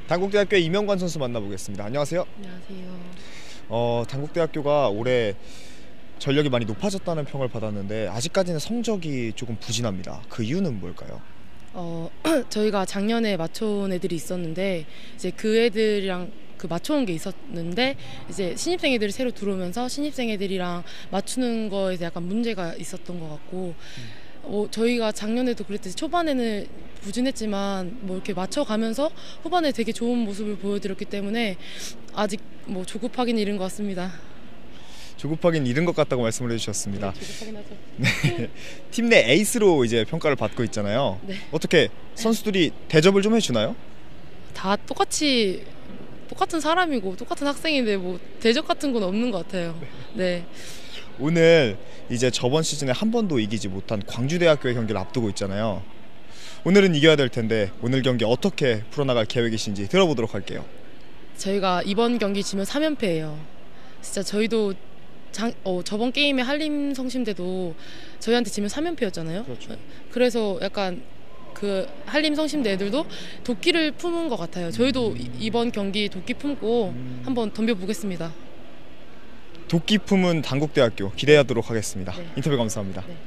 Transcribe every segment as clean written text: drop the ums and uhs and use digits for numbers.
단국대학교의 이명관 선수 만나보겠습니다. 안녕하세요. 안녕하세요. 단국대학교가 올해 전력이 많이 높아졌다는 평을 받았는데 아직까지는 성적이 조금 부진합니다. 그 이유는 뭘까요? 저희가 작년에 맞춰온 애들이 있었는데 이제 그 애들이랑 맞춰온 게 있었는데 이제 신입생 애들이 새로 들어오면서 신입생 애들이랑 맞추는 거에서 약간 문제가 있었던 것 같고 저희가 작년에도 그랬듯이 초반에는 부진했지만 이렇게 맞춰가면서 후반에 되게 좋은 모습을 보여드렸기 때문에 아직 조급하긴 이른 것 같습니다. 조급하긴 이른 것 같다고 말씀을 해주셨습니다. 네, 조급하긴 하죠. 네. 팀 내 에이스로 이제 평가를 받고 있잖아요. 네. 어떻게 선수들이 대접을 좀 해주나요? 다 똑같은 사람이고 똑같은 학생인데 대접 같은 건 없는 것 같아요. 네. 오늘 이제 저번 시즌에 한 번도 이기지 못한 광주대학교의 경기를 앞두고 있잖아요. 오늘은 이겨야 될 텐데 오늘 경기 어떻게 풀어나갈 계획이신지 들어보도록 할게요. 저희가 이번 경기 지면 3연패예요. 진짜 저희도 저번 게임에 한림성심대도 저희한테 지면 3연패였잖아요. 그렇죠. 그래서 약간 그 한림성심대 애들도 도끼를 품은 것 같아요. 저희도 이번 경기 도끼 품고 한번 덤벼보겠습니다. 도끼 품은 단국대학교 기대하도록 하겠습니다. 네. 인터뷰 감사합니다. 네.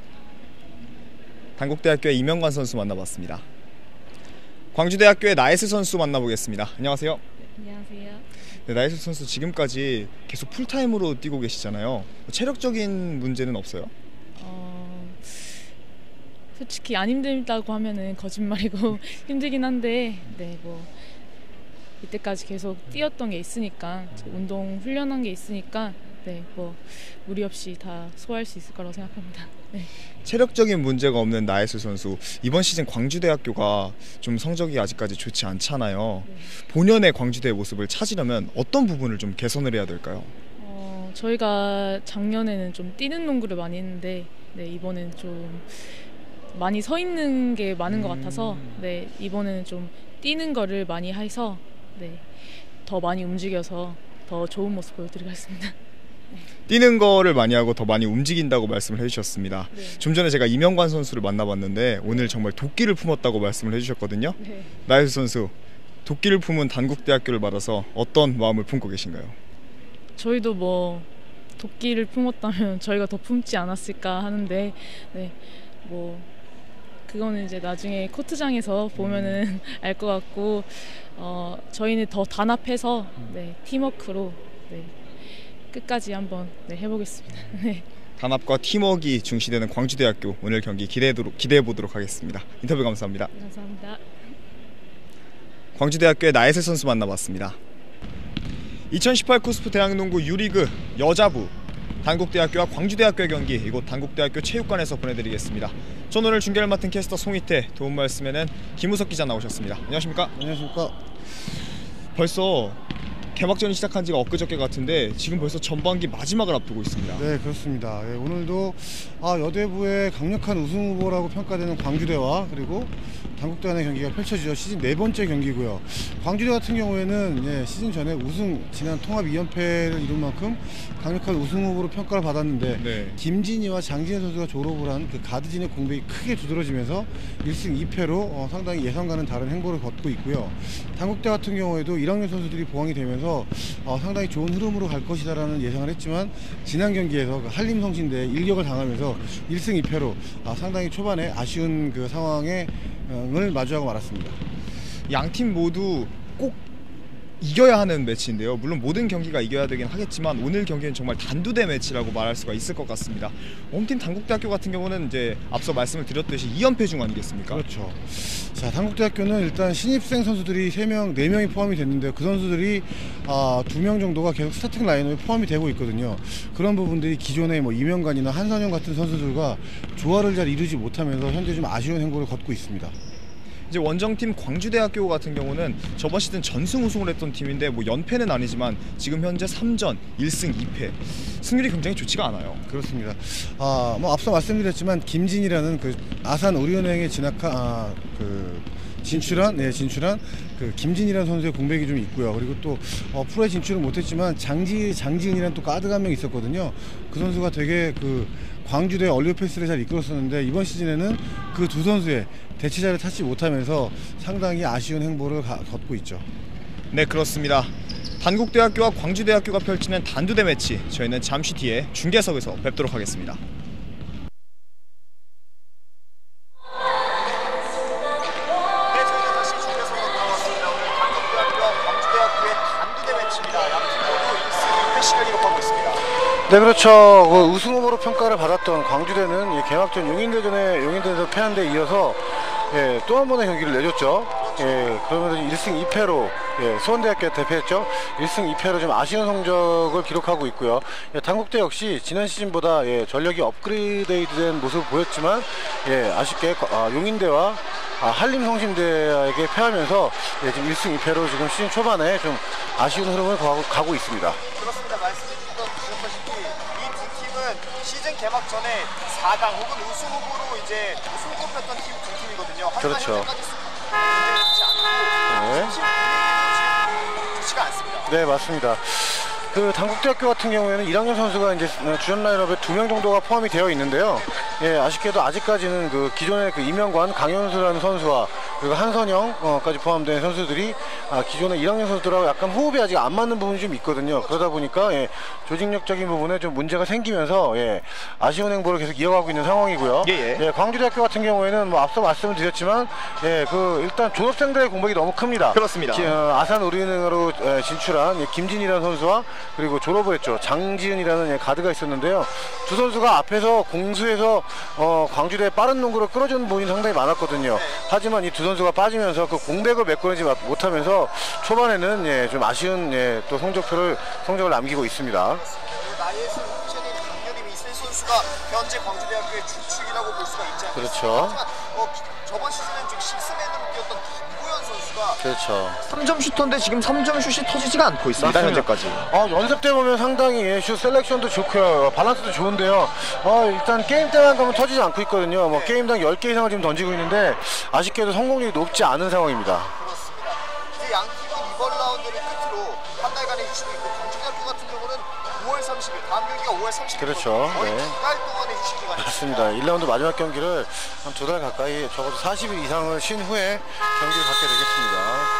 단국대학교의 이명관 선수 만나봤습니다. 광주대학교의 나혜슬 선수 만나보겠습니다. 안녕하세요. 안녕하세요. 네, 나혜슬 선수 지금까지 계속 풀타임으로 뛰고 계시잖아요. 체력적인 문제는 없어요? 솔직히 안 힘들다고 하면은 거짓말이고 힘들긴 한데 이때까지 계속 뛰었던 게 있으니까 운동 훈련한 게 있으니까 무리 없이 다 소화할 수 있을 거라고 생각합니다. 네. 체력적인 문제가 없는 나혜슬 선수, 이번 시즌 광주대학교가 좀 성적이 아직까지 좋지 않잖아요. 네. 본연의 광주대의 모습을 찾으려면 어떤 부분을 좀 개선을 해야 될까요? 저희가 작년에는 좀 뛰는 농구를 많이 했는데 이번엔 좀 많이 서 있는 게 많은 것 같아서 이번에는 좀 뛰는 거를 많이 해서 더 많이 움직여서 더 좋은 모습 보여드리겠습니다. 뛰는 거를 많이 하고 더 많이 움직인다고 말씀을 해주셨습니다. 네. 좀 전에 제가 이명관 선수를 만나봤는데 오늘 정말 도끼를 품었다고 말씀을 해주셨거든요. 네. 나혜슬 선수, 도끼를 품은 단국대학교를 받아서 어떤 마음을 품고 계신가요? 저희도 도끼를 품었다면 저희가 더 품지 않았을까 하는데 그거는 이제 나중에 코트장에서 보면은 알 것 같고 저희는 더 단합해서 팀워크로 끝까지 한번 해보겠습니다. 네. 단합과 팀워크가 중시되는 광주대학교, 오늘 경기 기대해 보도록 하겠습니다. 인터뷰 감사합니다. 감사합니다. 광주대학교의 나혜슬 선수 만나봤습니다. 2018 쿠스프 대학농구 유리그 여자부 단국대학교와 광주대학교의 경기 이곳 단국대학교 체육관에서 보내드리겠습니다. 전 오늘 중계를 맡은 캐스터 송희태, 도움 말씀에는 김우석 기자 나오셨습니다. 안녕하십니까? 안녕하십니까? 벌써 개막전이 시작한 지가 엊그저께 같은데 지금 벌써 전반기 마지막을 앞두고 있습니다. 네, 그렇습니다. 오늘도 여대부의 강력한 우승 후보라고 평가되는 광주대와 그리고 단국대 간의 경기가 펼쳐지죠. 시즌 4번째 경기고요. 광주대 같은 경우에는 시즌 전에 지난 통합 2연패를 이룬 만큼 강력한 우승 후보로 평가를 받았는데 김진희와 장진혜 선수가 졸업을 한 그 가드진의 공백이 크게 두드러지면서 1승 2패로 상당히 예상과는 다른 행보를 걷고 있고요. 단국대 같은 경우에도 1학년 선수들이 보강이 되면서 상당히 좋은 흐름으로 갈 것이다라는 예상을 했지만 지난 경기에서 한림성신대에 일격을 당하면서 1승 2패로 상당히 초반에 아쉬운 그 상황을 마주하고 말았습니다. 양팀 모두 꼭 이겨야 하는 매치인데요. 물론 모든 경기가 이겨야 되긴 하겠지만 오늘 경기는 정말 단두대 매치라고 말할 수가 있을 것 같습니다. 홈팀 단국대학교 같은 경우는 이제 앞서 말씀을 드렸듯이 2연패 중 아니겠습니까? 그렇죠. 자, 단국대학교는 일단 신입생 선수들이 4명이 포함이 됐는데 그 선수들이 2명 정도가 계속 스타팅 라인업에 포함이 되고 있거든요. 그런 부분들이 기존의 이명관이나 한선영 같은 선수들과 조화를 잘 이루지 못하면서 현재 좀 아쉬운 행보를 걷고 있습니다. 이제 원정팀 광주대학교 같은 경우는 저번 시즌 전승 우승을 했던 팀인데 연패는 아니지만 지금 현재 3전 1승 2패 승률이 굉장히 좋지가 않아요. 그렇습니다. 앞서 말씀드렸지만 김진이라는 그 아산 우리은행에 진출한 그 김진이라는 선수의 공백이 좀 있고요. 그리고 또 프로에 진출은 못했지만 장지은이라는 또 가드가 한 명 있었거든요. 그 선수가 되게 그 광주대 얼리 패스를 잘 이끌었었는데 이번 시즌에는 그 두 선수의 대체자를 찾지 못하면서 상당히 아쉬운 행보를 걷고 있죠. 네, 그렇습니다. 단국대학교와 광주대학교가 펼치는 단두대 매치, 저희는 잠시 뒤에 중계석에서 뵙도록 하겠습니다. 네, 그렇죠. 우승 후보로 평가를 받았던 광주대는 개막전 용인대에서 패한 데 이어서 또 한 번의 경기를 내줬죠. 그러면서 1승 2패로 수원대학교 대패했죠. 1승 2패로 좀 아쉬운 성적을 기록하고 있고요. 단국대 역시 지난 시즌보다 전력이 업그레이드된 모습을 보였지만 아쉽게 용인대와 한림성심대에게 패하면서 지금 1승 2패로 지금 시즌 초반에 좀 아쉬운 흐름을 가고 있습니다. 그렇습니다. 말씀드렸다시피 이 두 팀은 시즌 개막 전에 4강 혹은 우승 후보로 이제 우승 뽑혔던 팀 두 팀이거든요. 하지만 그렇죠. 현재까지 좋지 않고 팀 분위기도 좋지가 않습니다. 네, 맞습니다. 그 단국대학교 같은 경우에는 1학년 선수가 이제 주전 라인업에 2명 정도가 포함이 되어 있는데요. 아쉽게도 아직까지는 그 기존의 그 이명관, 강현수라는 선수와 그리고 한선영까지 포함된 선수들이 기존의 1학년 선수들하고 약간 호흡이 아직 안 맞는 부분이 좀 있거든요. 그러다 보니까 조직력적인 부분에 좀 문제가 생기면서 아쉬운 행보를 계속 이어가고 있는 상황이고요. 광주대학교 같은 경우에는 뭐 앞서 말씀을 드렸지만 그 일단 졸업생들의 공백이 너무 큽니다. 그렇습니다. 아산우리은행으로 진출한 김진이라는 선수와 그리고 졸업을 했죠. 장지은이라는 가드가 있었는데요. 두 선수가 앞에서 공수에서 광주대의 빠른 농구를 끌어주는 부분이 상당히 많았거든요. 하지만 이 두 선수가 빠지면서 그 공백을 메꿔내지 못하면서 초반에는 좀 아쉬운 또 성적을 남기고 있습니다. 나이에서 훔쳐낸 강렬임이 세 선수가 현재 광주대학교의 주축이라고 볼 수가 있지 않습니까? 그렇죠. 저번 시즌엔 좀 식스맨으로 뛰었던 김고현 선수가 그렇죠. 3점 슈터인데 지금 3점 슛이 터지지가 않고 있습니다. 현재까지. 연습 때 보면 상당히 슛 셀렉션도 좋고요. 밸런스도 좋은데요. 일단 게임 때만 가면 터지지 않고 있거든요. 게임당 10개 이상을 지금 던지고 있는데 아쉽게도 성공률이 높지 않은 상황입니다. 그렇습니다. 이제 양 팀은 이번 라운드를 끝으로 한 달간의 휴식이 있고 광주대학교 같은 경우는 5월 30일, 다음 경기가 5월 30일. 그렇죠. 거의 2달 동안의 휴식 기간이 맞습니다. 1라운드 마지막 경기를 한 2달 가까이 적어도 40일 이상을 쉰 후에 경기를 갖게 되겠습니다.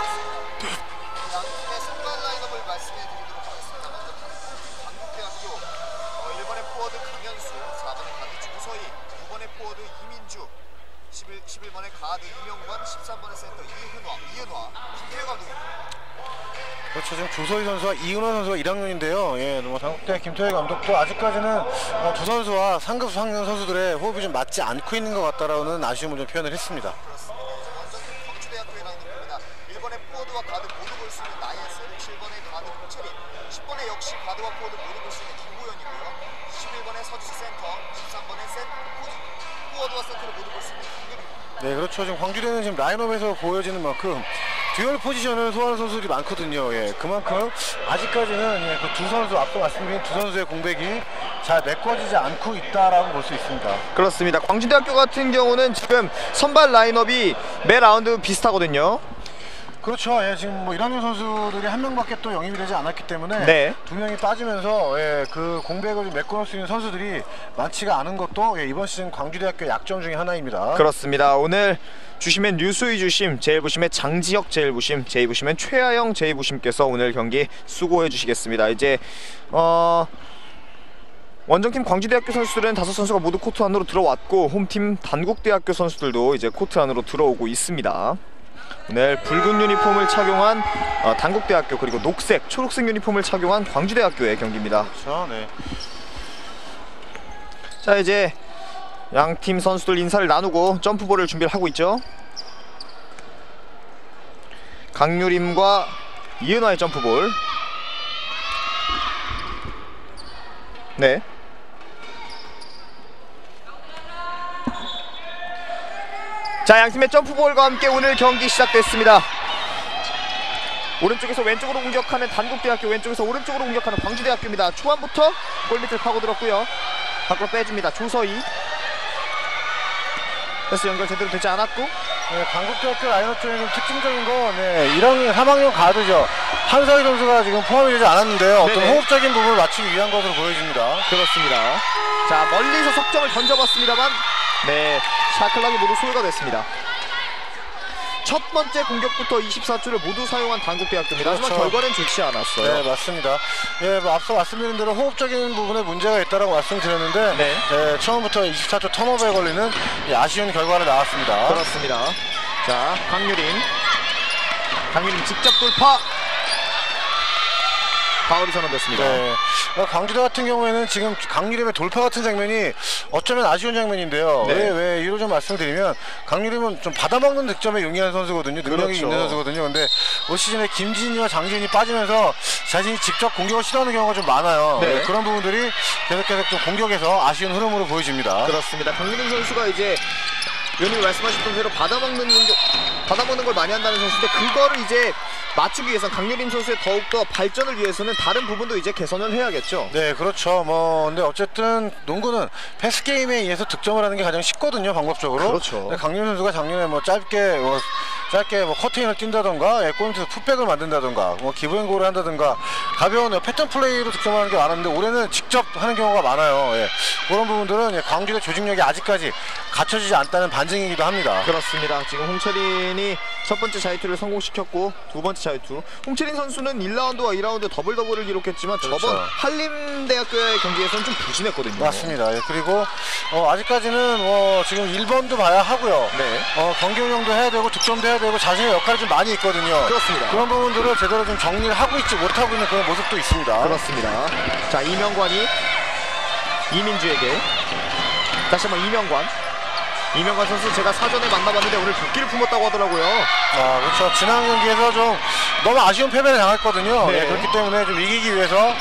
양팀의 선발 라인업을 말씀해 드리도록 하겠습니다. 먼저 단국대학교 1번의 포워드 강현수, 4번의 가드 조서희, 9번의 포워드 이민주, 11번의 가드 이명관, 13번의 센터 이은화, 김태희 감독입니다. 그렇죠. 지금 조서희 선수와 이은화 선수가 1학년인데요. 단국대 김태희 감독도 아직까지는 두 선수와 상급 상년 선수들의 호흡이 좀 맞지 않고 있는 것 같다라는 아쉬움을 좀 표현을 했습니다. 그렇습니다. 원정팀 광주대학교의 라인업입니다. 1번의 포워드와 가드 모두 볼 수 있는 나이에스, 7번의 가드 홍채린, 10번의 역시 가드와 포워드 모두 볼 수 있는 김고현이고요. 11번의 서지수 센터, 13번의 포워드와 센터를 모두 볼 수 있는 김규리입니다. 네, 그렇죠. 지금 광주대는 지금 라인업에서 보여지는 만큼 듀얼 포지션을 소화하는 선수들이 많거든요. 그만큼 아직까지는 그 두 선수, 앞서 말씀드린 두 선수의 공백이 잘 메꿔지지 않고 있다라고 볼 수 있습니다. 그렇습니다. 광주대학교 같은 경우는 지금 선발 라인업이 매 라운드 비슷하거든요. 그렇죠. 지금 1학년 선수들이 한 명밖에 또 영입이 되지 않았기 때문에 두 명이 빠지면서 그 공백을 메꿔놓을 수 있는 선수들이 많지가 않은 것도 이번 시즌 광주대학교 약점 중에 하나입니다. 그렇습니다. 오늘 주심엔 류수희 주심, 제1부심의 장지혁 제1부심, 제2부심엔 최하영 제2부심께서 오늘 경기 수고해 주시겠습니다. 이제 원정팀 광주대학교 선수들은 5선수가 모두 코트 안으로 들어왔고 홈팀 단국대학교 선수들도 이제 코트 안으로 들어오고 있습니다. 오늘 붉은 유니폼을 착용한 단국대학교, 그리고 녹색, 초록색 유니폼을 착용한 광주대학교의 경기입니다. 그렇죠. 자, 이제 양팀 선수들 인사를 나누고 점프볼을 준비를 하고 있죠. 강유림과 이은화의 점프볼. 자, 양팀의 점프볼과 함께 오늘 경기 시작됐습니다. 오른쪽에서 왼쪽으로 공격하는 단국대학교, 왼쪽에서 오른쪽으로 공격하는 광주대학교입니다. 초반부터 골밑을 파고들었고요. 밖으로 빼줍니다. 조서희. 패스 연결 제대로 되지 않았고 네, 단국대학교 라인업 중에 좀 특징적인 건 1학년, 3학년 가드죠. 한사희 선수가 지금 포함이 되지 않았는데요. 어떤 네네. 호흡적인 부분을 맞추기 위한 것으로 보여집니다. 그렇습니다. 자, 멀리서 석점을 던져봤습니다만 네, 샤클락이 모두 소요가 됐습니다. 첫 번째 공격부터 24초를 모두 사용한 단국대학교입니다. 하지만 그렇죠. 결과는 좋지 않았어요. 네, 맞습니다. 예, 뭐 앞서 말씀드린 대로 호흡적인 부분에 문제가 있다고 말씀드렸는데 네. 처음부터 24초 턴오버에 걸리는 아쉬운 결과를 나왔습니다. 그렇습니다. 자, 강유림 직접 돌파. 파울이 선언됐습니다. 네. 광주대 같은 경우에는 지금 강유림의 돌파 같은 장면이 어쩌면 아쉬운 장면인데요. 네. 왜 이로 좀 말씀드리면 강유림은 좀 받아먹는 득점에 용이한 선수거든요. 능력이 그렇죠. 있는 선수거든요. 근데 올 시즌에 김진희와 장지훈이 빠지면서 자신이 직접 공격을 시도하는 경우가 좀 많아요. 네. 네, 그런 부분들이 계속 좀 공격에서 아쉬운 흐름으로 보여집니다. 그렇습니다. 강유림 선수가 이제 의원님이 말씀하셨던 대로 받아먹는 걸 많이 한다는 선수인데 그거를 이제 맞추기 위해서 강유림 선수의 더욱더 발전을 위해서는 다른 부분도 이제 개선을 해야겠죠. 네, 그렇죠. 근데 어쨌든 농구는 패스 게임에 의해서 득점을 하는 게 가장 쉽거든요, 방법적으로. 그렇죠. 강유림 선수가 작년에 짧게 커트인을 뛴다던가, 골밑에서 풋백을 만든다던가, 기브앤골을 한다던가, 가벼운 패턴 플레이로 득점하는 게 많았는데 올해는 직접 하는 경우가 많아요. 예. 그런 부분들은 광주대 조직력이 아직까지 갖춰지지 않다는 반증이기도 합니다. 그렇습니다. 지금 홍채린이 첫 번째 자유투를 성공시켰고 두 번째 자유투. 홍채린 선수는 1라운드와 2라운드 더블을 기록했지만 그렇죠. 저번 한림대학교의 경기에서는 좀 부진했거든요. 맞습니다. 예. 그리고 아직까지는 지금 1번도 봐야 하고요. 네. 경기 운영도 해야 되고 득점도 해야 되고 자신의 역할이 좀 많이 있거든요. 그렇습니다. 그런 부분들을 제대로 좀 정리를 하고 있지 못하고 있는 그런 모습도 있습니다. 그렇습니다. 자, 이명관이 이민주에게 다시 한번 이명관 선수 제가 사전에 만나봤는데 오늘 붓기를 품었다고 하더라고요. 그렇죠. 지난 경기에서 좀 너무 아쉬운 패배를 당했거든요. 네. 네, 그렇기 때문에 좀 이기기 위해서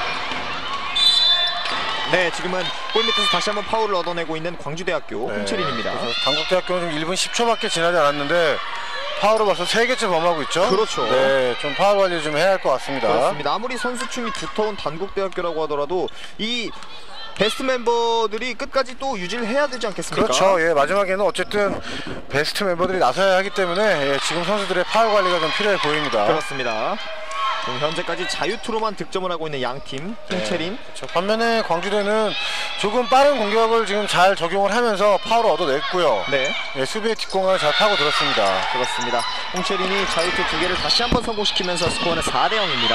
네, 지금은 골밑에서 다시 한번 파울을 얻어내고 있는 광주대학교 홍채린입니다. 단국대학교는 지금 1분 10초밖에 지나지 않았는데 파울을 벌써 3개째 범하고 있죠. 그렇죠. 네, 좀 파울 관리 좀 해야 할 것 같습니다. 그렇습니다. 아무리 선수층이 두터운 단국대학교라고 하더라도 이 베스트 멤버들이 끝까지 또 유지를 해야 되지 않겠습니까? 그렇죠. 예, 마지막에는 어쨌든 베스트 멤버들이 나서야 하기 때문에 지금 선수들의 파울 관리가 좀 필요해 보입니다. 그렇습니다. 지금 현재까지 자유투로만 득점을 하고 있는 양팀 홍채린. 그렇죠. 반면에 광주대는 조금 빠른 공격을 지금 잘 적용을 하면서 파울을 얻어냈고요. 네. 수비의 뒷공간을 잘 파고들었습니다. 그렇습니다. 홍채린이 자유투 2개를 다시 한번 성공시키면서 스코어는 4대0입니다.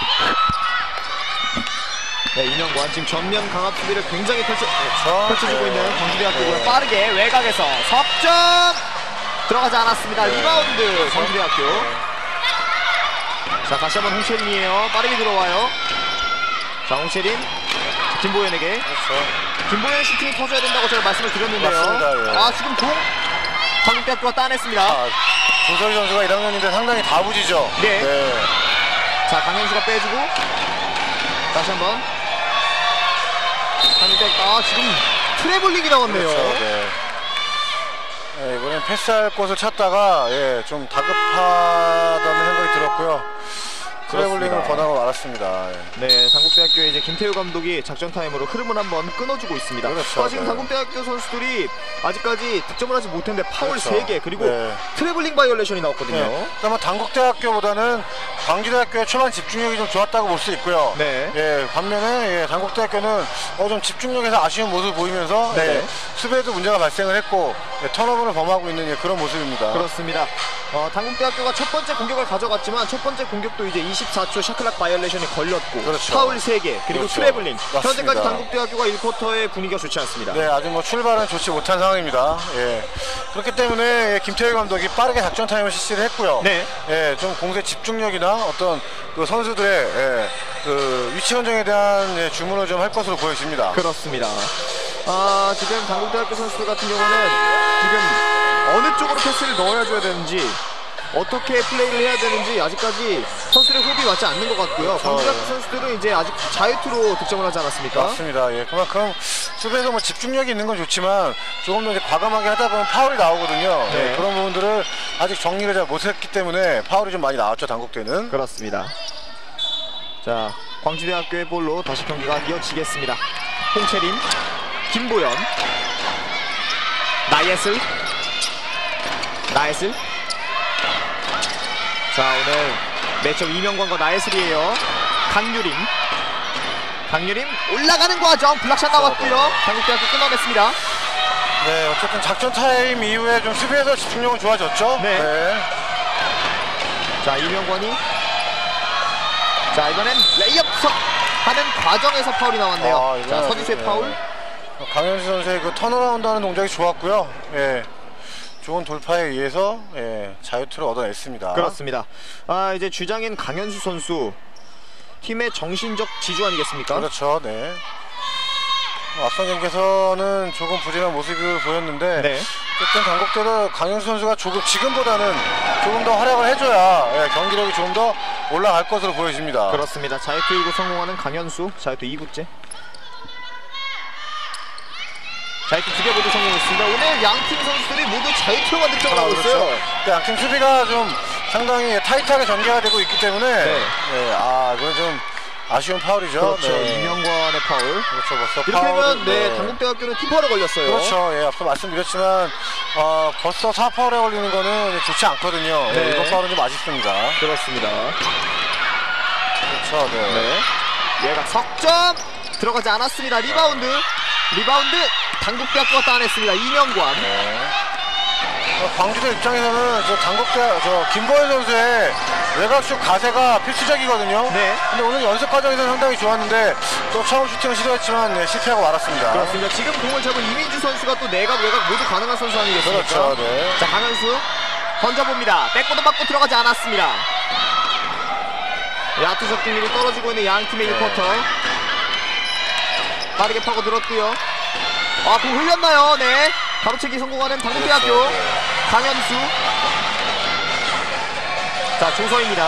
네, 이명관 지금 전면 강압 수비를 굉장히 펼쳐주고 있는 광주대학교고요. 네. 빠르게 외곽에서 석점 들어가지 않았습니다. 리바운드 광주대학교. 자, 다시 한번 홍채린이에요. 빠르게 들어와요. 자, 홍채린 김보현에게. 그렇죠. 김보현 슈팅이 터져야 된다고 제가 말씀을 드렸는데요. 맞습니다. 예. 지금 광주대학교가 따냈습니다. 조석희 선수가 1학년인데 상당히 다부지죠. 네. 자, 강현수가 빼주고 다시 한번 지금 트래블링이 나왔네요. 그렇죠. 네, 이번엔 패스할 곳을 찾다가 좀 다급하다는 생각이 들었고요. 트래블링을 권하고 말았습니다. 네, 단국대학교의 이제 김태우 감독이 작전 타임으로 흐름을 한번 끊어주고 있습니다. 그렇죠. 지금 단국대학교 선수들이 아직까지 득점을 하지 못했는데 파울 그렇죠. 3개 그리고 트래블링 바이올레이션이 나왔거든요. 그러면 단국대학교보다는 광주대학교의 초반 집중력이 좀 좋았다고 볼 수 있고요. 네. 반면에 단국대학교는 좀 집중력에서 아쉬운 모습을 보이면서 수비에도 문제가 발생을 했고 턴오버를 범하고 있는 그런 모습입니다. 그렇습니다. 단국대학교가 첫 번째 공격을 가져갔지만 첫 번째 공격도 이제 24초 샤클락 바이올레이션이 걸렸고 파울 3개 그리고 트래블링. 맞습니다. 현재까지 단국대학교가 1쿼터의 분위기가 좋지 않습니다. 네, 아주 출발은 좋지 못한 상황입니다. 그렇기 때문에 김태우 감독이 빠르게 작전 타임을 실시를 했고요. 좀 공세 집중력이나 어떤 그 선수들의 위치 선정에 대한 주문을 좀 할 것으로 보여집니다. 그렇습니다. 지금 단국대학교 선수들 같은 경우는 지금 어느 쪽으로 패스를 넣어줘야 되는지 어떻게 플레이를 해야 되는지 아직까지 선수들의 호흡이 맞지 않는 것 같고요. 광주대학교 선수들은 이제 아직 자유투로 득점을 하지 않았습니까? 맞습니다. 그만큼 수비에서 집중력이 있는 건 좋지만 조금 더 이제 과감하게 하다 보면 파울이 나오거든요. 그런 부분들을 아직 정리를 잘 못했기 때문에 파울이 좀 많이 나왔죠, 단국대는. 그렇습니다. 자, 광주대학교의 볼로 다시 경기가 이어지겠습니다. 홍채린, 김보현, 나예슬, 나예슬. 자, 오늘 매첩 이명관과 나예슬이에요. 강유림 올라가는 과정 블락샷 나왔고요. 당국대학교 끊어냈습니다. 네, 어쨌든 작전 타임 이후에 좀 수비에서 집중력은 좋아졌죠. 네. 자, 이명관이 자, 이번엔 레이업 하는 과정에서 파울이 나왔네요. 자, 서지수의 파울. 강현수 선수의 그 턴어라운드 하는 동작이 좋았고요. 예. 좋은 돌파에 의해서 자유투를 얻어냈습니다. 그렇습니다. 이제 주장인 강현수 선수 팀의 정신적 지주 아니겠습니까? 그렇죠. 네. 앞선 경기에서는 조금 부진한 모습을 보였는데 어쨌든 당국대도 강현수 선수가 지금보다는 조금 더 활약을 해줘야 경기력이 좀 더 올라갈 것으로 보여집니다. 그렇습니다. 자유투 1구 성공하는 강현수, 자유투 2구째. 자유투 2개 모두 성공했습니다. 오늘 양팀 선수들이 모두 자유투로만 득점을 하고 있어요. 그렇죠. 양팀 수비가 좀 상당히 타이트하게 전개가 되고 있기 때문에 이건 좀 아쉬운 파울이죠. 그렇죠. 이명관의 파울. 그렇죠. 벌써 이렇게 되면 당국대학교는 팀 파울에 걸렸어요. 그렇죠. 앞서 말씀드렸지만 벌써 4파울에 걸리는 거는 좋지 않거든요. 이번 파울은 좀 아쉽습니다. 그렇습니다. 그렇죠. 얘가 석점 들어가지 않았습니다. 리바운드 당국대학교가 따냈습니다. 이명관. 광주대 입장에서는 김보현 선수의 외곽슛 가세가 필수적이거든요. 근데 오늘 연습 과정에서는 상당히 좋았는데 또 처음 슈팅을 시도했지만 실패하고 말았습니다. 그렇습니다. 지금 공을 잡은 이민주 선수가 또 내각 외곽 모두 가능한 선수 아니겠습니까? 그렇죠. 자, 강현수 던져봅니다. 백보드 맞고 들어가지 않았습니다. 야투 적중률이 떨어지고 있는 양팀의 1쿼터. 빠르게 파고들었고요. 공 흘렸나요? 바로채기 성공하는 당국대학교. 강현수. 자, 조서입니다.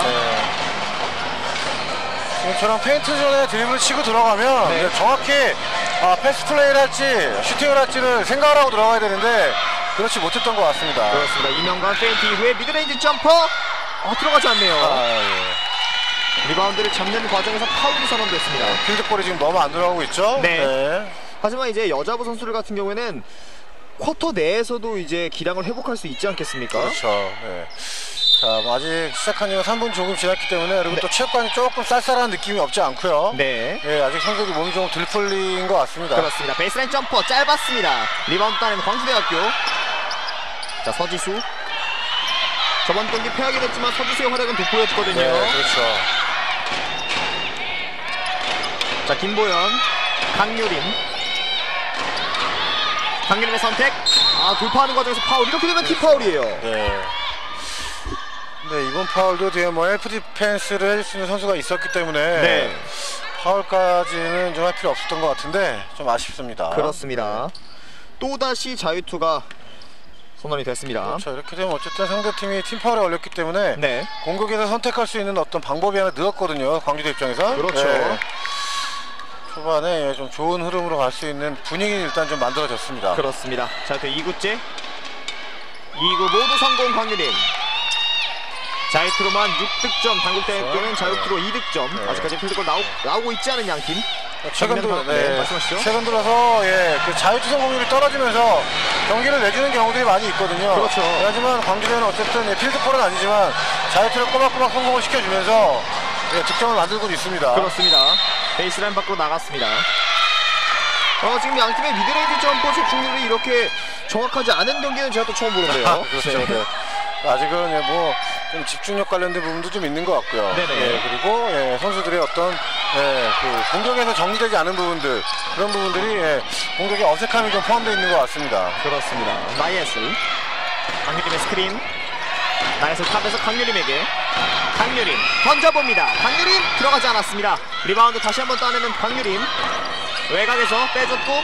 지금처럼 페인트존에 드리블을 치고 들어가면 정확히 패스 플레이를 할지 슈팅을 할지를 생각을 하고 들어가야 되는데 그렇지 못했던 것 같습니다. 그렇습니다. 이명관 페인트 이후에 미드레인지 점퍼 들어가지 않네요. 리바운드를 잡는 과정에서 파울이 선언됐습니다. 필드볼이 지금 너무 안 들어가고 있죠. 하지만 이제 여자부 선수들 같은 경우에는 쿼터 내에서도 이제 기량을 회복할 수 있지 않겠습니까? 그렇죠. 자, 아직 시작한 지가 3분 조금 지났기 때문에 그리고 또 체육관이 조금 쌀쌀한 느낌이 없지 않고요. 아직 선수들이 몸이 좀 덜 풀린 것 같습니다. 그렇습니다. 베이스라인 점퍼 짧았습니다. 리바운드 따내는 광주대학교. 자, 서지수. 저번 경기 패하게 됐지만 서지수의 활약은 돋보였거든요. 그렇죠. 자, 김보현, 강유림의 선택. 돌파하는 과정에서 파울. 이렇게 되면 팀 파울이에요. 근데 이번 파울도 뒤에 헬프 디펜스를 해줄 수 있는 선수가 있었기 때문에 파울까지는 좀 할 필요 없었던 것 같은데 좀 아쉽습니다. 그렇습니다. 또다시 자유투가 선언이 됐습니다. 그렇죠. 이렇게 되면 어쨌든 상대팀이 팀 파울에 걸렸기 때문에 공격에서 선택할 수 있는 어떤 방법이 하나 늘었거든요. 광주대 입장에서. 그렇죠. 초반에 좀 좋은 흐름으로 갈 수 있는 분위기는 일단 좀 만들어졌습니다. 그렇습니다. 자유투 2구째. 2구 모두 성공 광유림. 자유투로만 6득점, 당국대학교는 자유투로 2득점. 아직까지 필드골 나오고 있지 않은 양팀. 최근 말씀하시죠. 최근 들어서 그 자유투 성공률이 떨어지면서 경기를 내주는 경우들이 많이 있거든요. 그렇죠. 하지만 광주대는 어쨌든 필드골은 아니지만 자유투를 꼬박꼬박 성공을 시켜주면서 득점을 만들고 있습니다. 그렇습니다. 베이스라인 밖으로 나갔습니다. 지금 양팀의 미드레인지 점퍼 적중률이 이렇게 정확하지 않은 경기는 제가 또 처음 보는데요. 그렇죠. 아직은 좀 집중력 관련된 부분도 좀 있는 것 같고요. 그리고 선수들의 어떤 그 공격에서 정리되지 않은 부분들, 그런 부분들이 공격에 어색함이 좀 포함되어 있는 것 같습니다. 그렇습니다. 나예슬, 강유림의 스크린. 나예슬 탑에서 강유림에게. 강유림 던져봅니다. 강유림 들어가지 않았습니다. 리바운드 다시 한번 따내는 강유림. 외곽에서 빼줬고.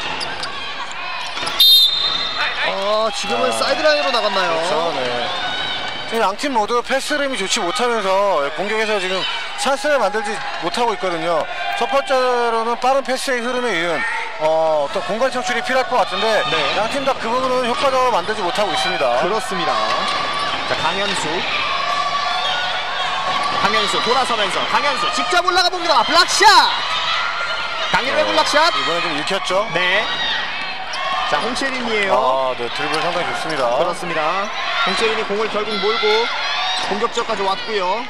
지금은 사이드라인으로 나갔나요? 그렇죠. 양팀 모두 패스 흐름이 좋지 못하면서 공격에서 지금 찬스를 만들지 못하고 있거든요. 첫 번째로는 빠른 패스의 흐름에 의한 어떤 공간 창출이 필요할 것 같은데 양팀 다 그 부분은 효과적으로 만들지 못하고 있습니다. 그렇습니다. 자, 강현수 돌아서면서 강현수 직접 올라가 봅니다. 블락샷! 강유림의 블락샷! 이번에 좀 읽혔죠? 자, 홍채린이에요. 드리블 상당히 좋습니다. 그렇습니다. 홍채린이 공을 결국 몰고 공격 지역까지 왔고요.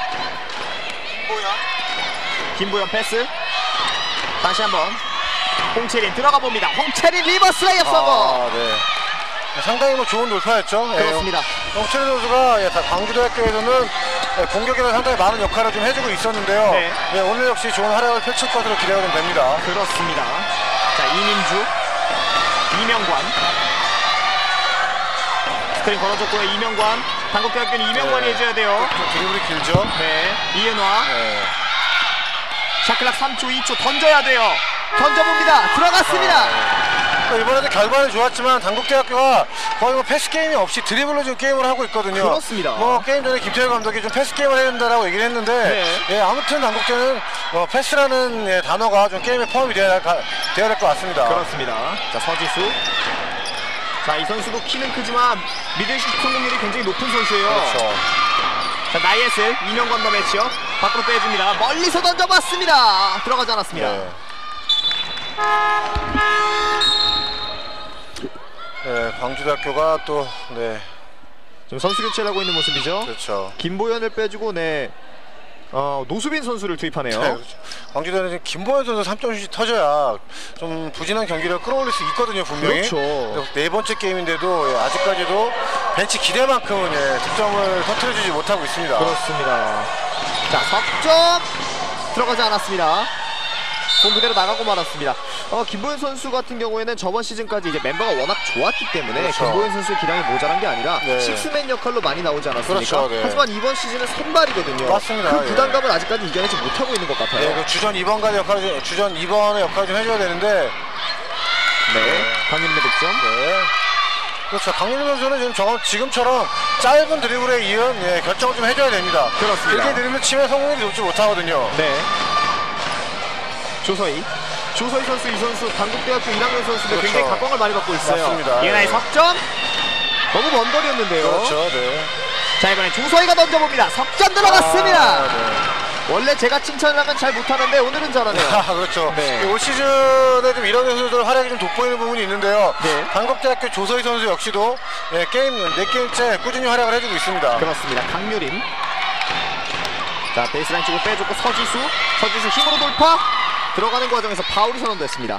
김보현 패스. 다시 한번 홍채린 들어가 봅니다. 홍채린 리버스 레이업 성공. 네. 상당히 뭐 좋은 돌파였죠. 그렇습니다. 홍채린 선수가 광주대학교에서는 공격에서 상당히 많은 역할을 좀 해주고 있었는데요. 네. 오늘 역시 좋은 활약을 펼칠 것으로 기대가 좀 됩니다. 그렇습니다. 자, 이민주, 이명관. 스크린 걸어줬고요. 이명관. 단국대학교는 이명관이 해줘야 돼요. 드리블이 길죠. 네. 이은화. 샤클락 3초, 2초 던져야 돼요. 던져봅니다. 들어갔습니다. 이번에도 결과는 좋았지만 단국대학교가 거의 뭐 패스 게임이 없이 드리블로 지금 게임을 하고 있거든요. 그렇습니다. 뭐 게임 전에 김태형 감독이 좀 패스 게임을 해야 된다라고 얘기를 했는데 아무튼 단국대는 패스라는 단어가 좀 게임에 포함이 되어야 될 것 같습니다. 그렇습니다. 자, 서지수. 자, 이 선수도 키는 크지만 미들슛 성공률이 굉장히 높은 선수예요. 그렇죠. 자, 나이에슬 이명관 더 매치업 밖으로 빼줍니다. 멀리서 던져봤습니다. 들어가지 않았습니다. 광주대학교가 또 지금 선수 교체를 하고 있는 모습이죠. 그렇죠. 김보현을 빼주고 노수빈 선수를 투입하네요. 네, 그렇죠. 광주대는 지금 김보현 선수 3점슛이 터져야 좀 부진한 경기를 끌어올릴 수 있거든요, 분명히. 그렇죠. 네 번째 게임인데도 아직까지도 벤치 기대만큼은 득점을 터뜨려주지 못하고 있습니다. 그렇습니다. 자, 석점 들어가지 않았습니다. 공 그대로 나가고 말았습니다. 김보현 선수 같은 경우에는 저번 시즌까지 이제 멤버가 워낙 좋았기 때문에 그렇죠. 김보현 선수의 기량이 모자란 게 아니라 식스맨 역할로 많이 나오지 않았습니까? 그렇죠, 하지만 이번 시즌은 선발이거든요. 맞습니다. 그 부담감을 아직까지 이겨내지 못하고 있는 것 같아요. 그 주전 2번의 역할을 좀 해줘야 되는데 강민의 득점. 그렇죠. 강민우 선수는 지금처럼 짧은 드리블에 이은 결정을 좀 해줘야 됩니다. 그렇습니다. 그렇게 드리블 치면 성공률이 높지 못하거든요. 조서희 선수, 이 선수 단국대학교 1학년 선수인데 그렇죠. 굉장히 각광을 많이 받고 있어요. 맞습니다. 이은하의 석점 너무 먼 거리였는데요. 그렇죠. 자, 이번엔 조서희가 던져봅니다. 석점 들어갔습니다. 원래 제가 칭찬을 하면 잘 못하는데 오늘은 잘하네요. 그렇죠. 올 시즌에 좀 이런 선수들 활약이 좀 돋보이는 부분이 있는데요. 단국대학교 조서희 선수 역시도 4게임째 꾸준히 활약을 해주고 있습니다. 그렇습니다. 강유림. 자, 베이스라인 쪽으로 빼줬고 서지수 힘으로 돌파. 들어가는 과정에서 파울이 선언됐습니다.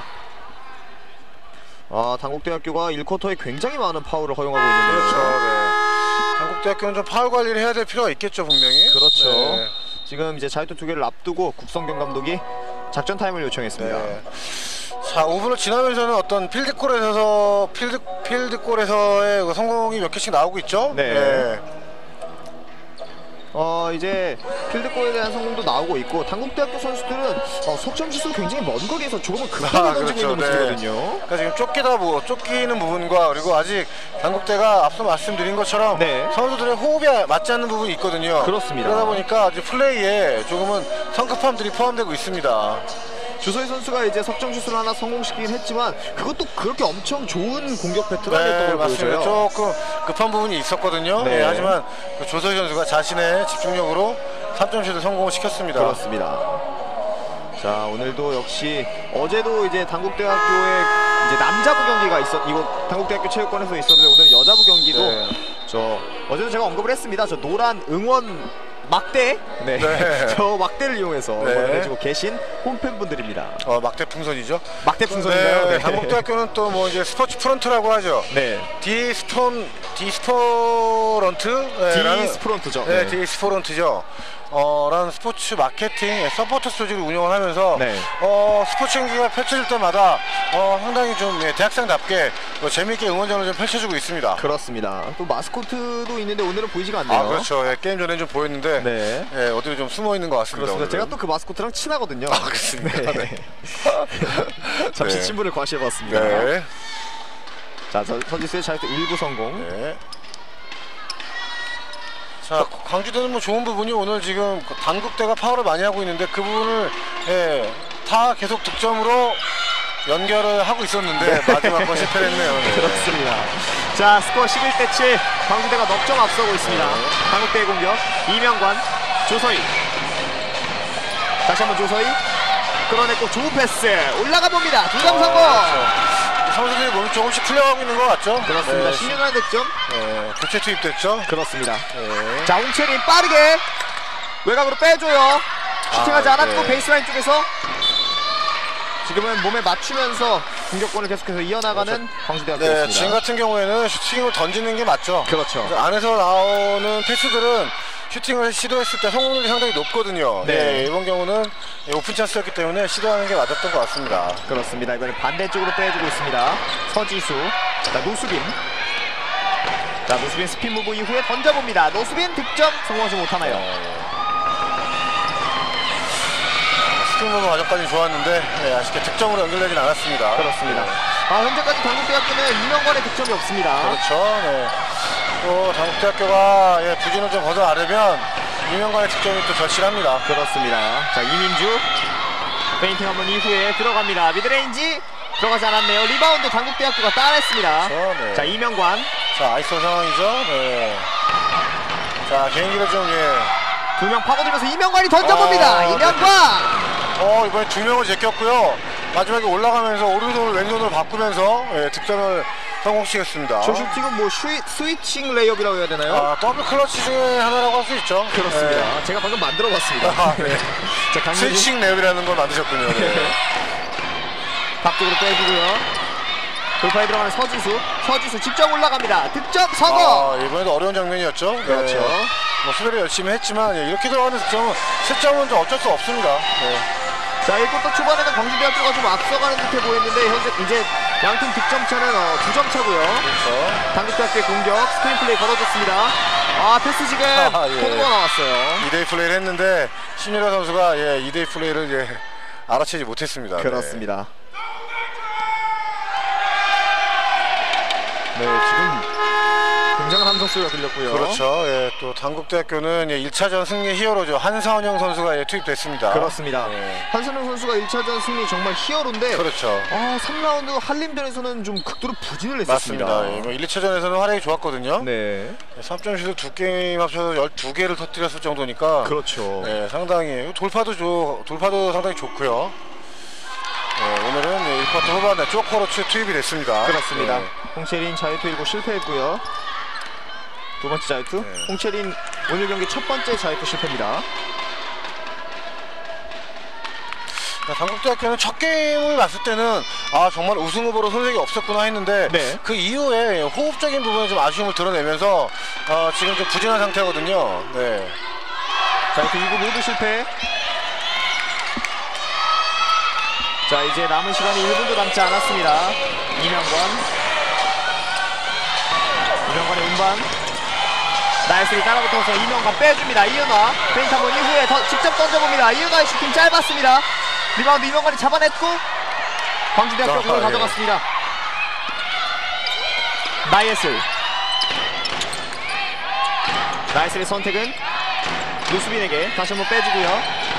단국대학교가 1쿼터에 굉장히 많은 파울을 허용하고 있는데요. 그렇죠. 단국대학교는 좀 파울 관리를 해야 될 필요가 있겠죠, 분명히. 그렇죠. 지금 이제 자유투 2개를 앞두고 국성경 감독이 작전 타임을 요청했습니다. 자, 5분을 지나면서는 어떤 필드골에서의 성공이 몇 개씩 나오고 있죠. 이제 필드골에 대한 성공도 나오고 있고 단국대학교 선수들은 석점슛을 굉장히 먼 거리에서 조금은 급하게 던지고 있는 모습이거든요. 그러니까 지금 쫓기는 부분과 그리고 아직 단국대가 앞서 말씀드린 것처럼 선수들의 호흡이 맞지 않는 부분이 있거든요. 그렇습니다. 그러다 보니까 아직 플레이에 조금은 성급함들이 포함되고 있습니다. 조서희 선수가 이제 석점슛을 하나 성공시키긴 했지만 그것도 그렇게 엄청 좋은 공격 패턴이 아니었던 걸 보여줘요. 조금 급한 부분이 있었거든요. 하지만 조서희 선수가 자신의 집중력으로 3점슛을 성공을 시켰습니다. 그렇습니다. 자, 오늘도 역시 어제도 이제 단국대학교의 이제 남자부 경기가 이곳 단국대학교 체육관에서 있었는데 오늘 여자부 경기도 어제도 제가 언급을 했습니다. 저 노란 응원 막대, 저 막대를 이용해서 보내주고 계신 홈팬분들입니다. 막대 풍선이죠. 막대 풍선인가요? 단국대학교는 또 뭐 이제 스포츠 프런트라고 하죠. 디스프론트죠. 디스프론트죠. 라는 스포츠 마케팅 서포터 조직을 운영을 하면서 스포츠 경기가 펼쳐질 때마다 상당히 좀 대학생답게 재미있게 응원전을 좀 펼쳐주고 있습니다. 그렇습니다. 또 마스코트도 있는데 오늘은 보이지가 않네요. 그렇죠. 게임 전에 좀 보였는데 어디로 좀 숨어 있는 것 같습니다. 그렇습니다. 제가 또 그 마스코트랑 친하거든요. 그렇습니까? 잠시 친분을 과시해봤습니다. 자, 서지수의 자유투 1구 성공. 자, 광주대는 뭐 좋은 부분이 오늘 지금 단국대가 파울을 많이 하고 있는데 그 부분을 다 계속 득점으로 연결을 하고 있었는데 마지막 번 실패를 했네요. 그렇습니다. 자, 스코어 11대7 광주대가 넉 점 앞서고 있습니다. 단국대의 공격 이명관, 조서희. 다시 한번 조서희 끌어냈고 좋은 패스 올라가 봅니다. 2점 성공. 선수들이 몸이 조금씩 풀려가고 있는 것 같죠? 그렇습니다. 네, 16만 득점. 네, 교체 투입됐죠? 그렇습니다. 네. 자, 홍채린 빠르게 외곽으로 빼줘요. 슈팅하지 않았고 네. 베이스라인 쪽에서 지금은 몸에 맞추면서 공격권을 계속해서 이어나가는 그렇죠. 광주대학교였습니다. 네, 지금 같은 경우에는 슈팅을 던지는 게 맞죠. 그렇죠. 안에서 나오는 패스들은 슈팅을 시도했을 때 성공률이 상당히 높거든요. 네. 네, 이번 경우는 오픈 찬스였기 때문에 시도하는 게 맞았던 것 같습니다. 그렇습니다. 이번엔 반대쪽으로 빼주고 있습니다. 서지수. 자, 노수빈. 자, 노수빈 스핀 무브 이후에 던져봅니다. 노수빈 득점 성공하지 못하나요? 스팀으로 과정까지 좋았는데 네, 아쉽게 득점으로 연결되진 않았습니다. 그렇습니다. 네. 현재까지 당국대학교는 이명관의 득점이 없습니다. 그렇죠. 네. 또 당국대학교가 부진을 좀 벗어나려면 이명관의 득점이 또 절실합니다. 그렇습니다. 자, 이민주 페인팅 한번 이후에 들어갑니다. 미드레인지 들어가지 않았네요. 리바운드 당국대학교가 따냈습니다. 그렇죠. 네. 자, 이명관. 자, 아이소 상황이죠. 네. 자, 개인기를 좀 두 명 파고들면서 이명관이 던져봅니다. 이명관. 이번에 두 명을 제꼈고요. 마지막에 올라가면서 오른손을 왼손으로 바꾸면서 득점을 성공시켰습니다. 저 슈팅은 뭐 스위칭 레이업이라고 해야 되나요? 더블 클러치 중에 하나라고 할 수 있죠. 그렇습니다. 네. 제가 방금 만들어봤습니다. 네. 자, 강민이 스위칭 레이업이라는 걸 만드셨군요. 네. 밖쪽으로 빼주고요. 돌파에 들어가는 서지수 직접 올라갑니다. 득점 성공. 이번에도 어려운 장면이었죠. 그렇죠. 네. 뭐 수비를 열심히 했지만 이렇게 들어가는 득점은 좀 어쩔 수 없습니다. 네. 자, 1쿼터 초반에는 광주대학교가 좀 앞서가는 듯해 보였는데 현재 이제 양팀 득점 차는 2점 차고요. 그렇죠. 당국대학교의 공격 스크린 플레이 걸어줬습니다. 패스 지금 통보가 나왔어요. 2대2 플레이를 했는데 신유라 선수가 2대2 플레이를 알아채지 못했습니다. 그렇습니다. 네, 지금 굉장한 함성 소리가 들렸고요. 그렇죠. 또 당국대학교는 1차전 승리 히어로죠. 한사원영 선수가 투입됐습니다. 그렇습니다. 한선영 선수가 1차전 승리 정말 히어로인데 그렇죠. 3라운드 한림전에서는 좀 극도로 부진을 했었습니다. 맞습니다. 1, 2차전에서는 활약이 좋았거든요. 네. 3점 슛을 2게임 합쳐서 12개를 터뜨렸을 정도니까 그렇죠. 상당히 돌파도 상당히 좋고요. 오늘은 1쿼터 후반에 쪼커로 투입이 됐습니다. 그렇습니다. 홍채린 자유투 1구 실패했고요. 두 번째 자유투. 홍채린 오늘 경기 첫 번째 자유투 실패입니다. 당국대학교는 첫 게임을 봤을 때는 정말 우승 후보로 손색이 없었구나 했는데 그 이후에 호흡적인 부분에 좀 아쉬움을 드러내면서 지금 좀 부진한 상태거든요. 네. 자유투 2구 모두 실패. 자, 이제 남은 시간이 1분도 남지 않았습니다. 이명관의 운반. 나이스리 따라붙어서 이명관 빼줍니다. 이은화 페인트 한번 이후에 직접 던져봅니다. 이은화의 슈팅 짧았습니다. 리바운드 이명관이 잡아냈고 광주대학교가 그걸 가져갔습니다. 나이스의 선택은 노수빈에게 다시 한번 빼주고요.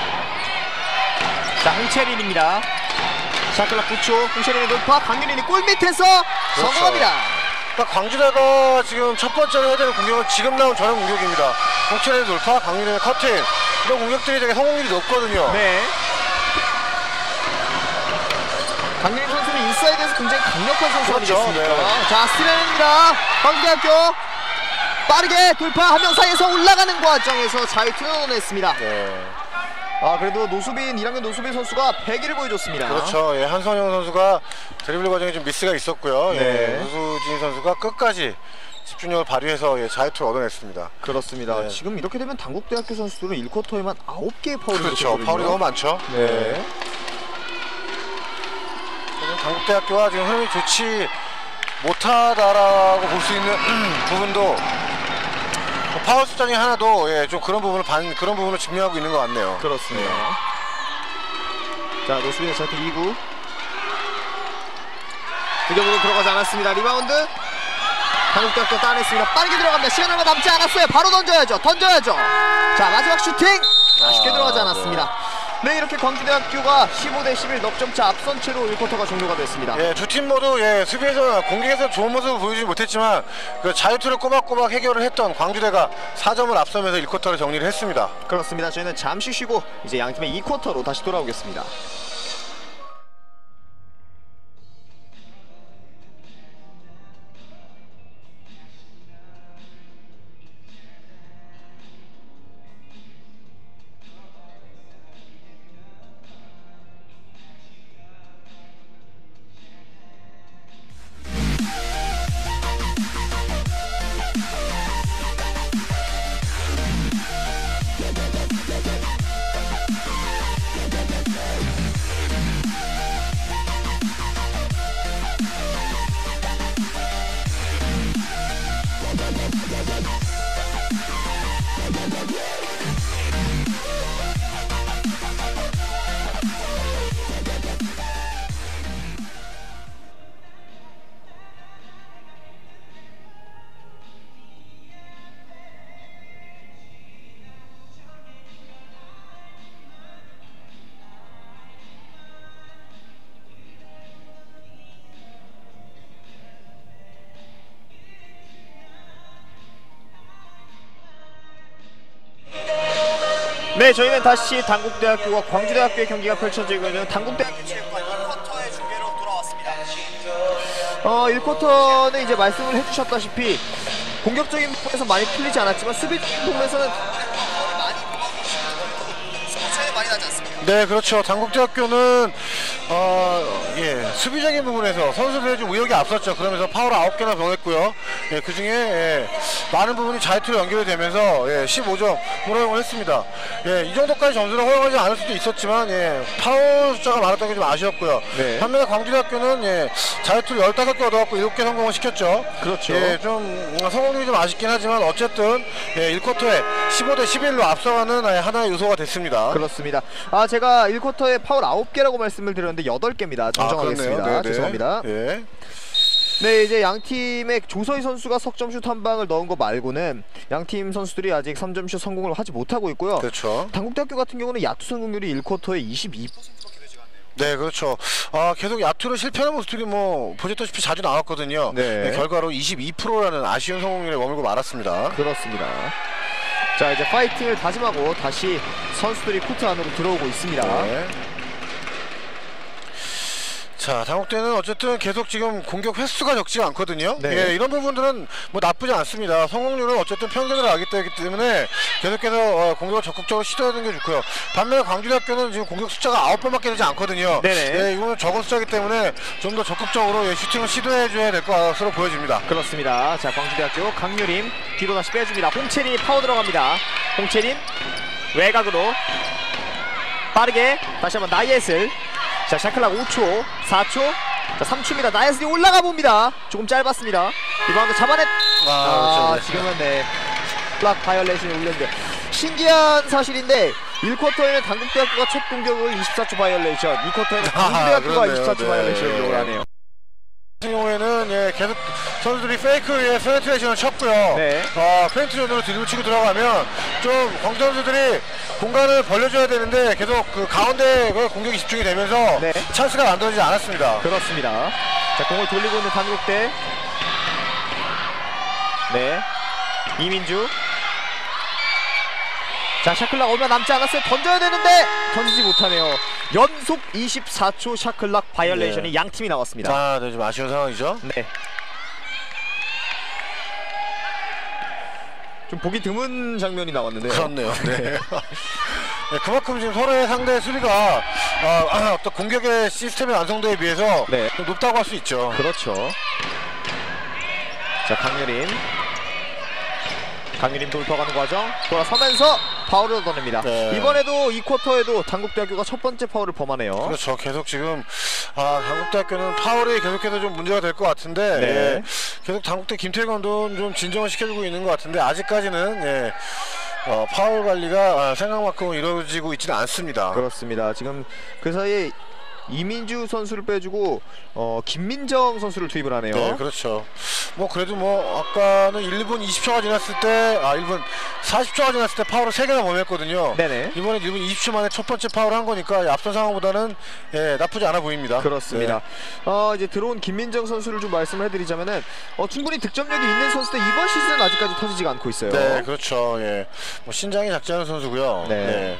자, 홍채린입니다. 샤클락 9초 홍채린의 돌파. 강민인이 골밑에서 성공합니다. 광주대가 지금 첫 번째로 해야 되는 공격은 지금 나온 전환 공격입니다. 홍채린의 돌파, 강민인의 커팅, 이런 공격들이 되게 성공률이 높거든요. 네. 강민인 선수는 인사이드에서 굉장히 강력한 선수 아니겠습니까? 네. 자, 스트레입니다. 광주대학교 빠르게 돌파 한 명 사이에서 올라가는 과정에서 자유투 넣어냈습니다. 네. 그래도 1학년 노수빈 선수가 패기를 보여줬습니다. 그렇죠. 한선영 선수가 드리블 과정에 좀 미스가 있었고요. 네. 노수진 선수가 끝까지 집중력을 발휘해서 자유투를 얻어냈습니다. 그렇습니다. 네. 지금 이렇게 되면 당국대학교 선수들은 1쿼터에만 9개의 파울을 그렇죠. 파울이 너무 많죠. 네. 당국대학교가 지금 흐름이 좋지 못하다라고 볼 수 있는 부분도 파울 숫자이 하나도 좀 그런 부분을 증명하고 있는 것 같네요. 그렇습니다. 자, 노수빈의 자유투 2구. 득점으로 들어가지 않았습니다. 리바운드. 당국대학교 따냈습니다. 빠르게 들어갑니다. 시간 얼마 남지 않았어요. 바로 던져야죠. 자, 마지막 슈팅. 아쉽게 들어가지 않았습니다. 네, 이렇게 광주대학교가 15대11 넉점차 앞선 채로 1쿼터가 종료가 됐습니다. 두 팀 모두 수비에서 공격에서 좋은 모습을 보여주지 못했지만 그 자유투를 꼬박꼬박 해결을 했던 광주대가 4점을 앞서면서 1쿼터를 정리를 했습니다. 그렇습니다. 저희는 잠시 쉬고 이제 양팀의 2쿼터로 다시 돌아오겠습니다. 네, 저희는 다시 단국대학교와 광주대학교의 경기가 펼쳐지고 있는 단국대학교 체육관 1쿼터의 중계로 돌아왔습니다. 1쿼터는 이제 말씀을 해주셨다시피 공격적인 부분에서 많이 풀리지 않았지만 수비적인 부분에서는 많이 나지 않습니다. 네, 그렇죠. 단국대학교는 수비적인 부분에서 선수들의 좀 의욕이 앞섰죠. 그러면서 파울 9개나 병했고요. 그 중에 많은 부분이 자유투로 연결이 되면서 15점 허용을 했습니다. 이 정도까지 점수를 허용하지 않을 수도 있었지만 파울 숫자가 많았던 게 좀 아쉬웠고요. 네. 반면에 광주대학교는 자유투를 15개 얻어갖고 7개 성공을 시켰죠. 그렇죠. 좀 성공률이 좀 아쉽긴 하지만 어쨌든 1쿼터에 15대 11로 앞서가는 하나의 요소가 됐습니다. 그렇습니다. 제가 1쿼터에 파울 9개라고 말씀을 드렸는데 8개입니다. 정정하겠습니다. 죄송합니다. 네, 이제 양팀의 조서희 선수가 석점슛 한 방을 넣은 거 말고는 양팀 선수들이 아직 3점슛 성공을 하지 못하고 있고요. 그렇죠. 단국대학교 같은 경우는 야투 성공률이 1쿼터에 22%밖에 되지 않네요. 네, 그렇죠. 계속 야투를 실패하는 모습들이 보셨다시피 자주 나왔거든요. 네. 결과로 22%라는 아쉬운 성공률에 머물고 말았습니다. 그렇습니다. 자, 이제 파이팅을 다짐하고 다시 선수들이 코트 안으로 들어오고 있습니다. 네. 자, 단국대는 어쨌든 계속 지금 공격 횟수가 적지가 않거든요. 네. 이런 부분들은 나쁘지 않습니다. 성공률은 어쨌든 평균을 하기 때문에 계속해서 공격을 적극적으로 시도하는 게 좋고요. 반면에 광주대학교는 지금 공격 숫자가 9번밖에 되지 않거든요. 네네. 이거는 적은 숫자이기 때문에 좀 더 적극적으로 슈팅을 시도해줘야 될 것으로 보여집니다. 그렇습니다. 자, 광주대학교 강유림 뒤로 다시 빼줍니다. 홍채린이 파워 들어갑니다. 홍채린 외곽으로 빠르게 다시 한번 나이에슬. 자, 샤클락 5초, 4초, 자, 3초입니다. 나이에슬이 올라가 봅니다. 조금 짧았습니다. 리바운드 잡아냈. 그렇죠. 지금은 블락 바이올레이션이 울렸는데 신기한 사실인데 1쿼터에는 단국대학교가 첫 공격을 24초 바이올레이션, 2쿼터에는 광주대학교가 24초 바이올레이션을 기록을 하네요. 같은 경우에는 계속 선수들이 페이크에 페네트레이션을 쳤고요. 네. 페인트존으로 드리블 치고 들어가면 좀 광주 선수들이 공간을 벌려줘야 되는데 계속 그 가운데 공격이 집중이 되면서 네. 찬스가 만들어지지 않았습니다. 그렇습니다. 자, 공을 돌리고 있는 단국대. 네, 이민주. 자, 샤클락 얼마 남지 않았어요. 던져야 되는데 던지지 못하네요. 연속 24초 샤클락 바이올레이션이 양팀이 나왔습니다. 자, 네, 좀 아쉬운 상황이죠. 네. 좀 보기 드문 장면이 나왔는데요. 그렇네요. 네. 네, 그만큼 지금 서로의 상대 수비가 어떤 공격의 시스템의 완성도에 비해서 네. 좀 높다고 할 수 있죠. 그렇죠. 자, 강유림 돌파가는 과정 돌아서면서 파울을 얻어냅니다. 네. 이번에도 2쿼터에도 단국대학교가 첫 번째 파울을 범하네요. 그렇죠. 계속 지금 단국대학교는 파울이 계속해서 좀 문제가 될 것 같은데 네. 계속 단국대 김태일 감독은 좀 진정을 시켜주고 있는 것 같은데 아직까지는 파울 관리가 생각만큼 이루어지고 있지는 않습니다. 그렇습니다. 지금 그 사이에 이민주 선수를 빼주고 김민정 선수를 투입을 하네요. 네, 그렇죠. 그래도 아까는 1분 20초가 지났을 때 1분 40초가 지났을 때 파울을 3개나 범했거든요. 네네. 이번에 1분 20초 만에 첫 번째 파울을 한 거니까 앞선 상황보다는 나쁘지 않아 보입니다. 그렇습니다. 네. 이제 들어온 김민정 선수를 좀 말씀을 해드리자면은 충분히 득점력이 있는 선수인데 이번 시즌은 아직까지 터지지가 않고 있어요. 네, 그렇죠. 신장이 작지 않은 선수고요. 네. 네.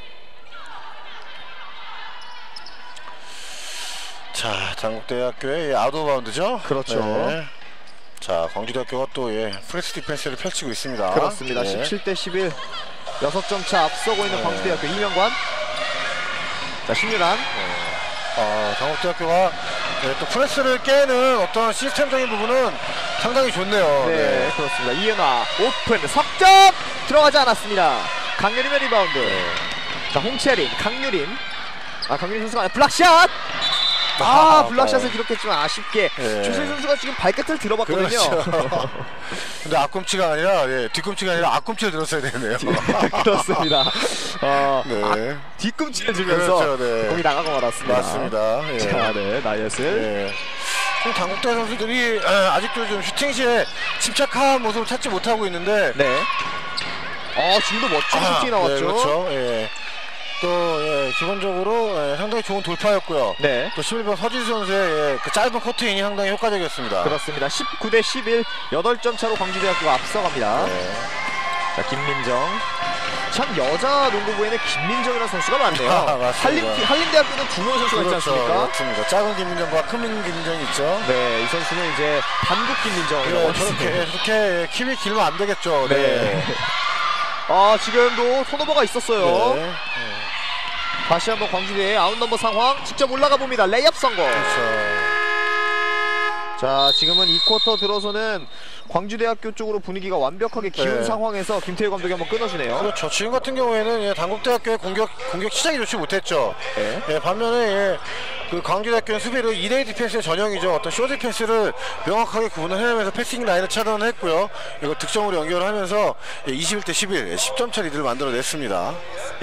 자, 단국대학교의 아웃오바운드죠. 그렇죠. 네. 자, 광주대학교가 또 프레스 디펜스를 펼치고 있습니다. 그렇습니다. 네. 17대 11 6점 차 앞서고 있는 광주대학교 이명관. 자, 신유란. 단국대학교가 또 프레스를 깨는 어떤 시스템적인 부분은 상당히 좋네요. 네, 그렇습니다. 이은화 오픈 석점 들어가지 않았습니다. 강유림의 리바운드. 네. 자, 홍채린, 강유림 선수가 아니라 블락샷. 블락샷을 기록했지만 아쉽게 조세희 선수가 지금 발끝을 들어봤거든요. 그렇죠. 근데 앞꿈치가 아니라 뒤꿈치가 아니라 앞꿈치를 들었어야 되네요. 그렇습니다. 네. 뒤꿈치를 들면서 그렇죠, 네. 공이 나가고 말았습니다. 맞습니다. 자, 네, 나이에슬. 단국대 선수들이 아직도 좀 슈팅 시에 침착한 모습을 찾지 못하고 있는데 네. 지금도 멋진 슈팅이 나왔죠. 네, 그렇죠. 또 기본적으로 상당히 좋은 돌파였고요. 네. 또 11번 서진수 선수의 그 짧은 커트인이 상당히 효과적이었습니다. 그렇습니다. 19대 11 8점 차로 광주대학교가 앞서갑니다. 네. 자, 김민정 참 여자 농구부에는 김민정이라는 선수가 많네요. 한림대학교는 두 명의 선수가 있지 않습니까? 맞습니다. 작은 김민정과 큰 김민정이 있죠. 네, 이 선수는 이제 단국 김민정이라고 하겠습니다. 저렇게 키위 길면 안 되겠죠. 네. 지금도 턴오버가 있었어요. 네. 다시 한번 광주대의 아웃넘버 상황 직접 올라가 봅니다. 레이업 성공. 그렇죠. 자, 지금은 2쿼터 들어서는 광주대학교 쪽으로 분위기가 완벽하게 기운 네. 상황에서 김태우 감독이 한번 끊어주네요. 그렇죠. 지금 같은 경우에는 단국대학교의 공격 시작이 좋지 못했죠. 네. 반면에 그 광주대학교는 수비를 2대2 디펜스의 전형이죠. 어떤 쇼 디펜스를 명확하게 구분을 해내면서 패싱 라인을 차단을 했고요. 이거 득점으로 연결을 하면서 21대 11, 10점 차 리드를 만들어냈습니다.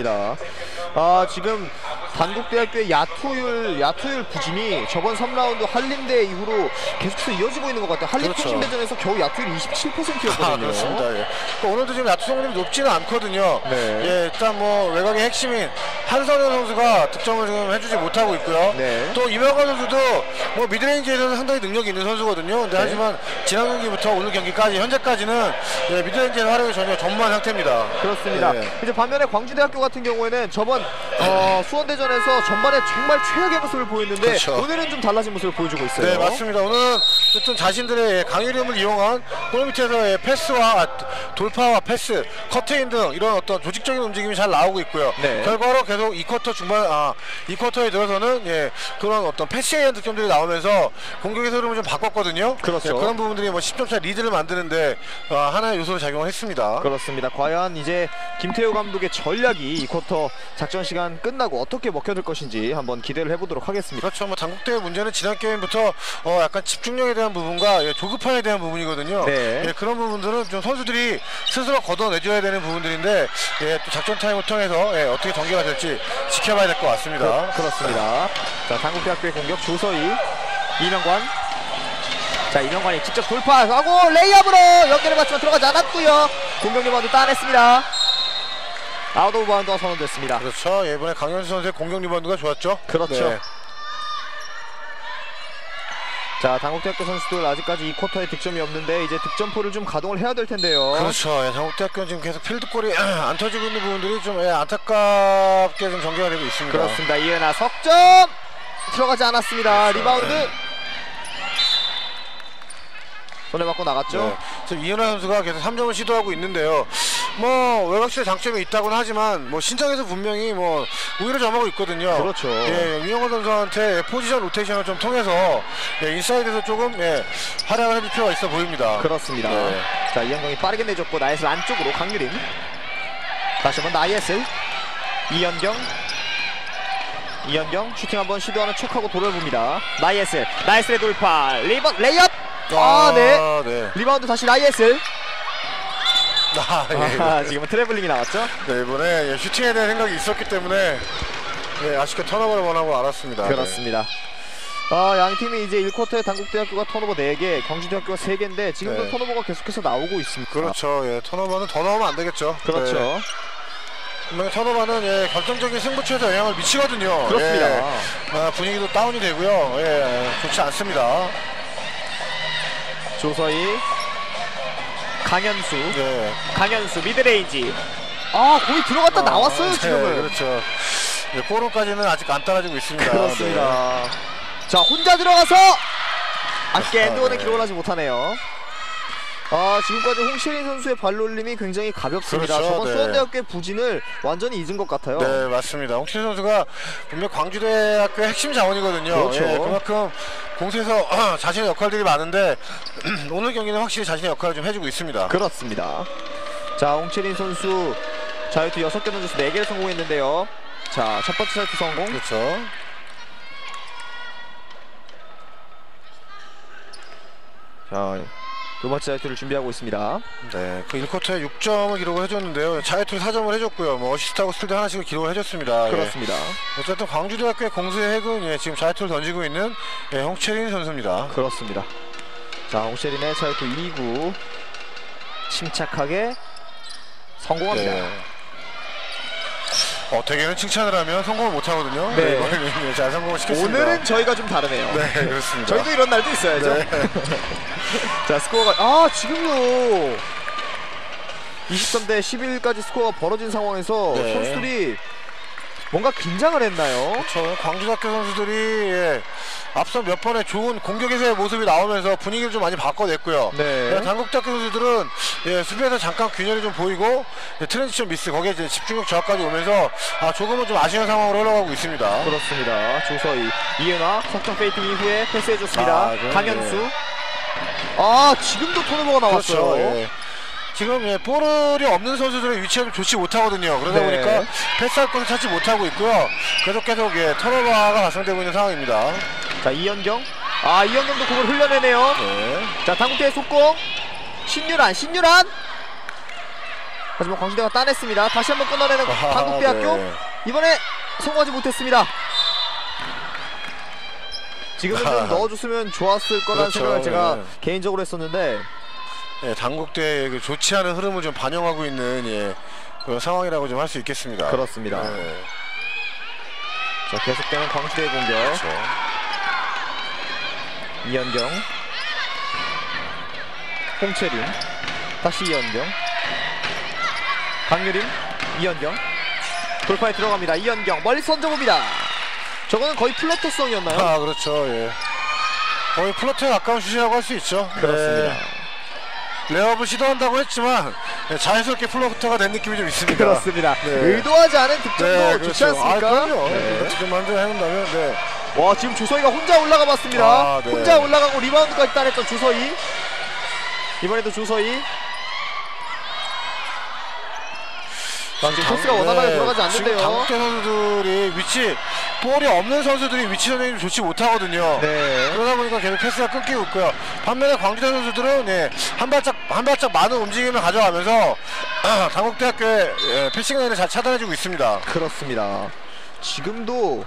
지금 단국대학교의 야투율 부진이 저번 3라운드 한림대 이후로 계속해서 이어지고 있는 것 같아요. 한림통신대전에서 겨우 야투율이 27%였거든요. 그렇습니다. 그러니까 오늘도 지금 야투 성공률이 높지는 않거든요. 네. 일단 뭐 외곽의 핵심인 한선현 선수가 득점을 지금 해주지 못하고 있고요. 네. 또 이명관 선수도 뭐 미드레인지에서는 상당히 능력이 있는 선수거든요. 근데 하지만 지난 경기부터 오늘 경기까지 현재까지는 미드레인지의 활약이 전혀 전무한 상태입니다. 그렇습니다. 이제 반면에 광주대학교 같은 경우에는 저번 수원대전에서 전반에 정말 최악의 모습을 보였는데 그렇죠. 오늘은 좀 달라진 모습을 보여주고 있어요. 네, 맞습니다. 오늘은 어쨌든 자신들의 강유림을 이용한 골 밑에서의 패스와 돌파와 패스, 커트인 등 이런 어떤 조직적인 움직임이 잘 나오고 있고요. 네. 결과로 계속 2쿼터에 들어서는 그런 어떤 패스에 의한 득점들이 나오면서 공격의 흐름을 좀 바꿨거든요. 그렇죠. 그런 부분들이 뭐 10점차 리드를 만드는데 하나의 요소로 작용을 했습니다. 그렇습니다. 과연 이제 김태우 감독의 전략이 2쿼터 작전 시간 끝나고 어떻게 먹혀들 것인지 한번 기대를 해보도록 하겠습니다. 그렇죠. 뭐 단국대의 문제는 지난 게임부터 약간 집중력에 대한 부분과 조급함에 대한 부분이거든요. 네. 그런 부분들은 좀 선수들이 스스로 걷어내줘야 되는 부분들인데 또 작전 타임을 통해서 어떻게 전개가 될지 지켜봐야 될 것 같습니다. 그렇습니다. 자, 단국대학교의 공격 조서희, 이명관. 자, 이명관이 직접 돌파하고 레이업으로 연결을 받지만 들어가지 않았고요. 공격 리바운드 따냈습니다. 아웃 오브 바운드가 선언됐습니다. 그렇죠. 이번에 강현수 선수의 공격 리바운드가 좋았죠. 그렇죠. 네. 자, 단국대학교 선수들 아직까지 2쿼터에 득점이 없는데 이제 득점포를 좀 가동을 해야 될 텐데요. 그렇죠. 단국대학교는 지금 계속 필드골이 안 터지고 있는 부분들이 좀 안타깝게 좀 전개가 되고 있습니다. 그렇습니다. 이은하 석점 들어가지 않았습니다. 리바운드 손에 맞고 나갔죠. 네. 지금 이은하 선수가 계속 3점을 시도하고 있는데요. 뭐 외곽슛의 장점이 있다고는 하지만 뭐 신장에서 분명히 뭐 우위를 점하고 있거든요. 그렇죠. 위영호 선수한테 포지션 로테이션을 좀 통해서 인사이드에서 조금 활약을 해줄 필요가 있어 보입니다. 그렇습니다. 네. 자, 이현경이 빠르게 내줬고 나이슬 안쪽으로 강유림. 다시 한번 나이슬. 이현경 슈팅 한번 시도하는 척하고 돌아봅니다. 나이슬의 돌파. 레이업. 네. 리바운드 다시 나이슬. 지금은 트래블링이 나왔죠? 네, 이번에 슈팅에 대한 생각이 있었기 때문에 아쉽게 턴오버를 원하고 알았습니다. 그렇습니다. 양 팀이 이제 1쿼터에 단국대학교가 턴오버 4개, 광주대학교가 3개인데 지금도 네. 턴오버가 계속해서 나오고 있습니다. 그렇죠. 턴오버는 더 넣으면 안 되겠죠. 그렇죠. 네. 분명히 턴오버는 결정적인 승부처에도 영향을 미치거든요. 그렇습니다. 분위기도 다운이 되고요. 좋지 않습니다. 조서희, 강현수 미드레인지. 공이 들어갔다 나왔어요. 지금은. 그렇죠. 포로까지는 아직 안 따라지고 있습니다. 그렇습니다. 자, 혼자 들어가서 아쉽게 엔드원에 기록을 하지 못하네요. 지금까지 홍시린 선수의 발놀림이 굉장히 가볍습니다. 그렇죠, 저번 수원대학교의 부진을 완전히 잊은 것 같아요. 네, 맞습니다. 홍시린 선수가 분명 광주대학교의 핵심 자원이거든요. 그렇죠. 그만큼 공세에서 자신의 역할들이 많은데 오늘 경기는 확실히 자신의 역할을 좀 해주고 있습니다. 그렇습니다. 자, 홍채린 선수 자유투 6개 던져서 4개를 성공했는데요. 자, 첫 번째 자유투 성공. 그렇죠. 자, 두 번째 자유투를 준비하고 있습니다. 네, 그 1쿼터에 6점을 기록을 해줬는데요. 자유투를 4점을 해줬고요. 뭐 어시스트하고 스틸도 하나씩을 기록을 해줬습니다. 그렇습니다. 어쨌든 광주대학교의 공수의 핵은 지금 자유투를 던지고 있는 홍채린 선수입니다. 그렇습니다. 자, 홍채린의 자유투 2구 침착하게 성공합니다. 네. 대개는 칭찬을 하면 성공을 못하거든요. 네. 잘 성공을 시켰습니다. 오늘은 저희가 좀 다르네요. 네, 그렇습니다. 저희도 이런 날도 있어야죠. 네. 자, 스코어가 지금요. 23대 11까지 스코어가 벌어진 상황에서 네. 선수들이 뭔가 긴장을 했나요? 그렇죠. 광주대학교 선수들이 앞서 몇 번의 좋은 공격에서의 모습이 나오면서 분위기를 좀 많이 바꿔냈고요. 네. 단국대학교 선수들은 수비에서 잠깐 균열이 좀 보이고 트랜지션 미스 거기에 이제 집중력 저하까지 오면서 조금은 좀 아쉬운 상황으로 흘러가고 있습니다. 그렇습니다. 조서희, 이은하 석점 페이팅 이후에 패스해줬습니다. 강현수. 지금도 턴오버가 나왔어요. 그렇죠. 예. 지금 볼이 없는 선수들의 위치가 좀 좋지 못하거든요. 그러다 보니까 패스할 것을 찾지 못하고 있고요. 계속 턴오버가 발생되고 있는 상황입니다. 자, 이현경. 이현경도 공을 흘려내네요. 네. 자, 당국대의 속공. 신유란. 하지만 광주대가 따냈습니다. 다시 한번 끊어내는 당국대학교. 네. 이번에 성공하지 못했습니다. 지금은 좀 넣어줬으면 좋았을 거라는 그렇죠. 생각을 제가 개인적으로 했었는데, 단국대의 그 좋지 않은 흐름을 좀 반영하고 있는 그런 상황이라고 좀 할 수 있겠습니다. 그렇습니다. 네. 자, 계속되는 광주대의 공격. 그렇죠. 이현경, 홍채린, 다시 이현경, 강유림, 이현경, 돌파에 들어갑니다. 이현경 멀리 던져봅니다. 저거는 거의 플러터성이었나요? 그렇죠. 예. 거의 플러터에 가까운 슛이라고 할 수 있죠. 그렇습니다. 레이업을 시도한다고 했지만 자연스럽게 플러터가 된 느낌이 좀 있습니다. 그렇습니다. 네. 의도하지 않은 득점도 좋지 않습니까? 그럼요. 네. 지금 만들어 해본다면 와, 지금 조서희가 혼자 올라가 봤습니다. 네. 혼자 올라가고 리바운드까지 따냈던 조서희. 이번에도 조서희. 지금 토스가 원활하게 돌아가지 않는데요. 지금 당국대 선수들이 볼이 없는 선수들이 위치 선정이 좋지 못하거든요. 네. 그러다 보니까 계속 패스가 끊기고 있고요. 반면에 광주대 선수들은 한 발짝 많은 움직임을 가져가면서 당국대학교의 패싱 라인을 잘 차단해주고 있습니다. 그렇습니다. 지금도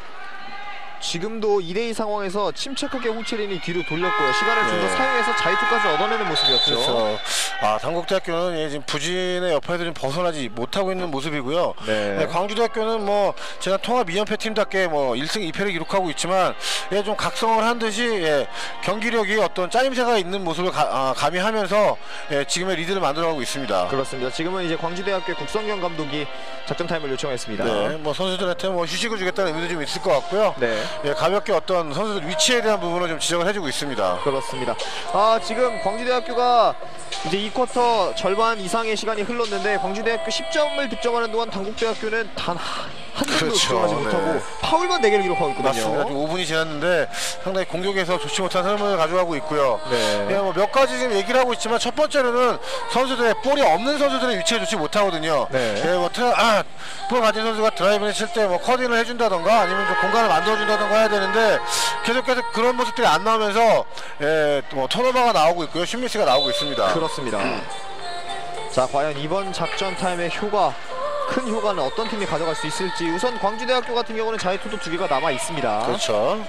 2대2 상황에서 침착하게 홍채린이 뒤로 돌렸고요. 시간을 좀 더 사용해서 자유투까지 얻어내는 모습이었죠. 그렇죠. 당국대학교는 지금 부진의 여파에서 좀 벗어나지 못하고 있는 모습이고요. 네. 광주대학교는 제가 통합 2연패 팀답게 1승 2패를 기록하고 있지만 좀 각성을 한 듯이 경기력이 어떤 짜임새가 있는 모습을 가미하면서 지금의 리드를 만들어가고 있습니다. 그렇습니다. 지금은 이제 광주대학교 국성경 감독이 작전 타임을 요청했습니다. 네, 선수들한테 휴식을 주겠다는 의미도 좀 있을 것 같고요. 네. 가볍게 어떤 선수들 위치에 대한 부분을 좀 지적을 해주고 있습니다. 그렇습니다. 지금 광주대학교가 이제 2쿼터 절반 이상의 시간이 흘렀는데 광주대학교 10점을 득점하는 동안 당국대학교는 단 한 점도 그렇죠. 득점하지 못하고 파울만 4개를 기록하고 있거든요. 맞습니다. 5분이 지났는데 상당히 공격에서 좋지 못한 흐름을 가져가고 있고요. 네. 몇 가지 지금 얘기를 하고 있지만 첫 번째로는 선수들의 볼이 없는 선수들의 위치에 좋지 못하거든요. 네. 볼 가진 선수가 드라이브를 칠 때 커딩을 해준다던가 아니면 좀 공간을 만들어준다던가 해야 되는데 계속해서 그런 모습들이 안 나오면서 턴오버가 나오고 있고요. 슛미스가 나오고 있습니다. 그렇습니다. 자, 과연 이번 작전 타임의 큰 효과는 어떤 팀이 가져갈 수 있을지. 우선 광주대학교 같은 경우는 자유투도 2개가 남아 있습니다. 그렇죠.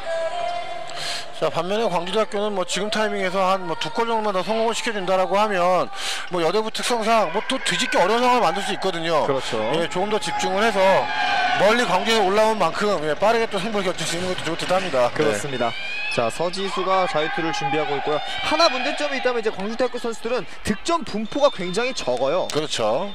자, 반면에 광주대학교는 지금 타이밍에서 한 2골 정도만 더 성공을 시켜준다라고 하면 여대부 특성상 또 뒤집기 어려운 상황을 만들 수 있거든요. 그렇죠. 조금 더 집중을 해서 멀리 광주에 올라온 만큼 빠르게 또 승부를 겹칠 수 있는 것도 좋듯 합니다. 그렇습니다. 자, 서지수가 자유투를 준비하고 있고요. 하나 문제점이 있다면 이제 광주대학교 선수들은 득점 분포가 굉장히 적어요. 그렇죠.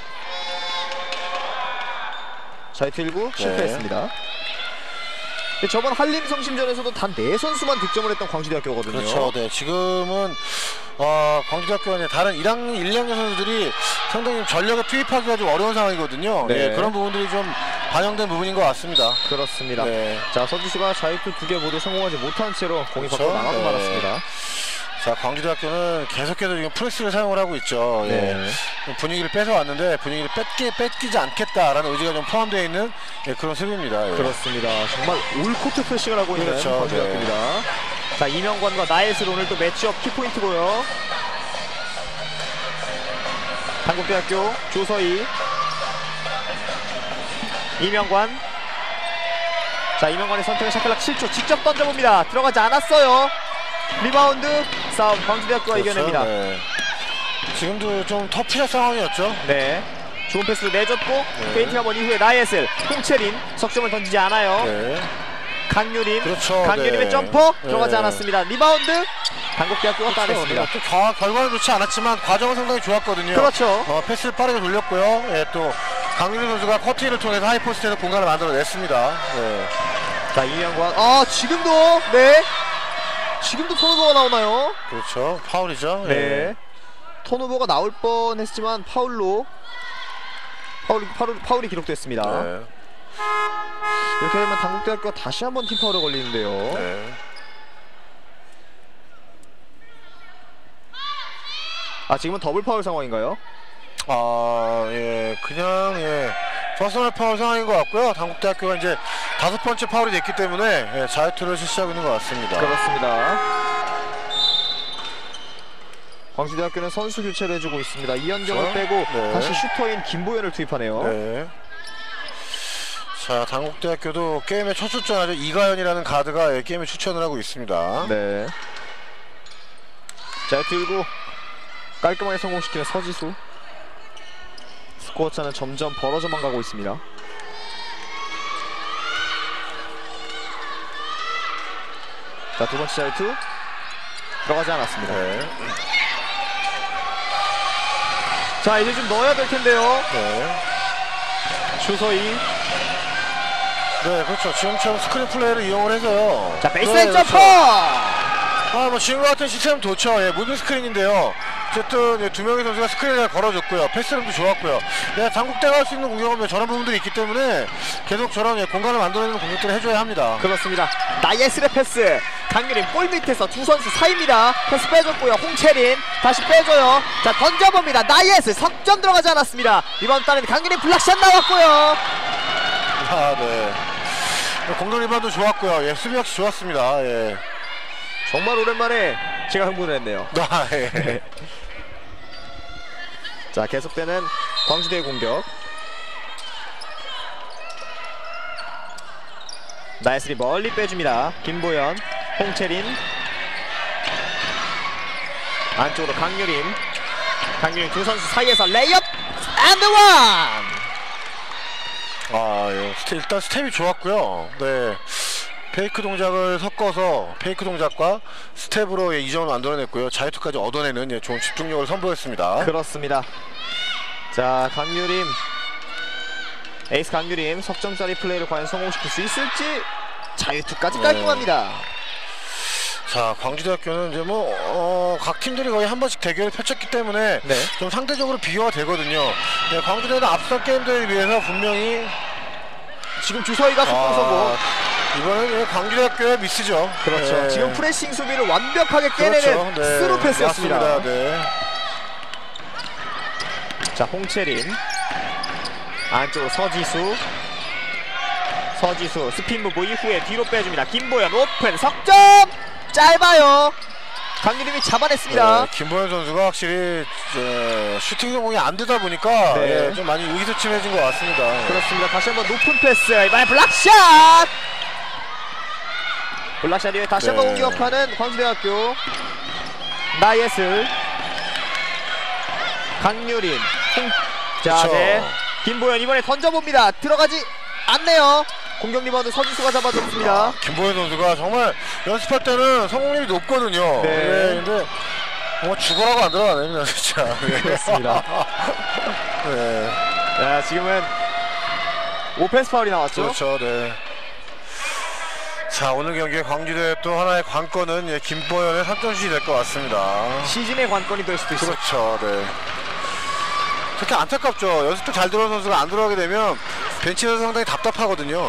자유투 1구 실패했습니다. 저번 한림성심전에서도 단 4선수만 득점을 했던 광주대학교거든요. 그렇죠. 네, 지금은 광주대학교와 다른 1학년 선수들이 상당히 전력을 투입하기가 좀 어려운 상황이거든요. 네. 그런 부분들이 좀 반영된 부분인 것 같습니다. 그렇습니다. 네. 자, 서지수가 자유투 2개 모두 성공하지 못한 채로 공이 그렇죠? 밖으로 나가고 말았습니다. 자, 광주대학교는 계속해서 지금 프레스를 사용을 하고 있죠. 네. 분위기를 뺏어왔는데 분위기를 뺏기지 않겠다라는 의지가 좀 포함되어 있는 그런 수비입니다. 그렇습니다. 정말 올코트 프레싱을 하고 있는 그렇죠. 광주대학교입니다. 자, 이명관과 나엣을 오늘 또 매치업 키포인트고요. 당국대학교 조서희, 이명관. 자, 이명관의 선택은 샤클락 7초 직접 던져봅니다. 들어가지 않았어요. 리바운드 싸움 광주대학교가 그렇죠. 이겨냅니다. 네. 지금도 좀 터프한 상황이었죠. 네. 좋은 패스를 내줬고 페인팅 한번 이후에 나예슬, 홍채린 석점을 던지지 않아요. 네. 강유림, 그렇죠. 강유림의 네. 점퍼 네. 들어가지 않았습니다. 리바운드 단국대학교가 따냈습니다. 또 결과는 좋지 않았지만 과정은 상당히 좋았거든요. 그렇죠. 패스를 빠르게 돌렸고요. 예, 또 강유림 선수가 커트인을 통해서 하이포스트에서 공간을 만들어냈습니다. 네. 자, 이명관. 지금도 네. 지금도 턴오버가 나오나요? 그렇죠. 파울이죠. 네. 예. 턴오버가 나올 뻔했지만 파울이 기록됐습니다. 네. 이렇게 되면 단국대학교가 다시 한번 팀 파울에 걸리는데요. 네. 지금은 더블 파울 상황인가요? 예, 그냥 퍼스널 파울 상황인 것 같고요. 단국대학교가 이제 5번째 파울이 됐기 때문에 자유투를 실시하고 있는 것 같습니다. 그렇습니다. 광주대학교는 선수 교체를 해주고 있습니다. 이현경을 빼고 네. 다시 슈터인 김보현을 투입하네요. 네. 자, 단국대학교도 게임에 첫 출전하죠. 이가연이라는 가드가 게임에 추천을 하고 있습니다. 네. 자, 들고 깔끔하게 성공시키는 서지수. 스코어 차는 점점 벌어져만 가고 있습니다. 자, 두 번째 자유투 들어가지 않았습니다. 네. 자, 이제 좀 넣어야 될 텐데요. 네. 추서희. 네, 그렇죠. 지금처럼 스크린 플레이를 이용을 해서요. 자, 베이스라인 점퍼! 그렇죠. 뭐 지금과 같은 시스템 좋죠. 무빙 스크린인데요. 어쨌든 두 명의 선수가 스크린을 걸어줬고요. 패스름도 좋았고요. 단국대가 할 수 있는 공격은 저런 부분들이 있기 때문에 계속 저런 공간을 만들어내는 공격들을 해줘야 합니다. 그렇습니다. 나예슬의 패스. 강유림 골 밑에서 두 선수 사이입니다. 패스 빼줬고요. 홍채린 다시 빼줘요. 자, 던져봅니다. 나예슬 석점 들어가지 않았습니다. 이번 달은 강유림 블락샷 나왔고요. 네. 공격 리바운드 좋았고요. 수비 역시 좋았습니다. 정말 오랜만에 제가 흥분을 했네요. 예. 자, 계속되는 광주대의 공격. 나예슬이 멀리 빼줍니다. 김보현, 홍채린, 안쪽으로 강유림 두 선수 사이에서 레이업 앤드 원. 일단 스텝이 좋았고요. 네. 페이크 동작을 섞어서 페이크 동작과 스텝으로 2점을 만들어냈고요. 자유투까지 얻어내는 좋은 집중력을 선보였습니다. 그렇습니다. 자, 강유림, 에이스 강유림 석점짜리 플레이를 과연 성공시킬 수 있을지. 자유투까지 깔끔합니다. 자, 광주대학교는 이제 각 팀들이 거의 한 번씩 대결을 펼쳤기 때문에 좀 상대적으로 비교가 되거든요. 광주대는 앞선 게임들에 비해서 분명히 지금 주서희가 속공 성공. 이번엔 광주대학교의 미스죠. 그렇죠. 지금 프레싱 수비를 완벽하게 깨내는 스루 패스였습니다. 맞습니다. 자, 홍채린 안쪽으로 서지수 스핀 무브 이후에 뒤로 빼줍니다. 김보현 오픈 석점 짧아요. 강유림이 잡아냈습니다. 김보현 선수가 확실히 슈팅 성공이 안 되다 보니까 좀 많이 의기소침해진 것 같습니다. 그렇습니다. 다시 한번 높은 패스. 이번에 블락샷 이후에 다시 한번 공격하는 광주대학교. 나예슬, 강유림, 자, 김보현 이번에 던져봅니다. 들어가지 않네요. 공격 리바운드 서지수가 잡아줬습니다. 김보현 선수가 정말 연습할 때는 성공률이 높거든요. 근데 죽어라고 안 들어가네요, 진짜. 그렇습니다. 자, 지금은 오펜스 파울이 나왔죠. 그렇죠. 자, 오늘 경기의 광주대 또 하나의 관건은 김보현의 3점슛이 될 것 같습니다. 시즌의 관건이 될 수도 있습니다. 그렇죠. 특히 안타깝죠. 연습도 잘 들어온 선수가 안 들어가게 되면 벤치에서 상당히 답답하거든요.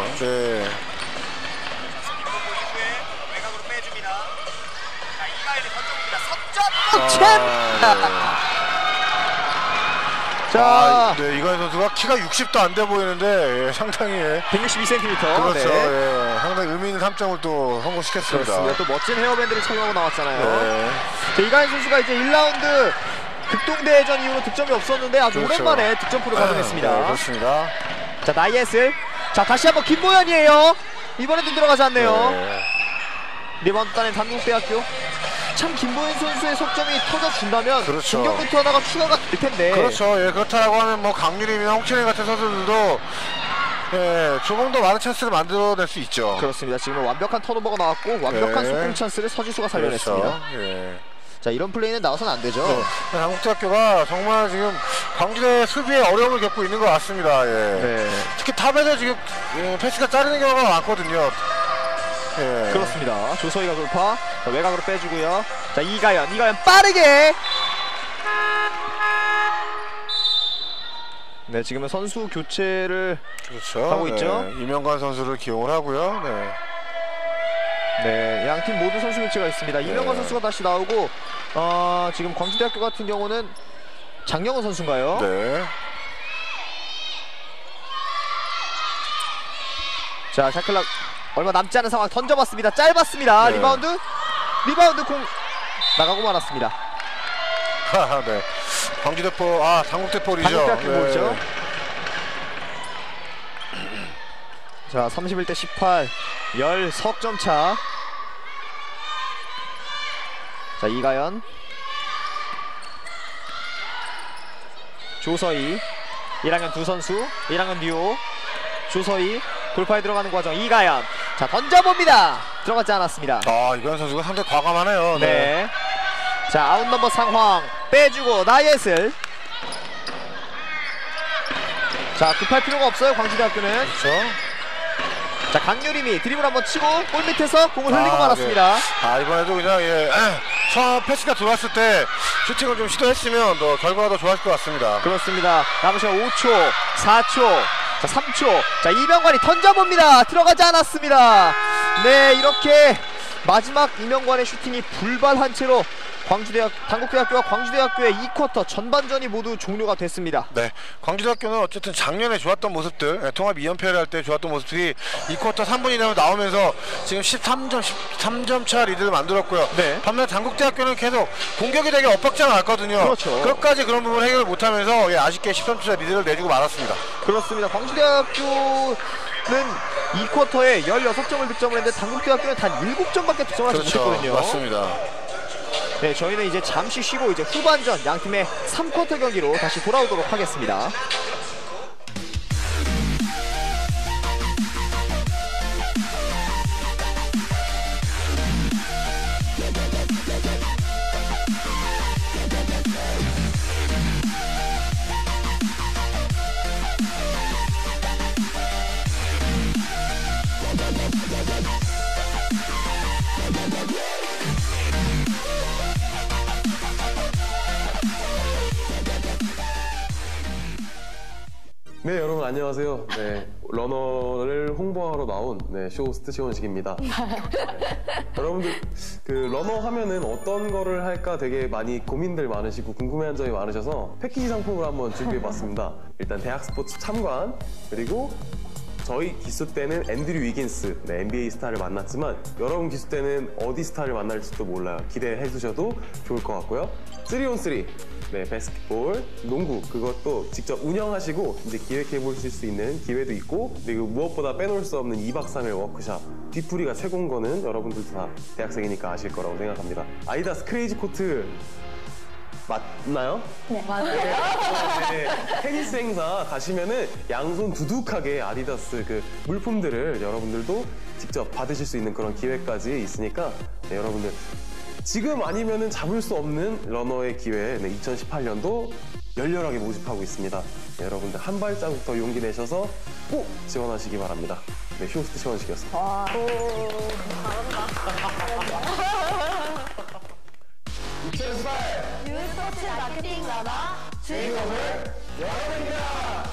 자, 이가연 선수가 키가 60도 안 돼 보이는데 상당히 162cm. 그렇죠. 상당히 의미 있는 3점을 또 성공시켰습니다. 그렇습니다. 또 멋진 헤어밴드를 착용하고 나왔잖아요. 자, 이가연 선수가 이제 1라운드 극동대회전 이후로 득점이 없었는데 아주 오랜만에 득점포를 가져냈습니다. 그렇습니다. 자, 나예슬. 자, 다시 한번 김보현이에요. 이번에도 들어가지 않네요. 리바운드 따낸 단국대학교. 참 김보현 선수의 속점이 터져준다면 공격 루트 하나가 추가가 될 텐데. 그렇죠. 그렇다라고 하면 강유림이나 홍채린 같은 선수들도 예, 조금 더 많은 찬스를 만들어낼 수 있죠. 그렇습니다. 지금 완벽한 턴오버가 나왔고 완벽한 네. 속공 찬스를 서지수가 살려냈습니다. 그렇죠. 예. 자, 이런 플레이는 나와서는 안 되죠. 네. 당국대학교가 정말 지금 광주대 수비에 어려움을 겪고 있는 것 같습니다. 예. 네. 특히 탑에서 지금 패스가 자르는 경우가 많거든요. 예. 그렇습니다. 조서희가 돌파. 자, 외곽으로 빼주고요. 자, 이가연 빠르게. 네, 지금은 선수 교체를 그렇죠. 하고 있죠. 이명관 선수를 기용을 하고요. 네. 네, 양팀 모두 선수 교체가 있습니다. 이명관 선수가 다시 나오고 지금 광주대학교 같은 경우는 장영호 선수인가요? 네. 자, 샤클락 얼마 남지 않은 상황 던져봤습니다. 짧았습니다. 네. 리바운드 공 나가고 말았습니다. 네. 광주대포, 당국대포이죠. 당국대학교 볼이죠. 자, 31대 18, 10석점 차. 자, 이가연, 조서희, 1학년 두 선수, 1학년 듀오, 조서희 돌파에 들어가는 과정. 이가연, 자, 던져봅니다. 들어가지 않았습니다. 이가연 선수가 상당히 과감하네요. 네. 자, 아웃 넘버 상황 빼주고 나예슬. 자, 급할 필요가 없어요. 광주대학교는. 그렇죠. 자, 강유림이 드리블 한번 치고 골 밑에서 공을 흘리고 말았습니다. 네. 이번에도 그냥 처음 패스가 들어왔을 때 슈팅을 좀 시도했으면 더 결과가 더 좋았을 것 같습니다. 그렇습니다. 남은 시간 5초, 4초, 자, 3초. 자, 이명관이 던져봅니다. 들어가지 않았습니다. 네, 이렇게 마지막 이명관의 슈팅이 불발한 채로 당국대학교와 광주대학교의 2쿼터 전반전이 모두 종료가 됐습니다. 네, 광주대학교는 어쨌든 작년에 좋았던 모습들, 통합 2연패를 할 때 좋았던 모습들이 2쿼터 3분이 되면 나오면서 지금 13점 차 리드를 만들었고요. 네. 반면 당국대학교는 계속 공격이 되게 엇박자가 났거든요. 그렇죠. 끝까지 그런 부분을 해결을 못하면서 아쉽게 13점 리드를 내주고 말았습니다. 그렇습니다. 광주대학교는 2쿼터에 16점을 득점을 했는데 당국대학교는 단 7점밖에 득점을 하지 그렇죠. 못했거든요. 맞습니다. 네, 저희는 이제 잠시 쉬고 이제 후반전 양팀의 3쿼터 경기로 다시 돌아오도록 하겠습니다. 네, 여러분 안녕하세요. 네, 러너를 홍보하러 나온 쇼호스트 시원식입니다. 여러분들 러너 하면은 어떤 거를 할까 되게 많이 고민들 많으시고 궁금해한 점이 많으셔서 패키지 상품을 한번 준비해봤습니다. 일단 대학 스포츠 참관, 그리고 저희 기수 때는 앤드류 위긴스, NBA 스타를 만났지만 여러분 기수 때는 어디 스타를 만날지도 몰라요. 기대해 주셔도 좋을 것 같고요. 3on3, 바스켓볼, 농구, 그것도 직접 운영하시고 이제 기획해 보실 수 있는 기회도 있고, 그리고 무엇보다 빼놓을 수 없는 2박 3일 워크샵. 뒤풀이가 최고인 거는 여러분들도 다 대학생이니까 아실 거라고 생각합니다. 아디다스 크레이지 코트 맞나요? 네, 맞아요. 네, 테니스 행사 가시면은 양손 두둑하게 아디다스 물품들을 여러분들도 직접 받으실 수 있는 그런 기회까지 있으니까 여러분들 지금 아니면은 잡을 수 없는 러너의 기회 2018년도 열렬하게 모집하고 있습니다. 여러분들 한 발자국 더 용기 내셔서 꼭 지원하시기 바랍니다. 네, 쇼호스트 시원식이었습니다. 와, 뉴스포츠 마케팅 러너 주인공은 여러분입니다.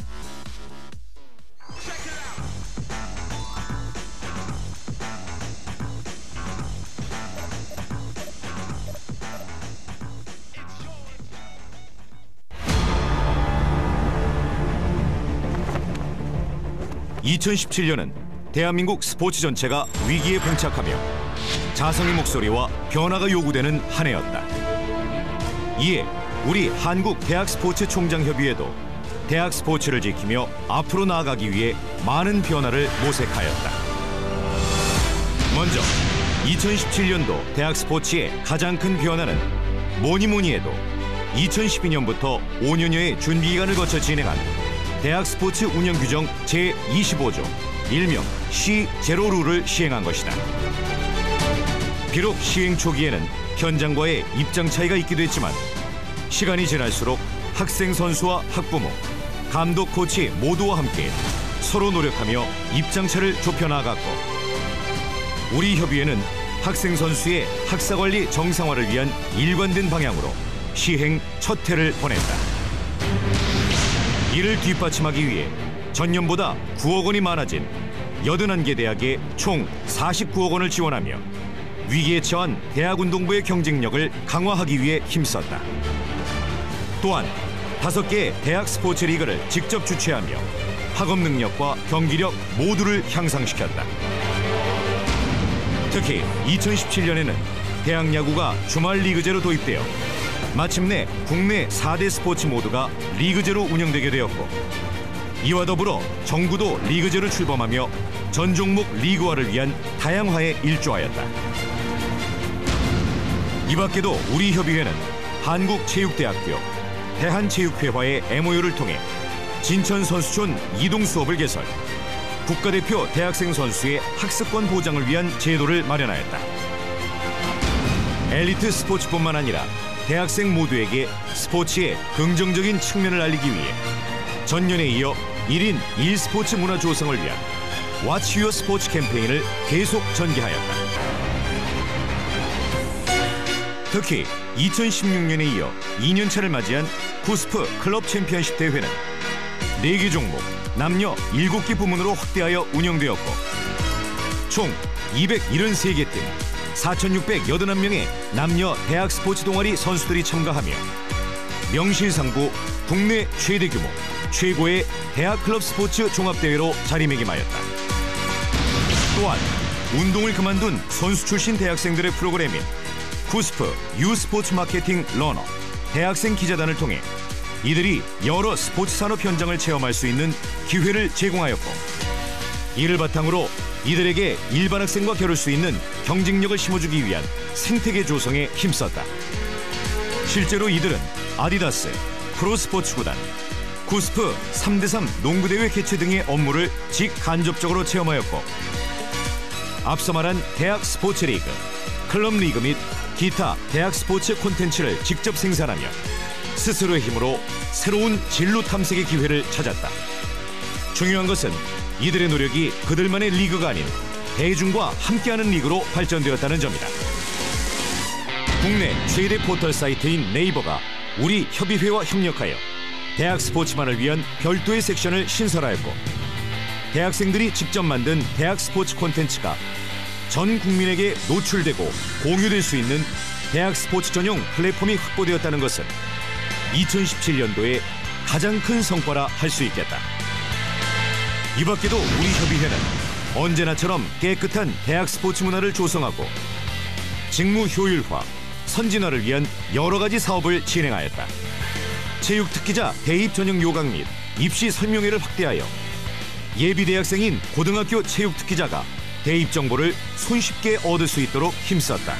(2017년은) 대한민국 스포츠 전체가 위기에 봉착하며 자성의 목소리와 변화가 요구되는 한 해였다. 이에 우리 한국대학스포츠총장협의회도 대학 스포츠를 지키며 앞으로 나아가기 위해 많은 변화를 모색하였다. 먼저 2017년도 대학 스포츠의 가장 큰 변화는 뭐니뭐니 해도 2012년부터 5년여의 준비 기간을 거쳐 진행한 대학 스포츠 운영 규정 제25조 일명 C0룰을 시행한 것이다. 비록 시행 초기에는 현장과의 입장 차이가 있기도 했지만 시간이 지날수록 학생 선수와 학부모, 감독 코치 모두와 함께 서로 노력하며 입장차를 좁혀나갔고 우리 협의회는 학생 선수의 학사관리 정상화를 위한 일관된 방향으로 시행 첫 해를 보냈다. 이를 뒷받침하기 위해 전년보다 9억 원이 많아진 81개 대학에 총 49억 원을 지원하며 위기에 처한 대학운동부의 경쟁력을 강화하기 위해 힘썼다. 또한 5개의 대학 스포츠 리그를 직접 주최하며 학업 능력과 경기력 모두를 향상시켰다. 특히 2017년에는 대학 야구가 주말 리그제로 도입되어 마침내 국내 4대 스포츠 모두가 리그제로 운영되게 되었고 이와 더불어 정부도 리그제로 출범하며 전 종목 리그화를 위한 다양화에 일조하였다. 이 밖에도 우리 협의회는 한국체육대학교, 대한체육회화의 MOU를 통해 진천 선수촌 이동 수업을 개설, 국가대표 대학생 선수의 학습권 보장을 위한 제도를 마련하였다. 엘리트 스포츠뿐만 아니라 대학생 모두에게 스포츠의 긍정적인 측면을 알리기 위해 전년에 이어 1인 1스포츠 문화 조성을 위한 Watch Your Sports 캠페인을 계속 전개하였다. 특히 2016년에 이어 2년차를 맞이한 쿠스프 클럽 챔피언십 대회는 4개 종목, 남녀 7개 부문으로 확대하여 운영되었고 총 273개 팀, 4,681명의 남녀 대학 스포츠 동아리 선수들이 참가하며 명실상부 국내 최대 규모, 최고의 대학 클럽 스포츠 종합대회로 자리매김하였다. 또한 운동을 그만둔 선수 출신 대학생들의 프로그램인 쿠스프 유스포츠 마케팅 러너 대학생 기자단을 통해 이들이 여러 스포츠 산업 현장을 체험할 수 있는 기회를 제공하였고 이를 바탕으로 이들에게 일반 학생과 겨룰 수 있는 경쟁력을 심어주기 위한 생태계 조성에 힘썼다. 실제로 이들은 아디다스, 프로스포츠 구단, 쿠스프 3대3 농구대회 개최 등의 업무를 직간접적으로 체험하였고 앞서 말한 대학 스포츠 리그, 클럽 리그 및 기타 대학 스포츠 콘텐츠를 직접 생산하며 스스로의 힘으로 새로운 진로 탐색의 기회를 찾았다. 중요한 것은 이들의 노력이 그들만의 리그가 아닌 대중과 함께하는 리그로 발전되었다는 점이다. 국내 최대 포털 사이트인 네이버가 우리 협의회와 협력하여 대학 스포츠만을 위한 별도의 섹션을 신설하였고 대학생들이 직접 만든 대학 스포츠 콘텐츠가 전 국민에게 노출되고 공유될 수 있는 대학 스포츠 전용 플랫폼이 확보되었다는 것은 2017년도에 가장 큰 성과라 할 수 있겠다. 이 밖에도 우리 협의회는 언제나처럼 깨끗한 대학 스포츠 문화를 조성하고 직무 효율화, 선진화를 위한 여러 가지 사업을 진행하였다. 체육 특기자 대입 전형 요강 및 입시 설명회를 확대하여 예비 대학생인 고등학교 체육 특기자가 대입 정보를 손쉽게 얻을 수 있도록 힘썼다.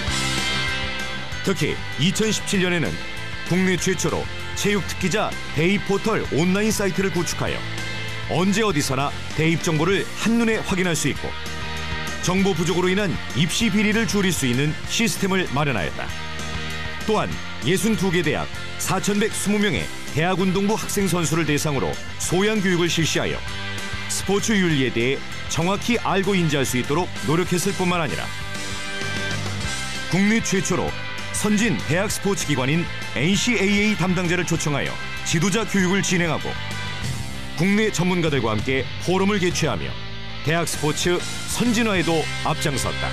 특히 2017년에는 국내 최초로 체육 특기자 대입 포털 온라인 사이트를 구축하여 언제 어디서나 대입 정보를 한눈에 확인할 수 있고 정보 부족으로 인한 입시 비리를 줄일 수 있는 시스템을 마련하였다. 또한 62개 대학 4,120명의 대학운동부 학생 선수를 대상으로 소양 교육을 실시하여 스포츠 윤리에 대해 정확히 알고 인지할 수 있도록 노력했을 뿐만 아니라 국내 최초로 선진 대학 스포츠 기관인 NCAA 담당자를 초청하여 지도자 교육을 진행하고 국내 전문가들과 함께 포럼을 개최하며 대학 스포츠 선진화에도 앞장섰다.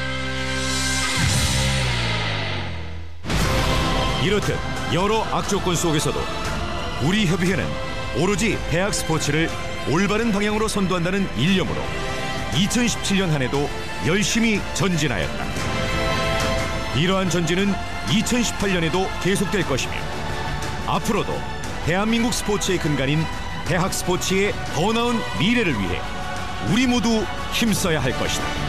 이렇듯 여러 악조건 속에서도 우리 협의회는 오로지 대학 스포츠를 올바른 방향으로 선도한다는 일념으로 2017년 한 해도 열심히 전진하였다. 이러한 전진은 2018년에도 계속될 것이며 앞으로도 대한민국 스포츠의 근간인 대학 스포츠의 더 나은 미래를 위해 우리 모두 힘써야 할 것이다.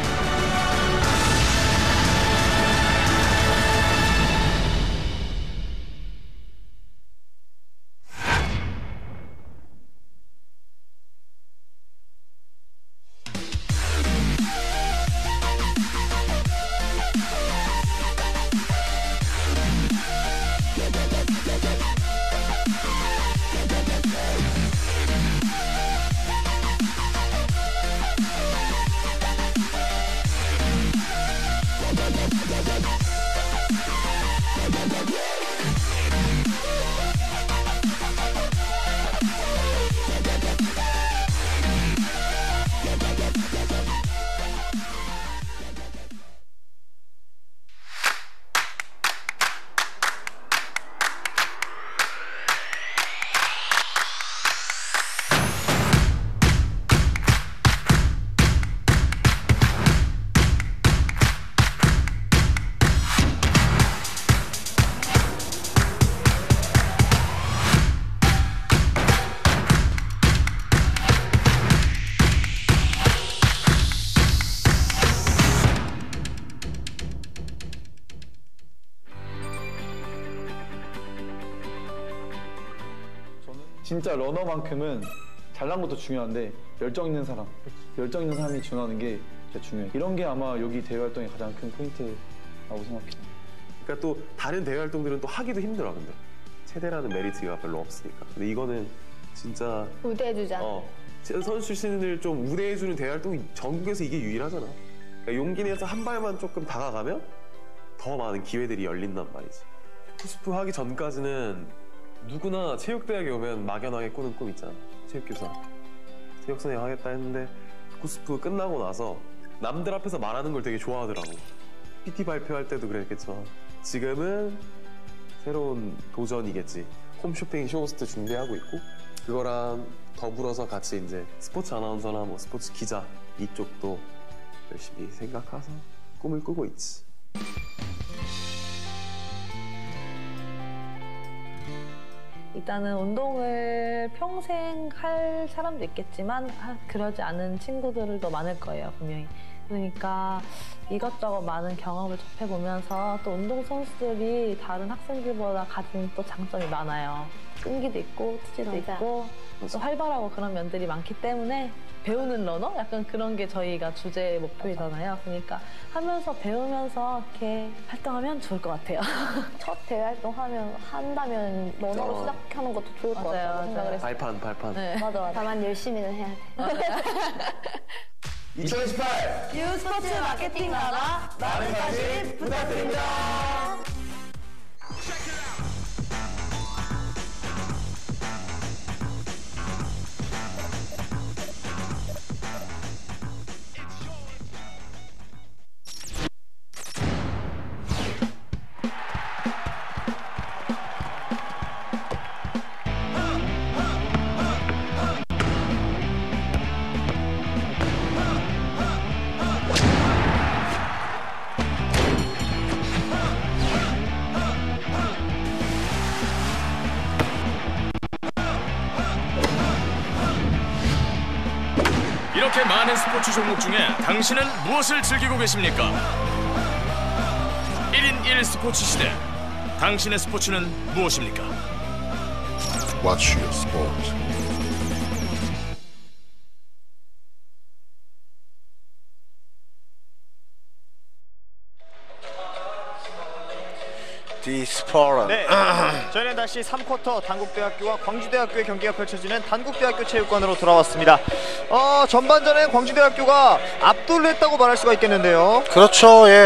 진짜 러너만큼은 잘난 것도 중요한데 열정 있는 사람, 열정 있는 사람이 준하는 게 진짜 중요해. 이런 게 아마 여기 대회 활동의 가장 큰 포인트라고 생각해. 그러니까 또 다른 대회 활동들은 또 하기도 힘들어. 근데 체대라는 메리트가 별로 없으니까. 근데 이거는 진짜 우대해주자. 선수 출신을 좀 우대해주는 대회 활동이 전국에서 이게 유일하잖아. 그러니까 용기 내서 한 발만 조금 다가가면 더 많은 기회들이 열린단 말이지. 쿠스프 하기 전까지는 누구나 체육대학에 오면 막연하게 꾸는 꿈 있잖아. 체육교사. 체육선생 하겠다 했는데 쿠스프 끝나고 나서 남들 앞에서 말하는 걸 되게 좋아하더라고. PT 발표할 때도 그랬겠지만 지금은 새로운 도전이겠지. 홈쇼핑 쇼호스트 준비하고 있고 그거랑 더불어서 같이 이제 스포츠 아나운서나 뭐 스포츠 기자 이쪽도 열심히 생각해서 꿈을 꾸고 있지. 일단은 운동을 평생 할 사람도 있겠지만 그러지 않은 친구들도 많을 거예요, 분명히. 그러니까 이것저것 많은 경험을 접해보면서 또 운동선수들이 다른 학생들보다 가진 또 장점이 많아요. 끈기도 있고 투지도 있고 또 활발하고 그런 면들이 많기 때문에 배우는 러너? 약간 그런 게 저희가 주제 목표이잖아요. 그러니까 하면서 배우면서 이렇게 활동하면 좋을 것 같아요. 첫 대회 한다면 러너로 시작하는 것도 좋을 것 같다고 생각을 했어요. 발판. 네. 맞아. 다만 열심히는 해야 돼. 2018 뉴스포츠 마케팅 나라 많은 관심 부탁드립니다. 이렇게 많은 스포츠 종목 중에 당신은 무엇을 즐기고 계십니까? 1인 1 스포츠 시대. 당신의 스포츠는 무엇입니까? Watch your sport. 디스포런. 네, 저희는 다시 3쿼터 단국대학교와 광주대학교의 경기가 펼쳐지는 단국대학교 체육관으로 돌아왔습니다. 전반전에 광주대학교가 압도를 했다고 말할 수가 있겠는데요. 그렇죠. 예.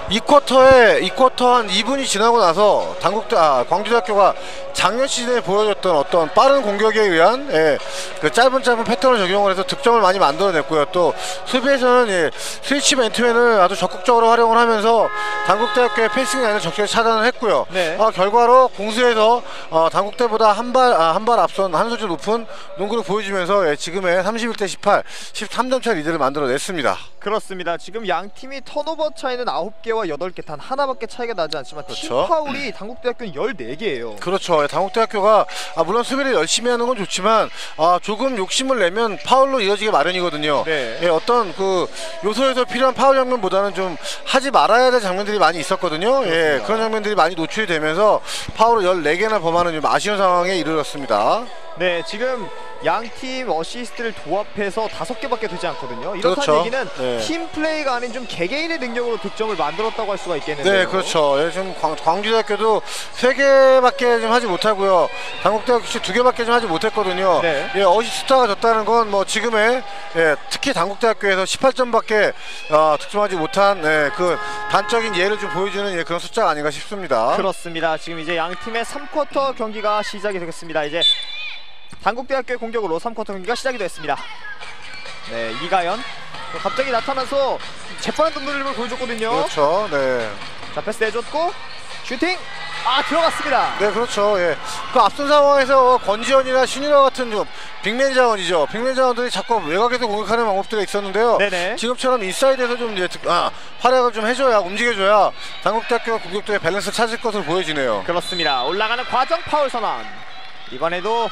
2쿼터 한 2분이 지나고 나서 광주대학교가 작년 시즌에 보여줬던 어떤 빠른 공격에 의한 그 짧은 패턴을 적용을 해서 득점을 많이 만들어냈고요. 또 수비에서는 스위치 맨투맨을 아주 적극적으로 활용을 하면서 단국대학교의 패싱 라인을 적절히 차단을 했고요. 네. 결과로 공수에서 단국대보다 한 발 앞선 한 수준 높은 농구를 보여주면서 지금의 31대 18, 13점 차 리드를 만들어냈습니다. 그렇습니다. 지금 양 팀이 턴오버 차이는 9개와 8개, 단 하나밖에 차이가 나지 않지만 그렇죠. 팀 파울이 단국대학교는 14개예요. 그렇죠. 단국대학교가 물론 수비를 열심히 하는 건 좋지만 조금 욕심을 내면 파울로 이어지게 마련이거든요. 네. 어떤 그 요소에서 필요한 파울 장면보다는 좀 하지 말아야 될 장면들이 많이 있었거든요. 그런 장면들이 많이 노출이 되면서 파울을 14개나 범하는 좀 아쉬운 상황에 이르렀습니다. 네, 지금 양팀 어시스트를 도합해서 5개밖에 되지 않거든요. 이렇다는 그렇죠. 얘기는 팀 플레이가 아닌 좀 개개인의 능력으로 득점을 만들었다고 할 수가 있겠는데요. 네, 그렇죠. 지금 광주대학교도 3개밖에 좀 하지 못하고요. 단국대학교 2개밖에 좀 하지 못했거든요. 네. 어시스트가 졌다는 건 뭐 지금의 특히 단국대학교에서 18점밖에 득점하지 못한 그 단적인 예를 좀 보여주는 그런 숫자가 아닌가 싶습니다. 그렇습니다. 지금 이제 양 팀의 3쿼터 경기가 시작이 되겠습니다. 이제 단국대학교의 공격으로 3쿼터 경기가 시작이 됐습니다. 네, 이가연 갑자기 나타나서 재빠른 덤돌림을 보여줬거든요. 그렇죠. 네. 자, 패스 내줬고 슈팅! 들어갔습니다. 네, 그렇죠. 그 앞선 상황에서 권지현이나 신유라 같은 좀 빅맨 자원이죠. 빅맨 자원들이 자꾸 외곽에서 공격하는 방법들이 있었는데요. 네네. 지금처럼 인사이드에서 좀 활약을 좀 해줘야, 움직여줘야 단국대학교가 공격도의 밸런스를 찾을 것으로 보여지네요. 그렇습니다. 올라가는 과정 파울 선언. 이번에도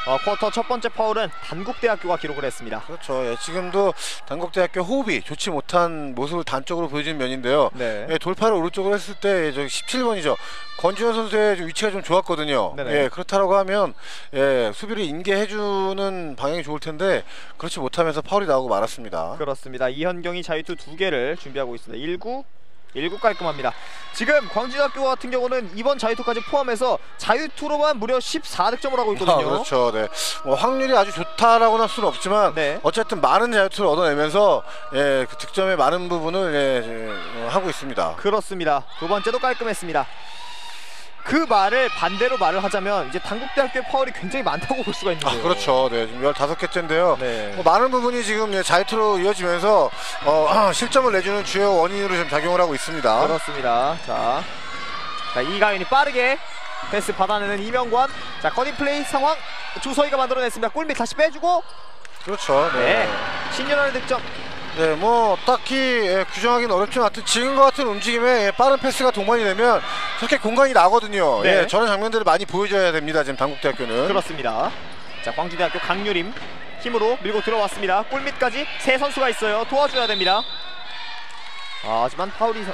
쿼터 첫 번째 파울은 단국대학교가 기록을 했습니다. 그렇죠. 예, 지금도 단국대학교 호흡이 좋지 못한 모습을 단적으로 보여주는 면인데요. 네. 예, 돌파를 오른쪽으로 했을 때 저 17번이죠. 권지현 선수의 위치가 좀 좋았거든요. 네네. 예, 그렇다라고 하면 예, 수비를 인계해주는 방향이 좋을 텐데 그렇지 못하면서 파울이 나오고 말았습니다. 그렇습니다. 이현경이 자유투 2개를 준비하고 있습니다. 1구 깔끔합니다. 지금 광주대학교 같은 경우는 이번 자유투까지 포함해서 자유투로만 무려 14득점을 하고 있거든요. 그렇죠. 네. 뭐 확률이 아주 좋다라고는 할 수는 없지만 네. 어쨌든 많은 자유투를 얻어내면서 예, 그 득점의 많은 부분을 예, 하고 있습니다. 그렇습니다. 두 번째도 깔끔했습니다. 그 말을 반대로 말을 하자면 이제 단국대학교의 파울이 굉장히 많다고 볼 수가 있는데요. 그렇죠. 네, 지금 15개째인데요. 네. 뭐 많은 부분이 지금 예, 자유투로 이어지면서 실점을 내주는 주요 원인으로 좀 작용을 하고 있습니다. 그렇습니다. 자, 이가윤이 빠르게 패스 받아내는 이명관. 자, 커닝 플레이 상황 조서희가 만들어냈습니다. 골밑 다시 빼주고. 그렇죠. 네. 신윤환의 득점. 네, 뭐 딱히 예, 규정하기는 어렵지만 지금과 같은 움직임에 예, 빠른 패스가 동반이 되면 저렇게 공간이 나거든요. 네. 예, 저런 장면들을 많이 보여줘야 됩니다. 지금 단국대학교는. 그렇습니다. 자, 광주대학교 강유림 힘으로 밀고 들어왔습니다. 골밑까지 세 선수가 있어요. 도와줘야 됩니다. 하지만 파울이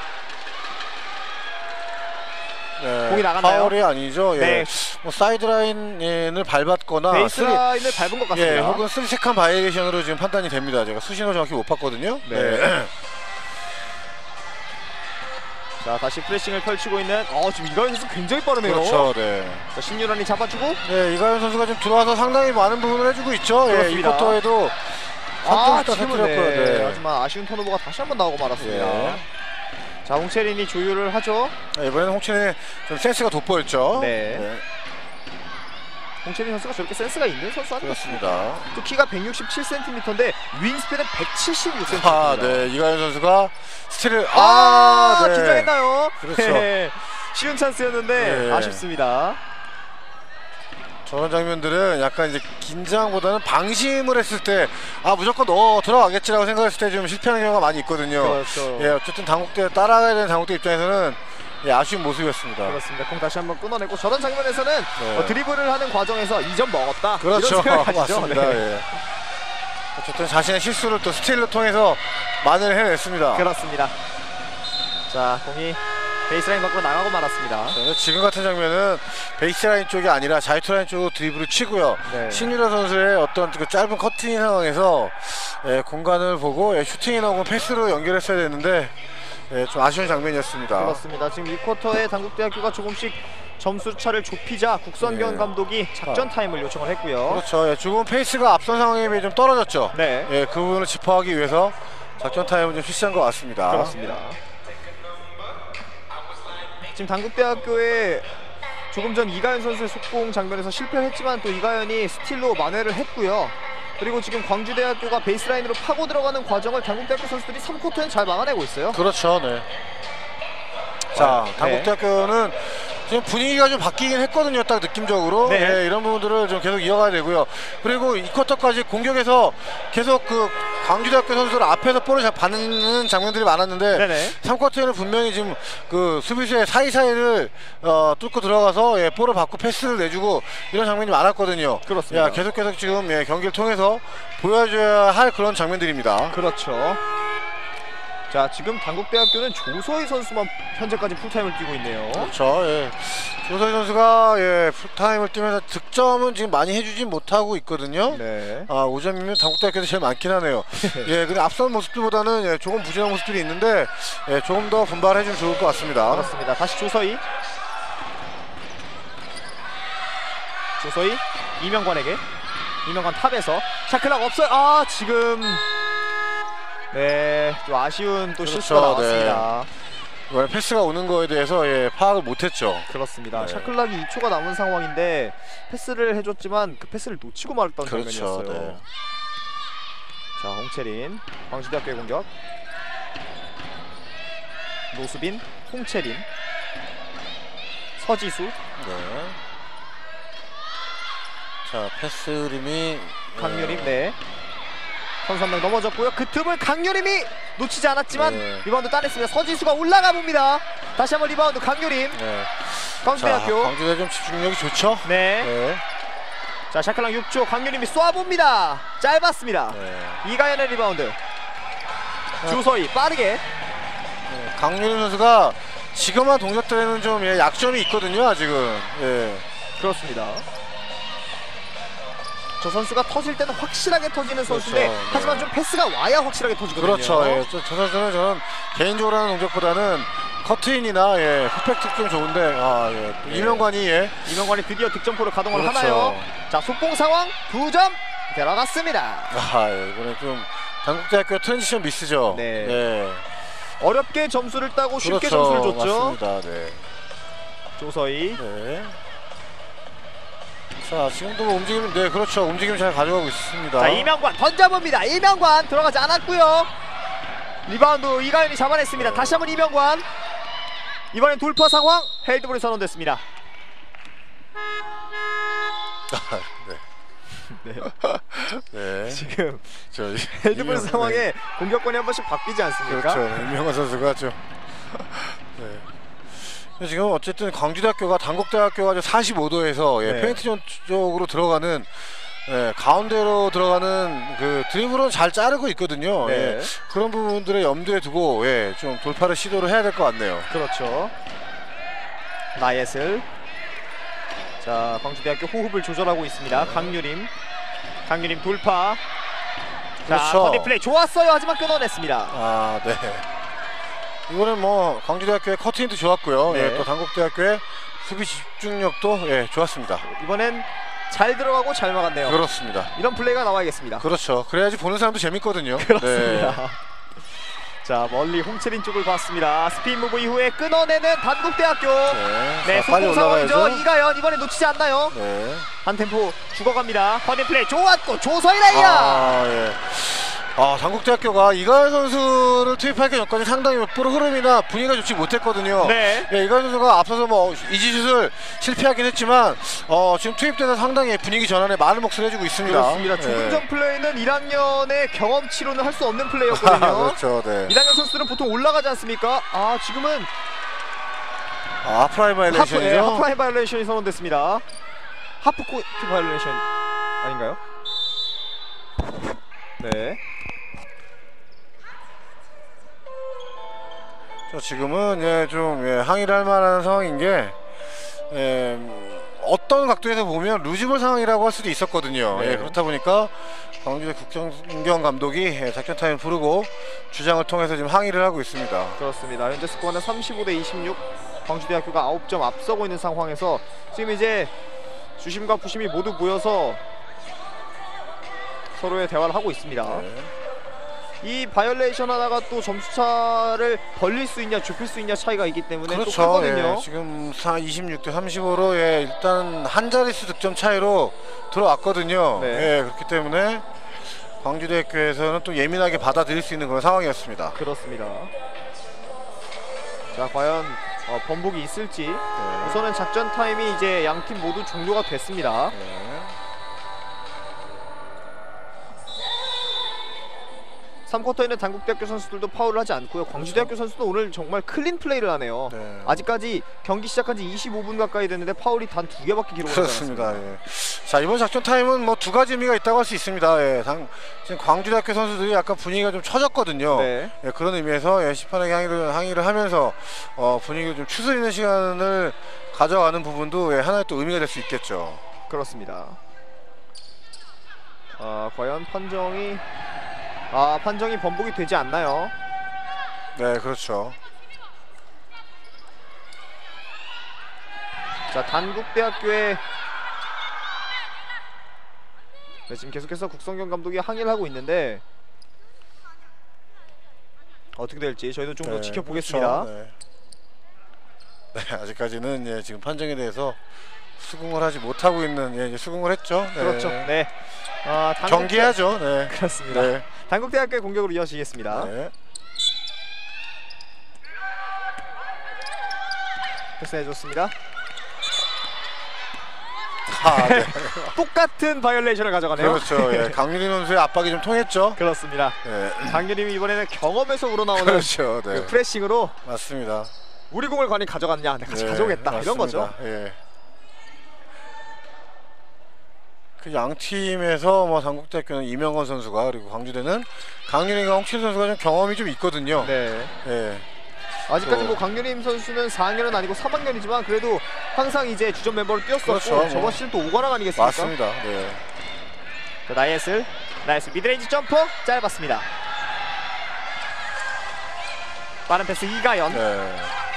네, 공이 나갔나요? 파울이 아니죠. 예. 네. 뭐 사이드라인을 밟았거나 베이스라인을 밟은 것 같습니다. 예, 혹은 슬릭한 바이레이션으로 지금 판단이 됩니다. 제가 수신호 정확히 못 봤거든요. 네. 자, 다시 프레싱을 펼치고 있는 지금 이가윤 선수 굉장히 빠르네요. 그렇죠. 네. 자, 신윤환이 잡아주고. 네, 이가윤 선수가 지금 들어와서 상당히 많은 부분을 해주고 있죠. 예, 이 쿼터에도 지금은 네. 하지만 아쉬운 턴오버가 다시 한번 나오고 말았습니다. 예. 자, 홍채린이 조율을 하죠. 네, 이번에는 홍채린의 좀 센스가 돋보였죠. 네. 홍채린 선수가 저렇게 센스가 있는 선수 아닙니까? 그렇습니다. 또 키가 167cm인데 윙스팬은 176cm. 네, 이가윤 선수가 스틸을 네. 네. 긴장했나요? 그렇죠. 네. 쉬운 찬스였는데 네. 아쉽습니다. 저런 장면들은 약간 이제 긴장보다는 방심을 했을 때 무조건 들어가겠지라고 생각했을 때 좀 실패하는 경우가 많이 있거든요. 그렇죠. 예, 어쨌든 단국대 따라가야 되는 단국대 입장에서는 예, 아쉬운 모습이었습니다. 그렇습니다. 공 다시 한번 끊어내고 저런 장면에서는 네. 드리블을 하는 과정에서 2점 먹었다. 그렇죠. 이런 생각을 가지죠. 맞습니다. 네. 예. 어쨌든 자신의 실수를 또 스틸을 통해서 만회를 해냈습니다. 그렇습니다. 자, 공이 베이스라인 밖으로 나가고 말았습니다. 네, 지금 같은 장면은 베이스라인 쪽이 아니라 자유투라인 쪽으로 드리블을 치고요. 네. 신유라 선수의 어떤 그 짧은 커팅 상황에서 공간을 보고 슈팅이나 혹은 패스로 연결했어야 되는데 좀 아쉬운 장면이었습니다. 그렇습니다. 지금 이 쿼터에 단국대학교가 조금씩 점수 차를 좁히자 국선경 감독이 작전 타임을 요청을 했고요. 그렇죠. 조금 페이스가 앞선 상황에 비해 좀 떨어졌죠. 네. 그 부분을 짚어하기 위해서 작전 타임을 좀 실시한 것 같습니다. 그렇습니다. 지금 단국대학교에 조금 전 이가연 선수의 속공 장면에서 실패했지만 또 이가연이 스틸로 만회를 했고요. 그리고 지금 광주대학교가 베이스라인으로 파고 들어가는 과정을 단국대학교 선수들이 3쿼터는 잘 막아내고 있어요. 그렇죠. 네. 자, 단국대학교는 지금 분위기가 좀 바뀌긴 했거든요. 딱 느낌적으로. 네. 네, 이런 부분들을 좀 계속 이어가야 되고요. 그리고 이 쿼터까지 공격에서 계속 그 광주대학교 선수를 앞에서 볼을 잘 받는 장면들이 많았는데 네네. 3쿼터에는 분명히 지금 그 수비수의 사이사이를 뚫고 들어가서 볼을 받고 패스를 내주고 이런 장면이 많았거든요. 그렇습니다. 계속 지금 경기를 통해서 보여줘야 할 그런 장면들입니다. 그렇죠. 자, 지금 단국대학교는 조서희 선수만 현재까지 풀타임을 뛰고 있네요. 그렇죠. 조서희 선수가 풀타임을 뛰면서 득점은 지금 많이 해주진 못하고 있거든요. 네. 5점이면 단국대학교도 제일 많긴 하네요. 근데 앞선 모습들보다는 조금 부진한 모습들이 있는데 조금 더 분발해주면 좋을 것 같습니다. 그렇습니다. 다시 조서희 이명관에게. 이명관 탑에서 샤클락 없어요. 지금 좀 아쉬운 또 실수가 나왔습니다. 이번에 패스가 오는 거에 대해서 파악을 못했죠. 그렇습니다. 샤클락이 2초가 남은 상황인데 패스를 해줬지만 그 패스를 놓치고 말았던 장면이었어요. 네. 자, 홍채린 광주대학교의 공격. 노수빈, 홍채린, 서지수. 자, 패스 흐름이 강유림. 선수 한 명 넘어졌고요. 그 틈을 강유림이 놓치지 않았지만 리바운드 따냈습니다. 서지수가 올라가 봅니다. 다시 한번 리바운드 강유림. 광주대학교. 광주대 좀 집중력이 좋죠. 자, 샤클락 6초 강유림이 쏴봅니다. 짧았습니다. 이가연의 리바운드. 주서희 빠르게. 강유림 선수가 지금한 동작들에는 좀 약점이 있거든요. 아직은. 그렇습니다. 저 선수가 터질 때는 확실하게 터지는 선수인데 그렇죠. 하지만 좀 패스가 와야 확실하게 터지거든요. 그렇죠. 저 선수는 저는 개인적으로 하는 동작보다는 커트인이나 풋백 득점 좋은데 이명관이 드디어 득점포를 가동을 그렇죠. 하나요? 자, 속공 상황 2점 들어갔습니다. 이번에 좀 단국대학교 트랜지션 미스죠. 어렵게 점수를 따고 쉽게 그렇죠. 점수를 줬죠. 맞습니다. 조서희. 자, 지금도 움직임, 그렇죠. 움직임 잘 가져가고 있습니다. 자, 이명관 던져봅니다. 이명관 들어가지 않았고요. 리바운드 이가연이 잡아냈습니다. 다시 한번 이명관. 이번엔 돌파 상황. 헤드볼이 선언됐습니다. 지금 헤드볼 상황에 공격권이 한 번씩 바뀌지 않습니까? 그렇죠. 이명관 선수가 좀 지금 어쨌든 광주대학교가 단국대학교가 45도에서 페인트존 쪽으로 들어가는 가운데로 들어가는 그 드리블은 잘 자르고 있거든요. 그런 부분들을 염두에 두고 좀 돌파를 시도를 해야 될 것 같네요. 그렇죠. 나예슬. 자, 광주대학교 호흡을 조절하고 있습니다. 강유림 돌파. 자, 버디 플레이 좋았어요. 하지만 끊어냈습니다. 이거는 뭐 광주대학교의 커트인도 좋았고요. 또 단국대학교의 수비 집중력도 좋았습니다. 이번엔 잘 들어가고 잘 막았네요. 그렇습니다. 이런 플레이가 나와야겠습니다. 그렇죠. 그래야지 보는 사람도 재밌거든요. 그렇습니다. 자, 멀리 홍채린 쪽을 봤습니다. 스피인 무브 이후에 끊어내는 단국대학교. 속공 상황이죠. 이가연 이번에 놓치지 않나요? 한 템포 죽어갑니다. 버디 플레이 좋았고 조서희 레이어. 단국대학교가 이가연 선수를 투입하기 전까지 상당히 프로 흐름이나 분위기가 좋지 못했거든요. 이가연 선수가 앞서서 뭐 이지슛을 실패하긴 했지만 지금 투입돼서 상당히 분위기 전환에 많은 몫을 해주고 있습니다. 그렇습니다. 조금 전 플레이는 1학년의 경험치로는 할 수 없는 플레이였거든요. 그렇죠. 1학년 선수들은 보통 올라가지 않습니까? 지금은 하프라인 바이올레이션이죠. 하프라인 바이올레이션이 선언됐습니다. 하프코트 바이올레이션 아닌가요? 지금은 좀 항의를 할 만한 상황인 게 어떤 각도에서 보면 루즈볼 상황이라고 할 수도 있었거든요. 그렇다 보니까 광주대 국정경 감독이 작전 타임 부르고 주장을 통해서 지금 항의를 하고 있습니다. 그렇습니다. 현재 스코어는 35대 26. 광주대학교가 9점 앞서고 있는 상황에서 지금 이제 주심과 부심이 모두 모여서 서로의 대화를 하고 있습니다. 이 바이올레이션 하나가 또 점수차를 벌릴 수 있냐 좁힐 수 있냐 차이가 있기 때문에 또 크거든요. 지금 26대 35로 일단 한 자릿수 득점 차이로 들어왔거든요. 그렇기 때문에 광주대학교에서는 또 예민하게 받아들일 수 있는 그런 상황이었습니다. 그렇습니다. 자, 과연 번복이 있을지. 우선은 작전 타임이 이제 양팀 모두 종료가 됐습니다. 3쿼터에는 단국대학교 선수들도 파울을 하지 않고요. 광주대학교 선수도 오늘 정말 클린 플레이를 하네요. 아직까지 경기 시작한 지 25분 가까이 됐는데 파울이 단 2개밖에 기록을 하지 않았습니다. 자, 이번 작전 타임은 뭐 두 가지 의미가 있다고 할 수 있습니다. 지금 광주대학교 선수들이 약간 분위기가 좀 처졌거든요. 그런 의미에서 심판에게 항의를 하면서 분위기를 좀 추스리는 시간을 가져가는 부분도 하나의 또 의미가 될 수 있겠죠. 그렇습니다. 과연 판정이 번복이 되지 않나요? 그렇죠. 자, 단국대학교의 지금 계속해서 국성경 감독이 항의를 하고 있는데 어떻게 될지 저희도 좀 더 지켜보겠습니다. 그렇죠. 아직까지는 지금 판정에 대해서 수긍을 하지 못하고 있는 수긍을 했죠. 그렇죠. 경기하죠. 그렇습니다. 단국대학교의 공격으로 이어지겠습니다. 패스해줬습니다. 똑같은 바이올레이션을 가져가네요. 그렇죠. 강유림 선수의 압박이 좀 통했죠. 그렇습니다. 강유림이 이번에는 경험에서 우러나오는 그렇죠. 그 프레싱으로 맞습니다. 우리 공을 관이 가져갔냐, 내가 가져오겠다. 맞습니다. 이런 거죠. 그 양 팀에서 뭐 단국대학교는 이명건 선수가 그리고 광주대는 강윤희가 홍철 선수가 좀 경험이 좀 있거든요. 네. 예. 아직까지 뭐 강유림 선수는 4학년은 아니고 3학년이지만 그래도 항상 이제 주전 멤버를 뛰었었고 그렇죠. 저번 시즌 또 5관왕 아니겠습니까? 맞습니다. 네. 자, 나이스 미드레인지 점프 짧았습니다. 빠른 패스 이가연. 네.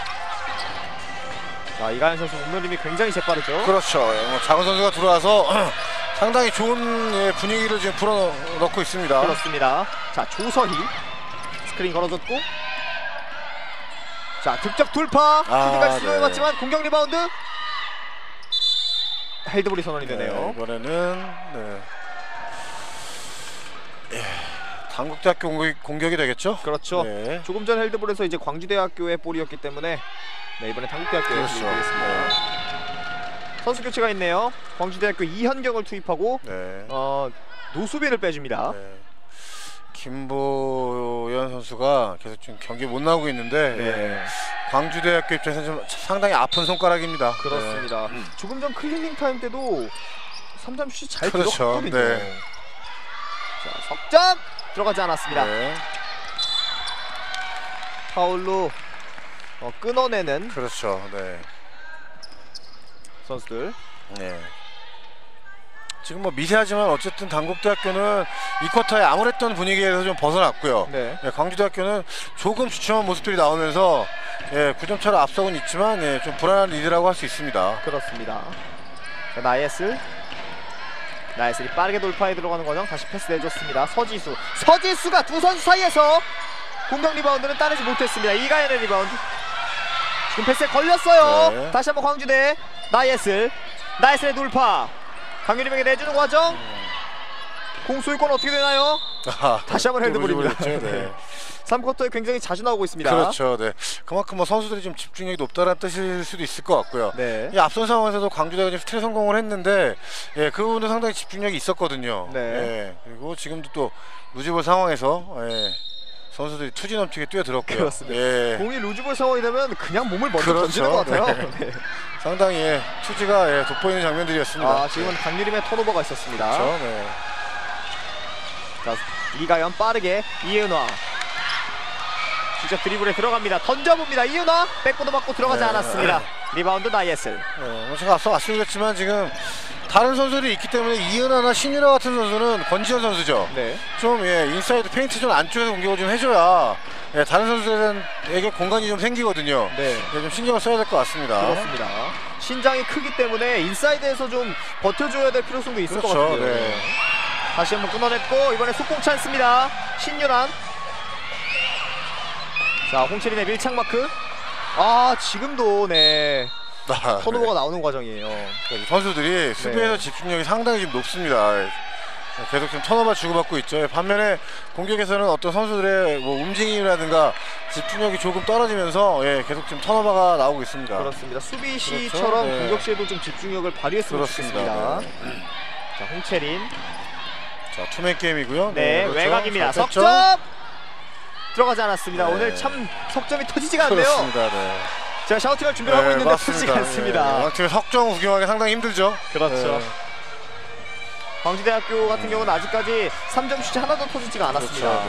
자, 이가연 선수 몸놀림이 굉장히 재빠르죠. 그렇죠. 뭐 작은 선수가 들어와서 상당히 좋은 분위기를 지금 불어넣고 있습니다. 그렇습니다. 자, 조서희 스크린 걸어줬고, 자, 득점 돌파. 슈팅까지 시도해봤지만 공격 리바운드 헤드볼이 선언이 되네요. 네, 이번에는 단국대학교 공격이 되겠죠? 그렇죠. 네. 조금 전 헬드볼에서 이제 광주대학교의 볼이었기 때문에 이번에 단국대학교에 그렇죠. 되겠습니다. 선수 교체가 있네요. 광주대학교 이현경을 투입하고 노수빈을 빼줍니다. 김보연 선수가 계속 좀 경기 못 나오고 있는데 광주대학교 입장에서는 좀 상당히 아픈 손가락입니다. 그렇습니다. 조금 전 클리닝 타임 때도 3점 슛이 잘 그렇죠. 들어갔거든요. 네. 자, 석점 들어가지 않았습니다. 파울로 끊어내는 그렇죠. 네. 선수들. 네. 지금 뭐 미세하지만 어쨌든 단국대학교는 이 쿼터에 암울했던 분위기에서 좀 벗어났고요. 네. 광주대학교는 조금 주춤한 모습들이 나오면서 9점 차로 앞서고는 있지만 좀 불안한 리드라고 할 수 있습니다. 그렇습니다. 자, 나이슬이 빠르게 돌파에 들어가는 과정 다시 패스 내줬습니다. 서지수가 두 선수 사이에서 공격 리바운드는 따내지 못했습니다. 이가연의 리바운드. 지금 패스에 걸렸어요. 다시 한번 광주대 나이슬의 돌파. 강유림에게 내주는 과정. 공소유권 어떻게 되나요? 다시 한번 핸드볼입니다. 3쿼터에 굉장히 자주 나오고 있습니다. 그렇죠. 네. 그만큼 뭐 선수들이 좀 집중력이 높다는 뜻일 수도 있을 것 같고요. 이 앞선 상황에서도 광주대가 좀 스틸 성공을 했는데 그 부분도 상당히 집중력이 있었거든요. 그리고 지금도 또 루즈볼 상황에서 선수들이 투지 넘치게 뛰어들었고요. 그렇습니다. 공이 루즈볼 상황이 되면 그냥 몸을 먼저 던지는 것 같아요. 상당히 투지가 돋보이는 장면들이었습니다. 지금은 강유림의 턴오버가 있었습니다. 그렇죠. 자, 이가연 빠르게 이은화 직접 드리블에 들어갑니다. 던져봅니다. 이은화 백보드 맞고 들어가지 않았습니다. 리바운드 나이슬. 제가 앞서 말씀드렸지만 지금 다른 선수들이 있기 때문에 이은하나 신유라 같은 선수는 권지현 선수죠. 좀 인사이드 페인트 좀 안쪽에서 공격을 좀 해줘야 다른 선수들에게 공간이 좀 생기거든요. 좀 신경을 써야 될 것 같습니다. 그렇습니다. 신장이 크기 때문에 인사이드에서 좀 버텨줘야 될 필요성도 있을 것 같아요. 다시 한번 끊어냈고 이번에 속공 찬스입니다. 신유란. 자, 홍채린의 밀착 마크. 지금도 턴오버가 나오는 과정이에요. 선수들이 수비에서 집중력이 상당히 좀 높습니다. 계속 좀 턴오버 주고받고 있죠. 반면에 공격에서는 어떤 선수들의 뭐 움직임이라든가 집중력이 조금 떨어지면서 계속 좀 턴오버가 나오고 있습니다. 그렇습니다. 수비 시처럼 공격 시에도 좀 집중력을 발휘했으면 좋겠습니다. 자, 홍채린. 자, 투맨 게임이고요. 외곽입니다. 석점 들어가지 않았습니다. 오늘 참 석점이 터지지가 않네요. 그렇습니다. 제가 샤우팅을 준비하고 있는데 터지지 않습니다. 양팀의 석점 구경하기 상당히 힘들죠. 그렇죠. 광주대학교 같은 경우는 아직까지 3점 슛이 하나도 터지지가 않았습니다.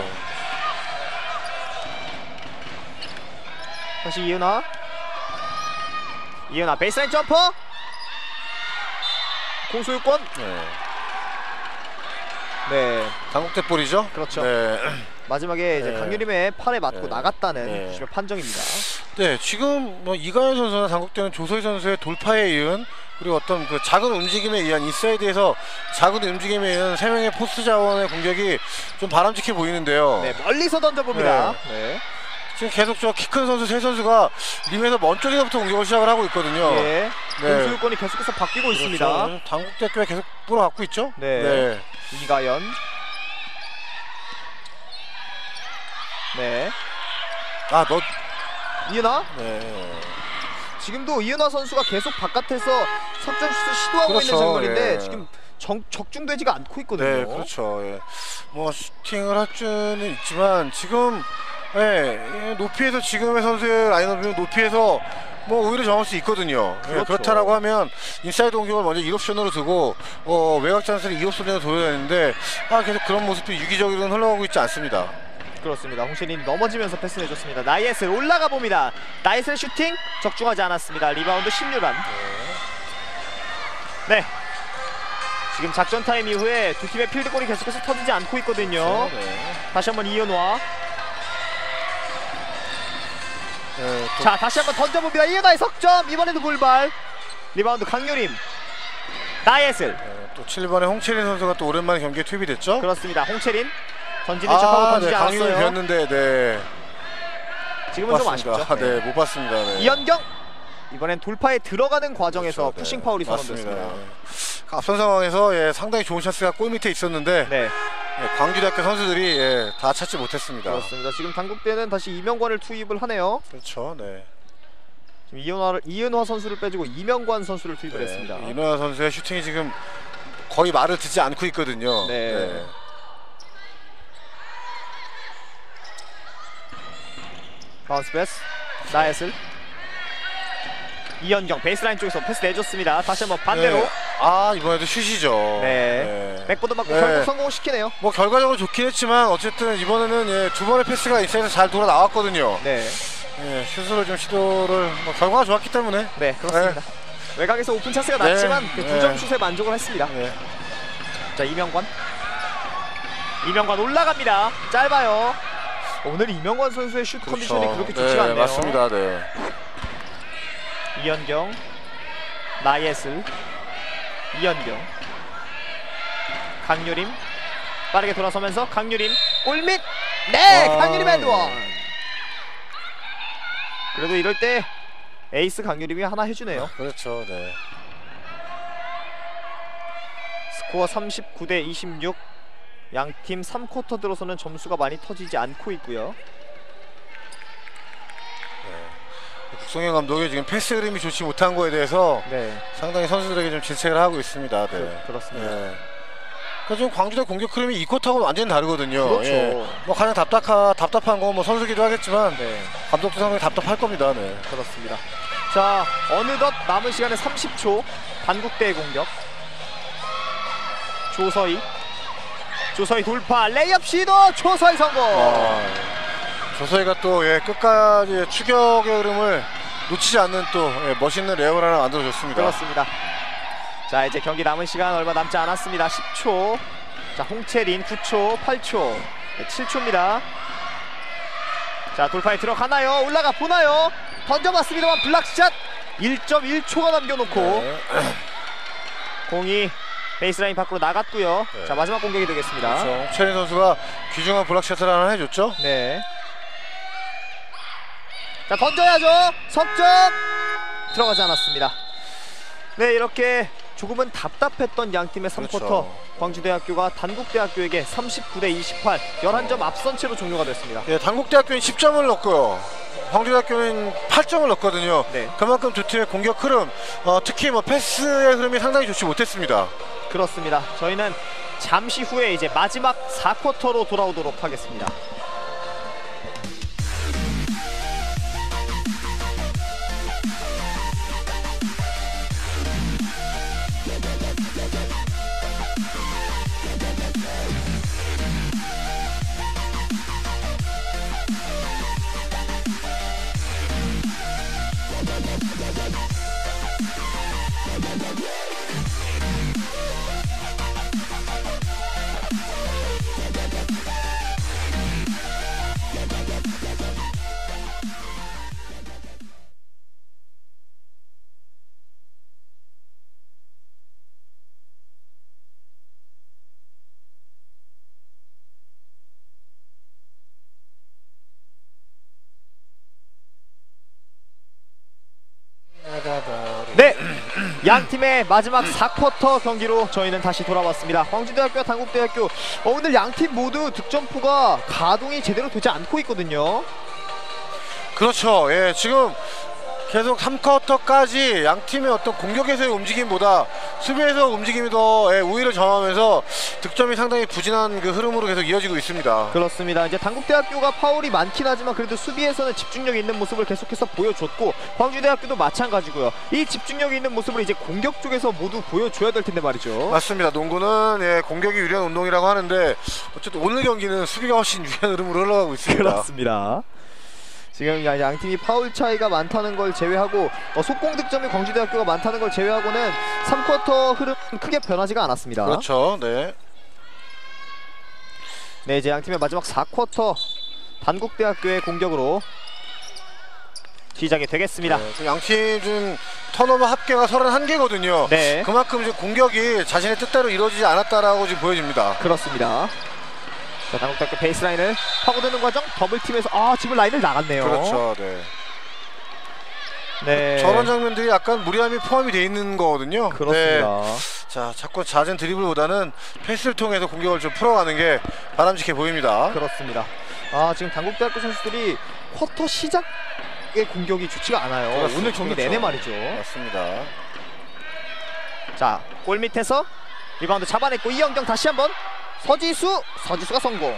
다시 이은하 베이스라인 점퍼. 공소유권. 단국대 볼이죠. 그렇죠. 마지막에 이제 강유림의 팔에 맞고 나갔다는 판정입니다. 지금 뭐 이가연 선수나 단국대는 조서희 선수의 돌파에 이은 그리고 어떤 그 작은 움직임에 의한 인사이드에서 작은 움직임에 의한 3명의 포스트 자원의 공격이 좀 바람직해 보이는데요. 멀리서 던져봅니다. 지금 계속 저 키 큰 선수 세 선수가 림에서 먼 쪽에서부터 공격을 시작을 하고 있거든요. 공소유권이 계속해서 바뀌고 있습니다. 단국대학교가 계속 불어갖고 있죠. 이가연. 이은하. 지금도 이은하 선수가 계속 바깥에서 석점 슛을 시도하고 있는 장면인데 지금 적중되지가 않고 있거든요. 그렇죠. 뭐 슈팅을 할 수는 있지만 지금 높이에서 지금의 선수의 라인업이면 높이에서 뭐 오히려 정할 수 있거든요. 그렇죠. 예, 그렇다라고 하면 인사이드 공격을 먼저 1옵션으로 두고 외곽 찬스를 2옵션으로 둬야 되는데 계속 그런 모습이 유기적으로는 흘러가고 있지 않습니다. 그렇습니다. 홍채린이 넘어지면서 패스 내줬습니다. 나이에슬 올라가 봅니다. 나이에슬 슈팅 적중하지 않았습니다. 리바운드 신유란. 네. 지금 작전 타임 이후에 두 팀의 필드골이 계속해서 터지지 않고 있거든요. 다시 한번 이은화. 자, 다시 한번 던져봅니다. 이은화의 석점. 이번에도 불발. 리바운드 강유림. 나이에슬. 또 7번의 홍채린 선수가 또 오랜만에 경기에 투입이 됐죠? 그렇습니다. 홍채린 던지는 척하고 던지지 않았어요. 강유림 비었는데 네. 지금은 좀 아쉽죠. 네, 못 봤습니다. 네. 이현경. 이번엔 돌파에 들어가는 과정에서 그렇죠, 푸싱 파울이 선언됐습니다. 앞선 상황에서 상당히 좋은 찬스가 골 밑에 있었는데 광주대학교 선수들이 다 찾지 못했습니다. 그렇습니다. 지금 당국대는 다시 이명관을 투입을 하네요. 그렇죠. 네. 지금 이은화 선수를 빼주고 이명관 선수를 투입을 했습니다. 이은화 선수의 슈팅이 지금 거의 말을 듣지 않고 있거든요. 네. 바운스 패스. 나에슬. 이현경 베이스라인 쪽에서 패스 내줬습니다. 다시 한번 반대로. 네. 이번에도 슛이죠. 네. 백보드 맞고 결국 성공시키네요. 뭐 결과적으로 좋긴 했지만 어쨌든 이번에는 두 번의 패스가 인사이드에서 잘 돌아 나왔거든요. 네. 슛으로 좀 시도를 결과가 좋았기 때문에. 네, 그렇습니다. 외곽에서 오픈 찬스가 났지만 그 2점 슛에 만족을 했습니다. 자, 이명관 올라갑니다. 짧아요. 오늘 이명관 선수의 슛 컨디션이 그렇게 좋지가 않네요. 맞습니다. 네. 이현경, 나예슬, 이현경, 강유림 빠르게 돌아서면서 강유림 골밑. 네, 강유림 헤드원. 그래도 이럴 때 에이스 강유림이 하나 해주네요. 그렇죠. 네. 스코어 39대 26. 양팀 3쿼터 들어서는 점수가 많이 터지지 않고 있고요. 국성현 감독이 지금 패스 흐름이 좋지 못한 거에 대해서 상당히 선수들에게 좀 질책을 하고 있습니다. 네. 그렇습니다. 그러니까 지금 광주대 공격 흐름이 2쿼터하고는 완전히 다르거든요. 그렇죠. 뭐 가장 답답한 건 뭐 선수기도 하겠지만 감독도 상당히 답답할 겁니다. 네. 그렇습니다. 자, 어느덧 남은 시간에 30초. 단국대의 공격. 조서희 돌파, 레이업 시도, 조서희 성공. 조서희가 또 끝까지 추격의 흐름을 놓치지 않는 또 멋있는 레이업을 하나 만들어줬습니다. 그렇습니다. 자, 이제 경기 남은 시간 얼마 남지 않았습니다. 10초. 자, 홍채린 9초, 8초, 7초입니다. 자, 돌파에 들어가나요? 올라가 보나요? 던져봤습니다만 블락샷. 1.1초가 남겨놓고 공이 베이스라인 밖으로 나갔고요. 자, 마지막 공격이 되겠습니다. 그렇죠. 홍채린 선수가 귀중한 블락샷을 하나 해줬죠. 네. 자, 던져야죠. 석점 들어가지 않았습니다. 네, 이렇게 조금은 답답했던 양팀의 3쿼터. 광주대학교가 단국대학교에게 39대 28, 11점 앞선 채로 종료가 됐습니다. 단국대학교는 10점을 넣고요. 광주대학교는 8점을 넣었거든요. 그만큼 두 팀의 공격 흐름, 특히 패스의 흐름이 상당히 좋지 못했습니다. 그렇습니다. 저희는 잠시 후에 이제 마지막 4쿼터로 돌아오도록 하겠습니다. 네, 양 팀의 마지막 4쿼터 경기로 저희는 다시 돌아왔습니다. 광주대학교와 단국대학교, 오늘 양 팀 모두 득점포가 가동이 제대로 되지 않고 있거든요. 그렇죠. 지금 계속 3쿼터까지 양 팀의 어떤 공격에서의 움직임보다 수비에서 움직임이 더 우위를 점하면서 득점이 상당히 부진한 그 흐름으로 계속 이어지고 있습니다. 그렇습니다. 이제 단국대학교가 파울이 많긴 하지만 그래도 수비에서는 집중력 있는 모습을 계속해서 보여줬고 광주대학교도 마찬가지고요. 이 집중력 있는 모습을 이제 공격 쪽에서 모두 보여줘야 될 텐데 말이죠. 맞습니다. 농구는 공격이 유리한 운동이라고 하는데 어쨌든 오늘 경기는 수비가 훨씬 유리한 흐름으로 흘러가고 있습니다. 그렇습니다. 지금 양팀이 파울 차이가 많다는 걸 제외하고 속공 득점이 광주대학교가 많다는 걸 제외하고는 3쿼터 흐름은 크게 변하지가 않았습니다. 그렇죠. 네. 네, 이제 양팀의 마지막 4쿼터 단국대학교의 공격으로 시작이 되겠습니다. 네, 양팀 좀 턴오버 합계가 31개거든요. 네. 그만큼 이제 공격이 자신의 뜻대로 이루어지지 않았다라고 지금 보여집니다. 그렇습니다. 자, 단국대학교 베이스라인을 파고드는 과정 더블팀에서 지금 라인을 나갔네요. 그렇죠. 네. 네. 저런 장면들이 약간 무리함이 포함이 되어 있는 거거든요. 그렇습니다. 네. 자, 자꾸 잦은 드리블보다는 패스를 통해서 공격을 좀 풀어가는 게 바람직해 보입니다. 그렇습니다. 지금 단국대학교 선수들이 쿼터 시작의 공격이 좋지가 않아요. 그렇습니다. 오늘 경기 내내 말이죠. 맞습니다. 자, 골 밑에서 리바운드 잡아냈고 이영경 다시 한번 서지수가 성공.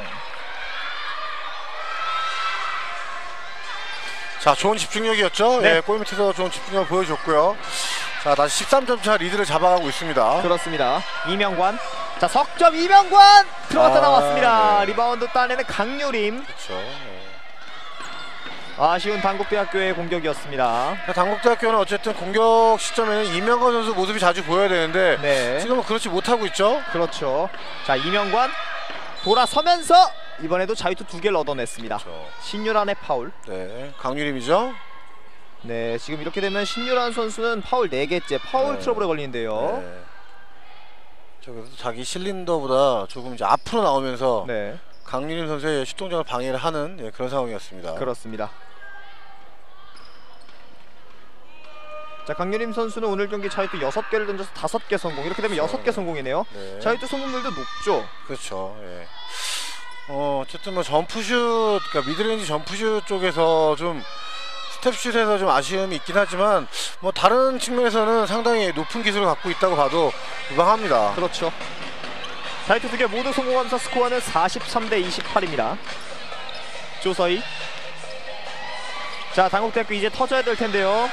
자, 좋은 집중력이었죠. 네. 골 밑에서 좋은 집중력을 보여줬고요. 자, 다시 13점 차 리드를 잡아가고 있습니다. 그렇습니다. 이명관. 자, 석점 이명관 들어갔다 나왔습니다. 네. 리바운드 따내는 강유림. 그렇죠. 네. 아쉬운 단국대학교의 공격이었습니다. 단국대학교는 어쨌든 공격 시점에는 이명관 선수 모습이 자주 보여야 되는데 네. 지금은 그렇지 못하고 있죠. 그렇죠. 자, 이명관 돌아서면서 이번에도 자유투 2개를 얻어냈습니다. 그렇죠. 신유란의 파울. 네, 강유림이죠. 네, 지금 이렇게 되면 신유란 선수는 파울 4개째 파울 트러블에 걸리는데요. 네. 저기서 자기 실린더보다 조금 이제 앞으로 나오면서 네. 강유림 선수의 슛 동작을 방해를 하는 그런 상황이었습니다. 그렇습니다. 자, 강유림 선수는 오늘 경기 자유투 6개를 던져서 5개 성공. 이렇게 되면 6개 성공이네요. 네. 자유투 성공률도 높죠. 그렇죠. 예. 어쨌든 뭐 점프슛, 그러니까 미드레인지 점프슛 쪽에서 좀 스텝슛에서 좀 아쉬움이 있긴 하지만 뭐 다른 측면에서는 상당히 높은 기술을 갖고 있다고 봐도 무방합니다. 그렇죠. 자유투 2개 모두 성공하면서 스코어는 43대 28입니다. 조서희. 자, 단국대학교 이제 터져야 될 텐데요.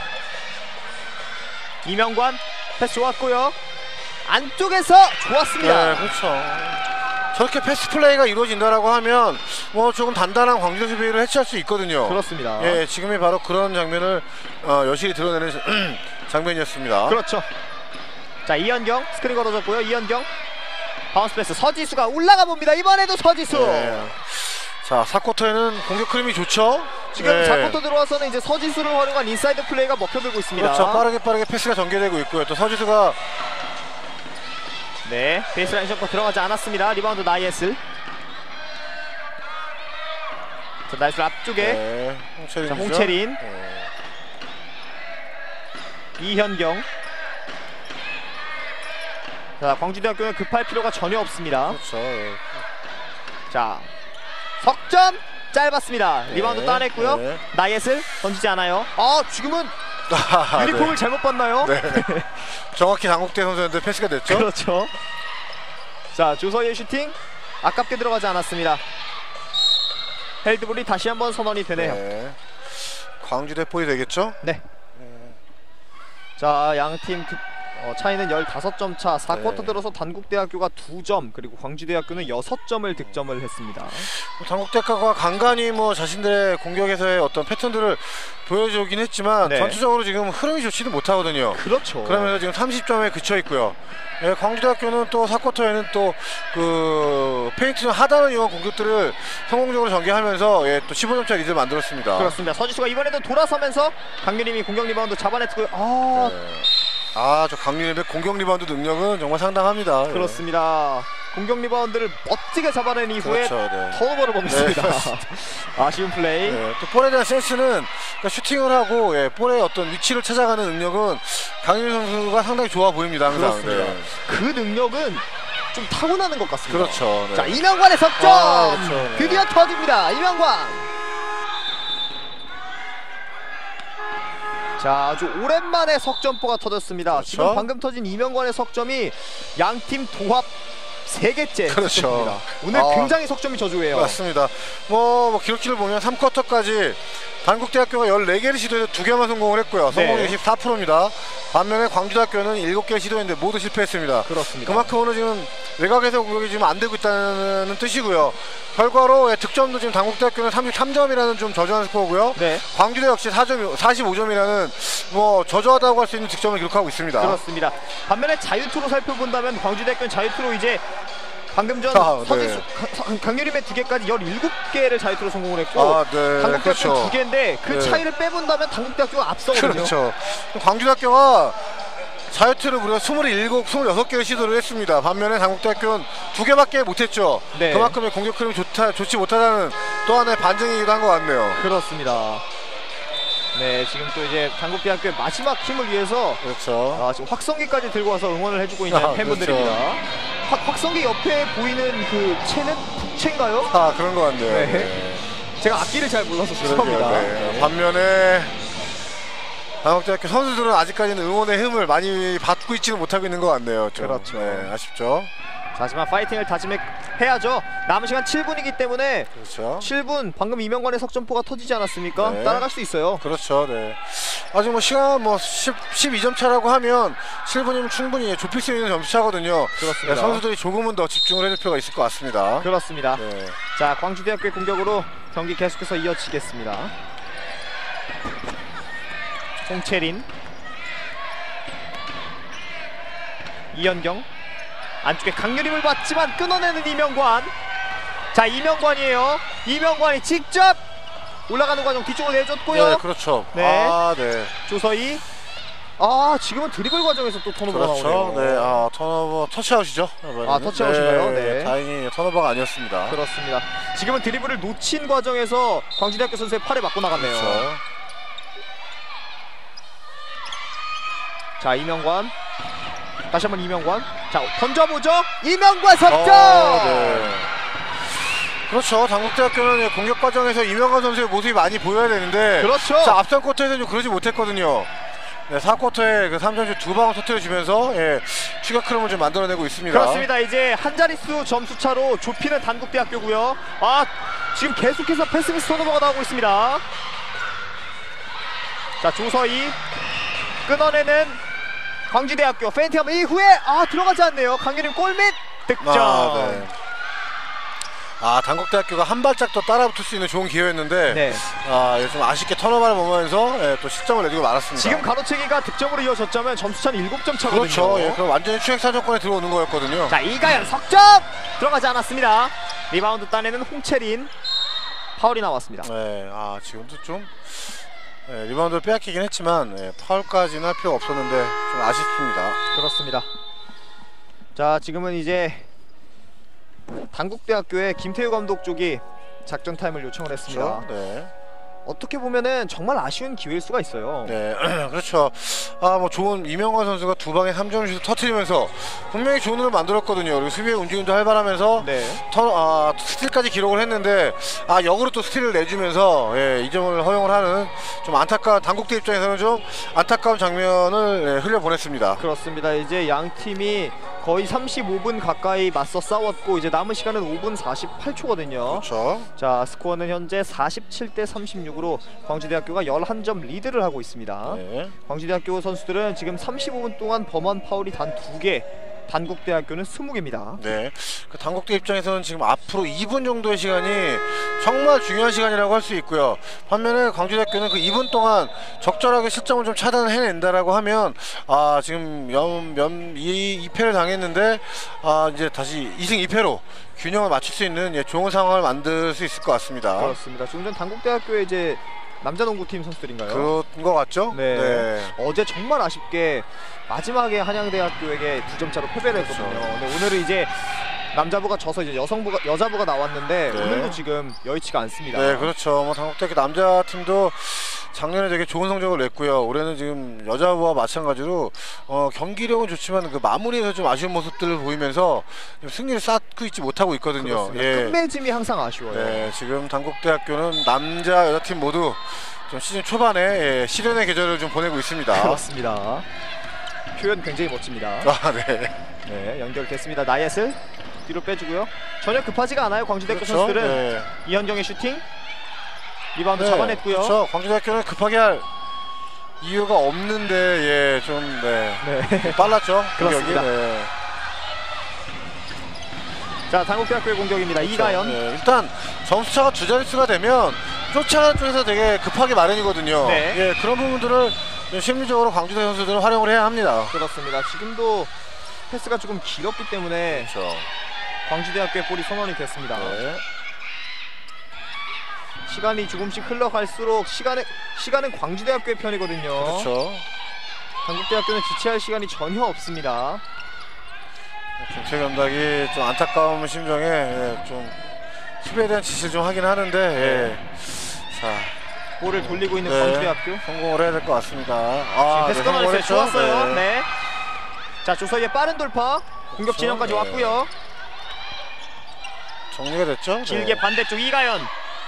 이명관 패스 좋았고요. 안쪽에서 좋았습니다. 네, 그렇죠. 저렇게 패스 플레이가 이루어진다라고 하면 뭐 조금 단단한 광주 수비를 해치할 수 있거든요. 그렇습니다. 예, 지금이 바로 그런 장면을 여실히 드러내는 장면이었습니다. 그렇죠. 자, 이현경 스크린 걸어줬고요. 이현경 바운스 패스 서지수가 올라가 봅니다. 이번에도 서지수. 네. 자, 4쿼터에는 공격 흐름이 좋죠. 지금 네. 4쿼터 들어와서는 이제 서지수를 활용한 인사이드 플레이가 먹혀들고 있습니다. 그렇죠. 빠르게 패스가 전개되고 있고요. 또 서지수가 네, 베이스라인 점퍼 들어가지 않았습니다. 리바운드 나이에슬. 자, 나이에슬 앞쪽에 네, 홍채린. 자, 홍채린. 이현경. 자, 광주대학교는 급할 필요가 전혀 없습니다. 그렇죠. 네. 자, 석점 짧았습니다. 리바운드 네, 따냈고요. 네. 나이에슬 던지지 않아요. 지금은 유니폼을 네. 잘못 봤나요? 네. 정확히 단국대 선수한테 패스가 됐죠. 그렇죠. 자, 조서희의 슈팅 아깝게 들어가지 않았습니다. 헬드볼이 다시 한번 선언이 되네요. 네. 광주 대포이 되겠죠? 네. 자, 양팀 차이는 15점 차. 4쿼터 들어서 단국대학교가 2점 그리고 광주대학교는 6점을 득점을 했습니다. 단국대학교가 간간히 뭐 자신들의 공격에서의 어떤 패턴들을 보여주긴 했지만 네. 전체적으로 지금 흐름이 좋지는 못하거든요. 그렇죠. 그러면서 지금 30점에 그쳐 있고요. 예, 광주대학교는 또 4쿼터에는 또 그 페인트전 하단을 이용한 공격들을 성공적으로 전개하면서 또 15점차 리드를 만들었습니다. 그렇습니다. 서지수가 이번에도 돌아서면서 강유림이 공격 리바운드 잡아냈고요. 저 강유림의 공격 리바운드 능력은 정말 상당합니다. 그렇습니다. 공격 리바운드를 멋지게 잡아낸 이후에 그렇죠, 네. 턴오버를 범했습니다. 아쉬운 플레이. 네, 또 볼에 대한 센스는 그러니까 슈팅을 하고 볼의 어떤 위치를 찾아가는 능력은 강유림 선수가 상당히 좋아 보입니다. 항상. 그렇습니다. 네. 그 능력은 좀 타고나는 것 같습니다. 그렇죠. 네. 자, 이명관의 석점 그렇죠, 네. 드디어 터집니다. 이명관. 자, 아주 오랜만에 석점포가 터졌습니다. 그렇죠. 지금 방금 터진 이명관의 석점이 양팀 동합 3개째 그렇죠. 석점입니다. 오늘 굉장히 석점이 저조해요. 맞습니다. 뭐 기록지를 보면 3쿼터까지 단국대학교가 14개를 시도해서 2개만 성공을 했고요. 성공률이 24%입니다. 반면에 광주대학교는 7개를 시도했는데 모두 실패했습니다. 그렇습니다. 그만큼 오늘 지금 외곽에서 공격이 지금 안 되고 있다는 뜻이고요. 결과로 득점도 지금 단국대학교는 33점이라는 좀 저조한 스코어고요. 네. 광주대 역시 45점이라는 뭐 저조하다고 할 수 있는 득점을 기록하고 있습니다. 그렇습니다. 반면에 자유투로 살펴본다면 광주대학교는 자유투로 이제 방금 전 네. 강유림의 2개까지 17개를 자유투로 성공을 했고 네. 단국대학교는 그렇죠. 2개인데 그 네. 차이를 빼본다면 단국대학교가 앞서거든요. 그렇죠. 광주대학교가 자유투를 무려 26개를 시도를 했습니다. 반면에 단국대학교는 2개밖에 못했죠. 네. 그만큼의 공격 흐름이 좋지 못하다는 또 하나의 반증이기도 한 것 같네요. 그렇습니다. 네, 지금 또 이제 단국대학교의 마지막 힘을 위해서 그렇죠. 지금 확성기까지 들고 와서 응원을 해주고 있는 팬분들입니다. 그렇죠. 확성기 옆에 보이는 그 채는 북채인가요? 그런 것 같네요. 네. 네. 제가 악기를 잘 몰라서 죄송합니다. 네. 반면에 단국대학교 선수들은 아직까지는 응원의 힘을 많이 받고 있지는 못하고 있는 것 같네요. 좀. 그렇죠. 네, 아쉽죠. 하지만 파이팅을 다짐해야죠. 남은 시간 7분이기 때문에 그렇죠. 7분 방금 이명관의 석점포가 터지지 않았습니까? 네. 따라갈 수 있어요. 그렇죠. 네. 아직 뭐 시간 12점 차라고 하면 7분이면 충분히 좁힐 수 있는 점수 차거든요. 그렇습니다. 네, 선수들이 조금은 더 집중을 해줄 필요가 있을 것 같습니다. 그렇습니다. 네. 자, 광주대학교의 공격으로 경기 계속해서 이어지겠습니다. 홍채린, 이현경, 안쪽에 강유림을 받지만 끊어내는 이명관. 자, 이명관이에요. 이명관이 직접 올라가는 과정 뒤쪽으로 내줬고요. 네, 그렇죠. 네. 네. 조서희. 지금은 드리블 과정에서 또 턴오버가 그렇죠. 나오네요. 네, 턴오버 터치아웃이죠. 터치아웃인가요? 네. 다행히 턴오버가 아니었습니다. 그렇습니다. 지금은 드리블을 놓친 과정에서 광주대학교 선수의 팔에 맞고 나갔네요. 그렇죠. 자, 이명관. 다시 한번 이명관. 자, 던져보죠. 이명관 석점! 네. 그렇죠. 단국대학교는 공격 과정에서 이명관 선수의 모습이 많이 보여야 되는데 그렇죠. 자, 앞선 쿼터에서는 그러지 못했거든요. 네, 4쿼터에 그 3점슛 2방을 터뜨려주면서 추격 흐름을 좀 만들어내고 있습니다. 그렇습니다. 이제 한 자릿수 점수 차로 좁히는 단국대학교고요. 지금 계속해서 패스미스 턴오버가 나오고 있습니다. 자, 조서희 끊어내는 광주대학교 페인트함 이후에 들어가지 않네요. 강유림 골밑 득점. 네. 단국대학교가 한 발짝 더 따라붙을 수 있는 좋은 기회였는데 네. 좀 아쉽게 턴오버를 먹으면서 또 실점을 내주고 말았습니다. 지금 가로채기가 득점으로 이어졌자면 점수차는 7점 차거든요. 그렇죠. 그럼 완전히 추격사정권에 들어오는 거였거든요. 자, 이가연 석점! 들어가지 않았습니다. 리바운드 따내는 홍채린. 파울이 나왔습니다. 네, 지금도 좀 리바운드를 빼앗기긴 했지만 파울까지는 할 필요가 없었는데 좀 아쉽습니다. 그렇습니다. 자, 지금은 이제 단국대학교의 김태우 감독 쪽이 작전 타임을 요청을 했습니다. 그렇죠? 네. 어떻게 보면은 정말 아쉬운 기회일 수가 있어요. 네, 그렇죠. 뭐 좋은 이명관 선수가 2방에 3점슛을 터뜨리면서 분명히 좋은 흐름을 만들었거든요. 그리고 수비의 움직임도 활발하면서 스틸까지 기록을 했는데 역으로 또 스틸을 내주면서 이 점을 허용을 하는 좀 안타까운 단국대 입장에서는 좀 안타까운 장면을 흘려보냈습니다. 그렇습니다. 이제 양 팀이 거의 35분 가까이 맞서 싸웠고 이제 남은 시간은 5분 48초거든요. 그렇죠. 자, 스코어는 현재 47대 36으로 광주대학교가 11점 리드를 하고 있습니다. 네. 광주대학교 선수들은 지금 35분 동안 범한 파울이 단 2개, 단국대학교는 20개입니다. 네, 그 단국대 입장에서는 지금 앞으로 2분 정도의 시간이 정말 중요한 시간이라고 할 수 있고요. 반면에 광주대학교는 그 2분 동안 적절하게 실점을 좀 차단해낸다라고 하면 지금 2패를 당했는데 이제 다시 2승 2패로 균형을 맞출 수 있는 좋은 상황을 만들 수 있을 것 같습니다. 그렇습니다. 지금 전 단국대학교의 이제 남자 농구팀 선수들인가요? 그런 것 같죠? 네. 네. 어제 정말 아쉽게 마지막에 한양대학교에게 2점 차로 패배를 했거든요. 그렇죠. 근데 오늘은 이제 남자부가 져서 이제 여자부가 나왔는데 네. 오늘도 지금 여의치가 않습니다. 네, 그렇죠. 뭐 단국대학교 남자 팀도 작년에 되게 좋은 성적을 냈고요. 올해는 지금 여자부와 마찬가지로 경기력은 좋지만 그 마무리에서 좀 아쉬운 모습들을 보이면서 승리를 쌓고 있지 못하고 있거든요. 예. 끝맺음이 항상 아쉬워요. 네, 지금 단국대학교는 남자 여자팀 모두 좀 시즌 초반에 시련의 계절을 좀 보내고 있습니다. 그렇습니다. 표현 굉장히 멋집니다. 아, 네. 네, 연결됐습니다. 나이엣을 뒤로 빼주고요. 전혀 급하지가 않아요. 광주대학교 그렇죠? 선수들은. 네. 이현경의 슈팅. 리바운드 네, 잡아냈고요. 그렇죠. 광주대학교는 급하게 할 이유가 없는데 네. 빨랐죠. 그렇습니다. 네. 자, 단국대학교의 공격입니다. 그렇죠. 이가연. 네, 일단 점수차가 두 자릿수가 되면 쫓아가는 쪽에서 되게 급하게 마련이거든요. 네. 예, 그런 부분들을 심리적으로 광주대 선수들은 활용을 해야 합니다. 그렇습니다. 지금도 패스가 조금 길었기 때문에 그렇죠. 광주대학교의 볼이 선언이 됐습니다. 네. 시간이 조금씩 흘러갈수록 시간은 광주대학교의 편이거든요. 그렇죠. 단국대학교는 지체할 시간이 전혀 없습니다. 김태 감독이 좀 안타까운 심정에 좀 수비에 대한 지시를 좀 하긴 하는데 자, 볼을 돌리고 있는 네. 광주대학교. 성공을 해야 될 것 같습니다. 패스 끊어냈어요. 좋았어요. 네. 네. 자, 조서희의 빠른 돌파. 공격 진영까지 왔고요. 정리가 됐죠? 길게 네. 반대쪽 이가연.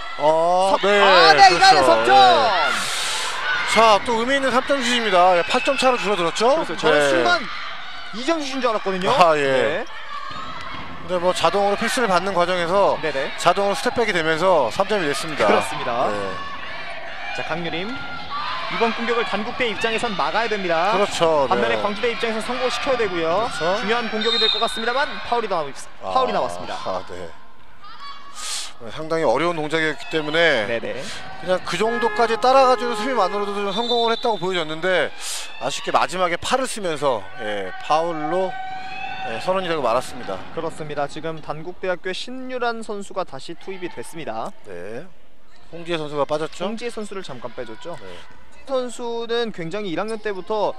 네, 이가연 석점. 자, 또 의미 있는 3점 슛입니다. 8점 차로 줄어들었죠? 그래서 저는 순간 2점 슛인 줄 알았거든요. 아, 예. 네. 근데 뭐 자동으로 패스를 받는 과정에서 네네. 자동으로 스텝백이 되면서 3점이 됐습니다. 그렇습니다. 네. 자, 강유림. 이번 공격을 단국대 입장에선 막아야 됩니다. 그렇죠. 반면에 네. 광주대 입장에선 성공시켜야 되고요. 그렇죠. 중요한 공격이 될 것 같습니다만 파울이 나왔습니다. 네. 상당히 어려운 동작이었기 때문에 네네. 그냥 그 정도까지 따라가주는 수비만으로도 좀 성공을 했다고 보여졌는데 아쉽게 마지막에 팔을 쓰면서 파울로 선언이 되고 말았습니다. 그렇습니다. 지금 단국대학교의 신유란 선수가 다시 투입이 됐습니다. 네. 홍지혜 선수가 빠졌죠? 홍지혜 선수를 잠깐 빼줬죠. 네. 선수는 굉장히 1학년 때부터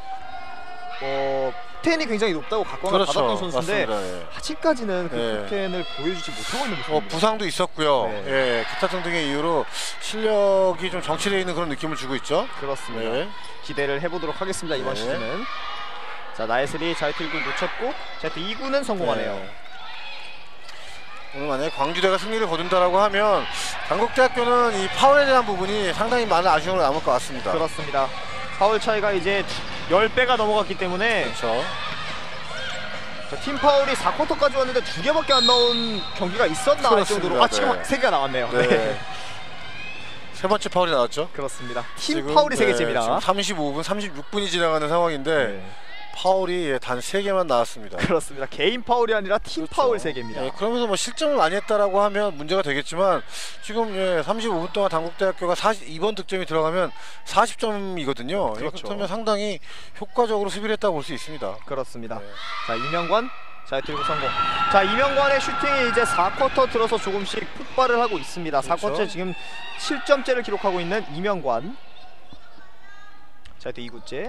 톱10이 굉장히 높다고 각광을 그렇죠. 받았던 선수인데 맞습니다. 아직까지는 그 톱10을 보여주지 못하고 있는 모습입니다. 부상도 있었고요. 네. 기타 등등의 이유로 실력이 좀 정치되어 있는 그런 느낌을 주고 있죠. 그렇습니다. 네. 기대를 해보도록 하겠습니다. 이번 네. 시즌은. 자, 나에슬이 자유투 1구 놓쳤고 자유투 2구는 성공하네요. 네. 오늘 만약에 광주대가 승리를 거둔다라고 하면 단국대학교는 이 파울에 대한 부분이 상당히 많은 아쉬움을 남을 것 같습니다. 그렇습니다. 파울 차이가 이제 10배가 넘어갔기 때문에 그렇죠. 자, 팀 파울이 4쿼터까지 왔는데 2개밖에 안 나온 경기가 있었나 할 정도로 지금 3개가 나왔네요. 네. 세 번째 파울이 나왔죠. 그렇습니다. 팀 파울이 3개째입니다. 지금 35분, 36분이 지나가는 상황인데 파울이 단 3개만 나왔습니다. 그렇습니다. 개인 파울이 아니라 팀 파울 3개입니다. 그러면서 뭐 실점을 많이 했다라고 하면 문제가 되겠지만 지금 35분 동안 단국대학교가 2번 득점이 들어가면 40점이거든요. 그렇죠. 그렇다면 상당히 효과적으로 수비를 했다고 볼 수 있습니다. 그렇습니다. 자, 이명관. 자, 들고 성공. 자, 이명관의 슈팅이 이제 4쿼터 들어서 조금씩 폭발을 하고 있습니다. 그렇죠. 4쿼터에 지금 7점째를 기록하고 있는 이명관. 자, 또 2구째.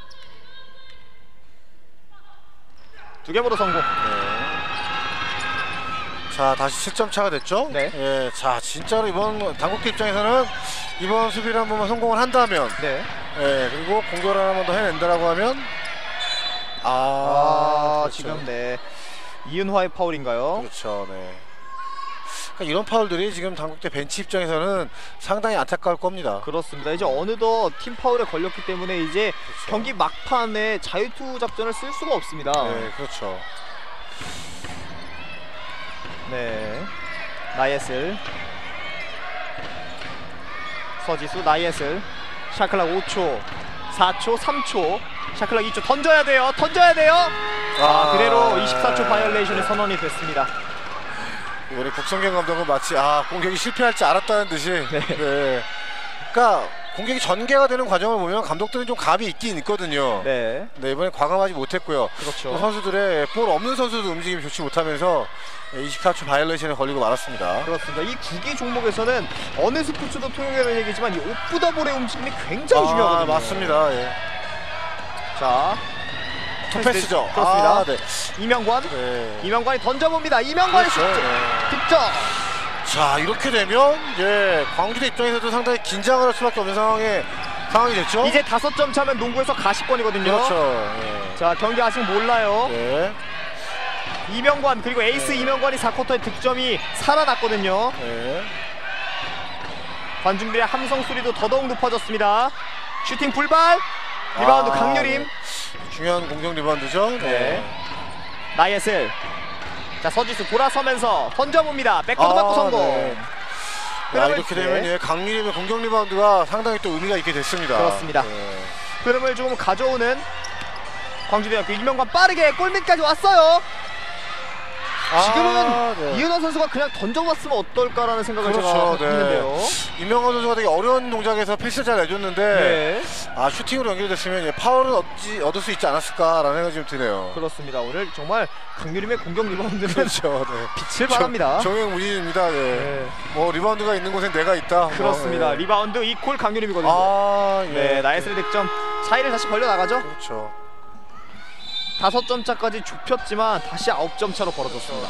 2개보로 성공. 자, 다시 7점 차가 됐죠? 네. 자, 진짜로 이번 단국대 입장에서는 이번 수비를 한 번만 성공을 한다면 그리고 공격을 한 번 더 해낸다라고 하면 그렇죠. 지금 이은화의 파울인가요? 그렇죠. 네. 그러니까 이런 파울들이 지금 단국대 벤치 입장에서는 상당히 안타까울 겁니다. 그렇습니다. 이제 어느덧 팀 파울에 걸렸기 때문에 이제 그렇죠. 경기 막판에 자유투 작전을 쓸 수가 없습니다. 네, 그렇죠. 네, 나이에슬, 서지수, 나이에슬, 샤클락 5초, 4초, 3초, 샤클락 2초 던져야 돼요. 그대로 24초 바이올레이션이 선언이 됐습니다. 이번에 국성경 감독은 마치 공격이 실패할지 알았다는 듯이 그러니까 공격이 전개가 되는 과정을 보면 감독들은 좀 감이 있긴 있거든요. 네, 이번에 과감하지 못했고요. 그렇죠. 선수들의 볼 없는 선수도 움직임이 좋지 못하면서 24초 바이올레이션에 걸리고 말았습니다. 그렇습니다. 이 구기 종목에서는 어느 스포츠도 통용되는 얘기지만 이 오프더볼의 움직임이 굉장히 중요하거든요. 맞습니다. 자, 패스죠. 그렇습니다. 네. 이명관이 던져봅니다. 이명관의 득점. 자, 이렇게 되면 예, 광주대 입장에서도 상당히 긴장을 할 수밖에 없는 상황이 됐죠. 이제 5점 차면 농구에서 가시권이거든요. 그렇죠. 예. 자, 경기 아직 몰라요. 예. 이명관 그리고 에이스 이명관이 4쿼터에 득점이 살아났거든요. 예. 관중들의 함성 소리도 더더욱 높아졌습니다. 슈팅 불발. 리바운드 강유림. 네. 중요한 공격 리바운드죠. 네. 나예슬. 자, 서지수 돌아서면서 던져봅니다. 백코드 맞고 성공. 네. 야, 이렇게 되면 예, 강유림의 공격 리바운드가 상당히 또 의미가 있게 됐습니다. 그렇습니다. 네. 흐름을 조금 가져오는 광주대학교. 이명관 빠르게 골밑까지 왔어요. 지금은 네. 이은하 선수가 그냥 던져봤으면 어떨까라는 생각을 그렇죠, 제가 했는데요. 이명관 선수가 되게 어려운 동작에서 패스 잘 내줬는데 네. 슈팅으로 연결됐으면 예, 파울은 얻을 수 있지 않았을까라는 생각이 좀 드네요. 그렇습니다. 오늘 정말 강유림의 공격 리바운드는 그렇죠. 네. 빛을 발합니다. 정형무진입니다. 네. 네. 뭐 리바운드가 있는 곳엔 내가 있다. 그렇습니다. 예. 리바운드 이콜 강유림이거든요. 예. 네, 나예슬의 득점 차이를 다시 벌려 나가죠. 그렇죠. 5점 차까지 좁혔지만 다시 9점 차로 벌어졌습니다.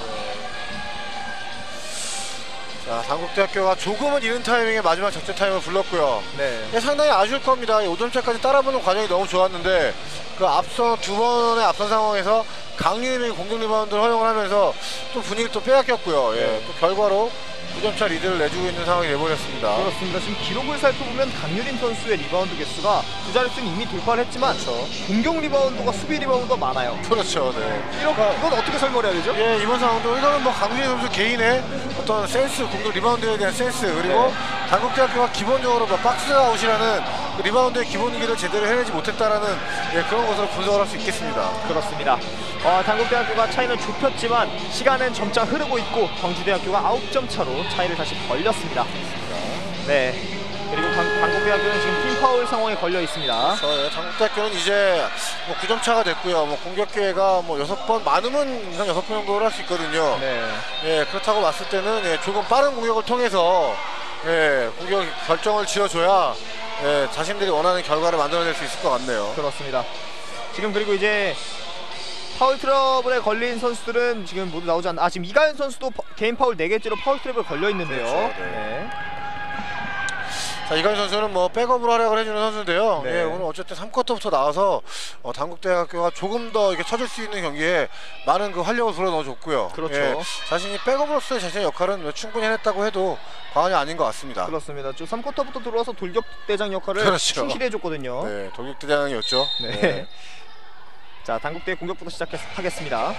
자, 단국대학교가 조금은 이른 타이밍에 마지막 적재 타임을 불렀고요. 네. 상당히 아쉬울 겁니다. 5점 차까지 따라붙는 과정이 너무 좋았는데 그 앞선 두 번의 앞선 상황에서 강유림이 공격 리바운드를 허용을 하면서 또 분위기를 또 빼앗겼고요. 예, 또 결과로 9점차 리드를 내주고 있는 상황이 돼버렸습니다. 그렇습니다. 지금 기록을 살펴보면 강유림 선수의 리바운드 개수가 두 자릿수는 이미 돌파를 했지만 공격 리바운드가 수비 리바운드가 많아요. 그렇죠. 네. 이건 어떻게 설명해야 되죠? 예, 이번 상황도 이거는 뭐 강유림 선수 개인의 어떤 센스, 공격 리바운드에 대한 센스, 그리고 단국대학교가 기본적으로 뭐 박스 아웃이라는 그 리바운드의 기본기를 제대로 해내지 못했다라는 그런 것으로 분석을 할 수 있겠습니다. 그렇습니다. 단국대학교가 차이는 좁혔지만 시간은 점차 흐르고 있고 광주대학교가 9점 차로 차이를 다시 벌렸습니다. 네. 그리고 단국대학교는 지금 팀 파울 상황에 걸려 있습니다. 그렇죠. 단국대학교는 이제 뭐 9점 차가 됐고요. 뭐 공격 기회가 뭐 6번, 많으면 이상 6번 정도를 할 수 있거든요. 네. 예, 그렇다고 봤을 때는 조금 빠른 공격을 통해서 공격 결정을 지어줘야 자신들이 원하는 결과를 만들어낼 수 있을 것 같네요. 그렇습니다. 지금 그리고 이제 파울 트러블에 걸린 선수들은 지금 모두 나오지 않나. 지금 이가연 선수도 개인 파울 4개째로 파울 트러블에 걸려 있는데요. 그렇죠, 네. 자, 이가연 선수는 뭐 백업으로 활약을 해주는 선수인데요. 네. 오늘 어쨌든 3쿼터부터 나와서 단국대학교가 조금 더 이렇게 쳐줄 수 있는 경기에 많은 그 활력을 불어넣어줬고요. 그렇죠. 자신이 백업으로서의 자신의 역할은 충분히 해냈다고 해도 과언이 아닌 것 같습니다. 그렇습니다. 좀 3쿼터부터 들어와서 돌격대장 역할을 그렇죠. 충실히 해줬거든요. 네, 돌격대장이었죠. 네. 자, 단국대 공격부터 시작하겠습니다.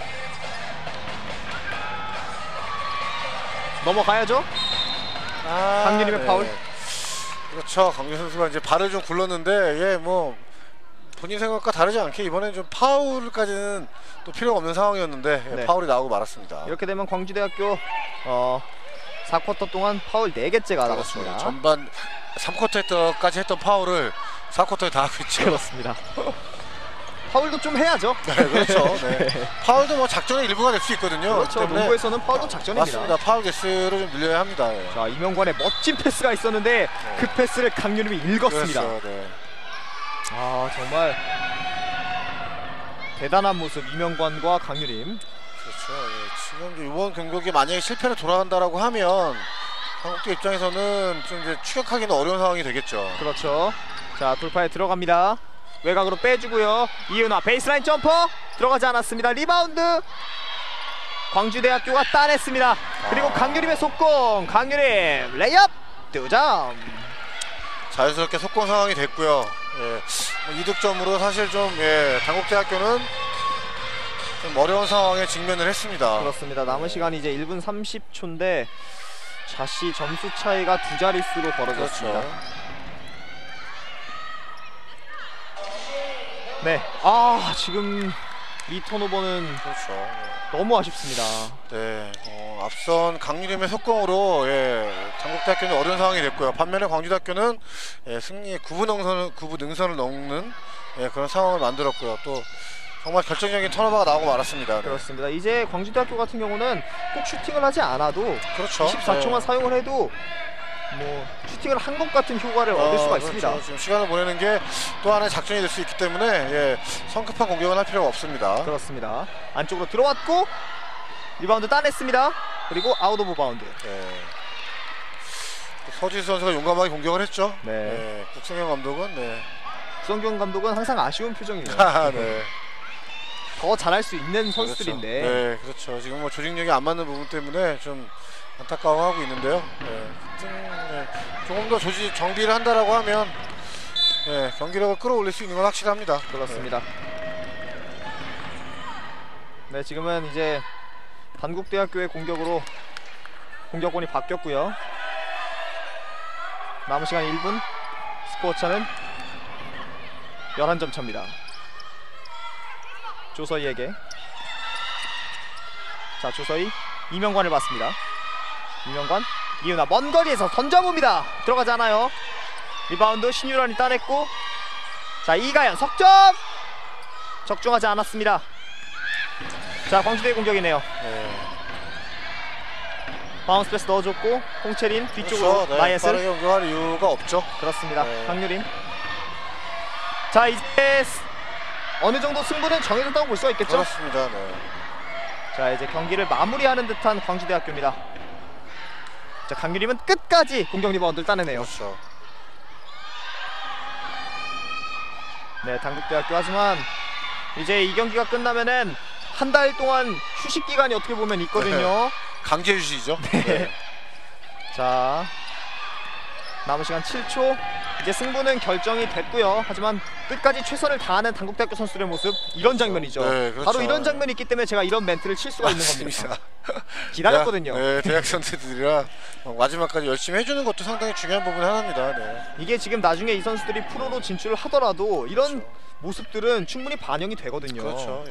넘어가야죠. 강유림의 파울. 그렇죠. 강유 선수가 이제 발을 좀 굴렀는데 뭐 본인 생각과 다르지 않게 이번엔 좀 파울까지는 또 필요가 없는 상황이었는데 파울이 나오고 말았습니다. 이렇게 되면 광주대학교 4쿼터 동안 파울 4개째가 나왔습니다. 전반 3쿼터까지 했던 파울을 4쿼터에 다 하고 있죠. 그렇습니다. 파울도 좀 해야죠. 네, 그렇죠. 네. 파울도 뭐 작전의 일부가 될 수 있거든요. 그렇죠. 농구에서는 파울도 작전입니다. 맞습니다. 파울 개수를 좀 늘려야 합니다. 자, 이명관의 멋진 패스가 있었는데 그 패스를 강유림이 읽었습니다. 그렇죠, 네. 정말 대단한 모습 이명관과 강유림. 그렇죠. 지금 이번 경기에 만약에 실패로 돌아간다라고 하면 한국대 입장에서는 좀 이제 추격하기는 어려운 상황이 되겠죠. 그렇죠. 자, 돌파에 들어갑니다. 외곽으로 빼주고요. 이은하 베이스라인 점퍼 들어가지 않았습니다. 리바운드 광주대학교가 따냈습니다. 그리고 강유림의 속공. 강유림 레이업 2점. 자연스럽게 속공 상황이 됐고요. 이득점으로 사실 좀 단국대학교는 좀 어려운 상황에 직면을 했습니다. 그렇습니다. 남은 시간이 이제 1분 30초인데 다시 점수 차이가 두 자릿수로 벌어졌습니다. 그렇죠. 네. 지금 이 턴오버는 그렇죠. 너무 아쉽습니다. 네. 앞선 강유림의 속공으로 단국대학교는 어려운 상황이 됐고요. 반면에 광주대학교는 승리의 구부 능선을 넘는 그런 상황을 만들었고요. 또 정말 결정적인 턴오버가 나오고 말았습니다. 네. 그렇습니다. 이제 광주대학교 같은 경우는 꼭 슈팅을 하지 않아도 그렇죠. 24초만 사용을 해도 뭐 슈팅을 한 것 같은 효과를 얻을 수가 있습니다. 그렇죠. 지금 시간을 보내는 게 또 하나의 작전이 될 수 있기 때문에 성급한 공격은 할 필요가 없습니다. 그렇습니다. 안쪽으로 들어왔고 리바운드 따냈습니다. 그리고 아웃 오브 바운드. 서지수 선수가 용감하게 공격을 했죠. 네. 네. 국성경 감독은 국성경 감독은 항상 아쉬운 표정이에요. 네. 더 잘할 수 있는 선수들인데. 그렇죠. 네, 그렇죠. 지금 뭐 조직력이 안 맞는 부분 때문에 좀 안타까워하고 있는데요. 조금 더 정비를 한다라고 하면 경기력을 끌어올릴 수 있는 건 확실합니다. 그렇습니다. 네, 지금은 이제 단국대학교의 공격으로 공격권이 바뀌었고요. 남은 시간 1분. 스코어차는 11점 차입니다. 조서희에게. 자, 조서희 이명관을 봤습니다. 이명관, 이윤아 먼 거리에서 던져봅니다. 들어가지 않아요. 리바운드 신유란이 따냈고, 자, 이가연 석점! 적중하지 않았습니다. 자, 광주대의 공격이네요. 바운스 패스 넣어줬고, 홍채린 뒤쪽으로 그렇죠. 나이에스. 빠르게 공격할 이유가 없죠. 그렇습니다. 강유림. 자, 이제 어느 정도 승부는 정해졌다고 볼 수가 있겠죠? 그렇습니다. 자, 이제 경기를 마무리하는 듯한 광주대학교입니다. 자, 강유림은 끝까지 공격 리바운드를 따내네요. 그렇죠. 네, 단국대학교. 하지만 이제 이 경기가 끝나면은 한 달 동안 휴식 기간이 어떻게 보면 있거든요. 강제 휴식이죠. 네. 자, 남은 시간 7초. 이제 승부는 결정이 됐고요. 하지만 끝까지 최선을 다하는 단국대학교 선수들의 모습, 이런 장면이죠. 네, 그렇죠. 바로 이런 장면이 있기 때문에 제가 이런 멘트를 칠 수가 있는 겁니다. 기다렸거든요. 네, 대학 선수들이라 마지막까지 열심히 해주는 것도 상당히 중요한 부분 하나입니다. 이게 지금 나중에 이 선수들이 프로로 진출을 하더라도 이런 모습들은 충분히 반영이 되거든요. 그렇죠.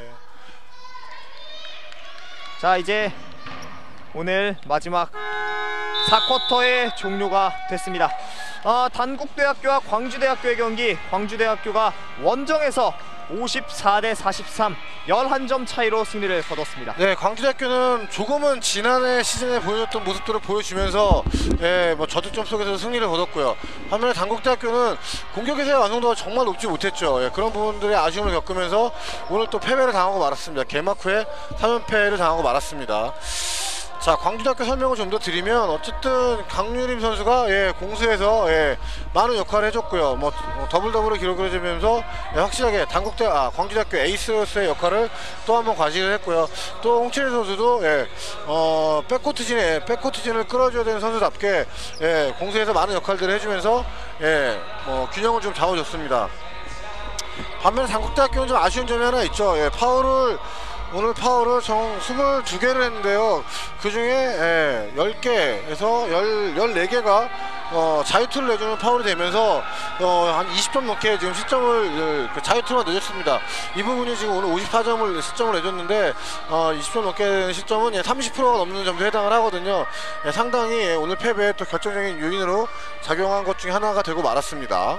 자, 이제 오늘 마지막 4쿼터의 종료가 됐습니다. 단국대학교와 광주대학교의 경기, 광주대학교가 원정에서 54대 43, 11점 차이로 승리를 거뒀습니다. 네, 광주대학교는 조금은 지난해 시즌에 보여줬던 모습들을 보여주면서 뭐 저득점 속에서 승리를 거뒀고요. 반면에 단국대학교는 공격에서의 완성도가 정말 높지 못했죠. 그런 부분들의 아쉬움을 겪으면서 오늘 또 패배를 당하고 말았습니다. 개막 후에 3연패를 당하고 말았습니다. 자, 광주대학교 설명을 좀 더 드리면, 어쨌든 강유림 선수가 공수에서 많은 역할을 해줬고요. 뭐 더블더블을 기록을 해주면서 확실하게 광주대학교 에이스로서의 역할을 또 한번 과시를 했고요. 또 홍채린 선수도 백코트진을 끌어줘야 되는 선수답게 공수에서 많은 역할들을 해주면서 균형을 좀 잡아줬습니다. 반면에 단국대학교는 좀 아쉬운 점이 하나 있죠. 오늘 파울을 총 22개를 했는데요. 그 중에 10개에서 14개가 자유투를 내주는 파울이 되면서 한 20점 넘게 지금 시점을 자유투만 내줬습니다. 이 부분이 지금 오늘 54점을 시점을 내줬는데 20점 넘게 되는 시점은 30%가 넘는 점도 해당을 하거든요. 상당히 오늘 패배에 또 결정적인 요인으로 작용한 것 중에 하나가 되고 말았습니다.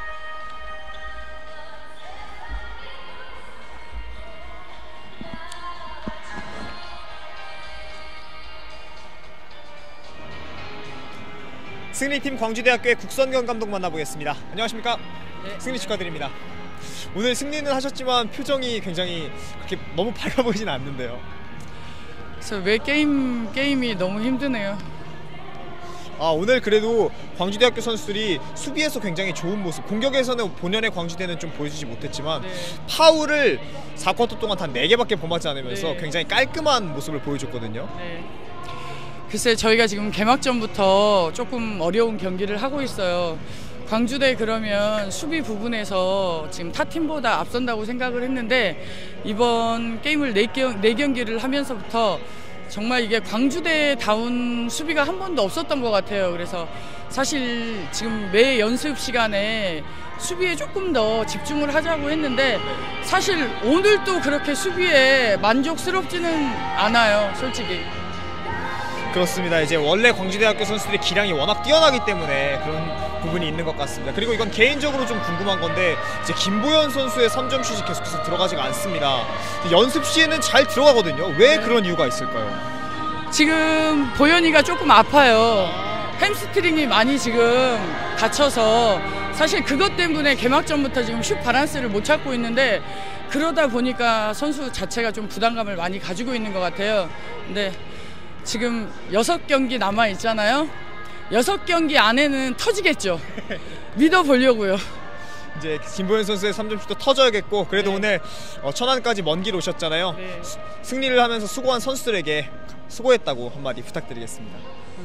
승리팀 광주대학교의 국선경 감독 만나보겠습니다. 안녕하십니까? 네. 승리 축하드립니다. 오늘 승리는 하셨지만 표정이 굉장히 그렇게 너무 밝아 보이진 않는데요. 그래서 매 게임이 너무 힘드네요. 오늘 그래도 광주대학교 선수들이 수비에서 굉장히 좋은 모습, 공격에서는 본연의 광주대는 좀 보여주지 못했지만 파울을 4쿼터 동안 단 4개밖에 범하지 않으면서 굉장히 깔끔한 모습을 보여줬거든요. 글쎄, 저희가 지금 개막전부터 조금 어려운 경기를 하고 있어요. 광주대 그러면 수비 부분에서 지금 타 팀보다 앞선다고 생각을 했는데, 이번 게임을 4경기를 하면서부터 정말 이게 광주대다운 수비가 한 번도 없었던 것 같아요. 그래서 사실 지금 매 연습 시간에 수비에 조금 더 집중을 하자고 했는데, 사실 오늘도 그렇게 수비에 만족스럽지는 않아요, 솔직히. 그렇습니다. 이제 원래 광주대학교 선수들의 기량이 워낙 뛰어나기 때문에 그런 부분이 있는 것 같습니다. 그리고 이건 개인적으로 좀 궁금한 건데, 이제 김보현 선수의 3점 슛이 계속해서 들어가지가 않습니다. 연습 시에는 잘 들어가거든요. 왜 그런 이유가 있을까요? 지금 보현이가 조금 아파요. 햄스트링이 많이 지금 다쳐서 사실 그것 때문에 개막전부터 지금 슛 밸런스를 못 찾고 있는데, 그러다 보니까 선수 자체가 좀 부담감을 많이 가지고 있는 것 같아요. 근데 지금 6경기 남아 있잖아요. 6경기 안에는 터지겠죠. 믿어보려고요. 이제 김보현 선수의 3점슛도 터져야겠고 그래도 네. 오늘 천안까지 먼 길 오셨잖아요. 네. 승리를 하면서 수고한 선수들에게 수고했다고 한마디 부탁드리겠습니다.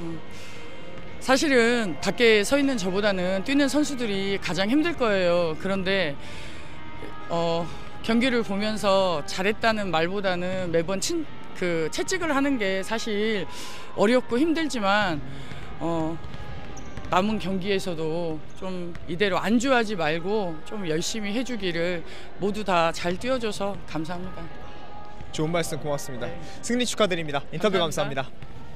사실은 밖에 서 있는 저보다는 뛰는 선수들이 가장 힘들 거예요. 그런데 경기를 보면서 잘했다는 말보다는 매번 채찍을 하는 게 사실 어렵고 힘들지만 남은 경기에서도 좀 이대로 안주하지 말고 좀 열심히 해주기를 모두 다 잘 뛰어줘서 감사합니다. 좋은 말씀 고맙습니다. 네. 승리 축하드립니다. 인터뷰 감사합니다.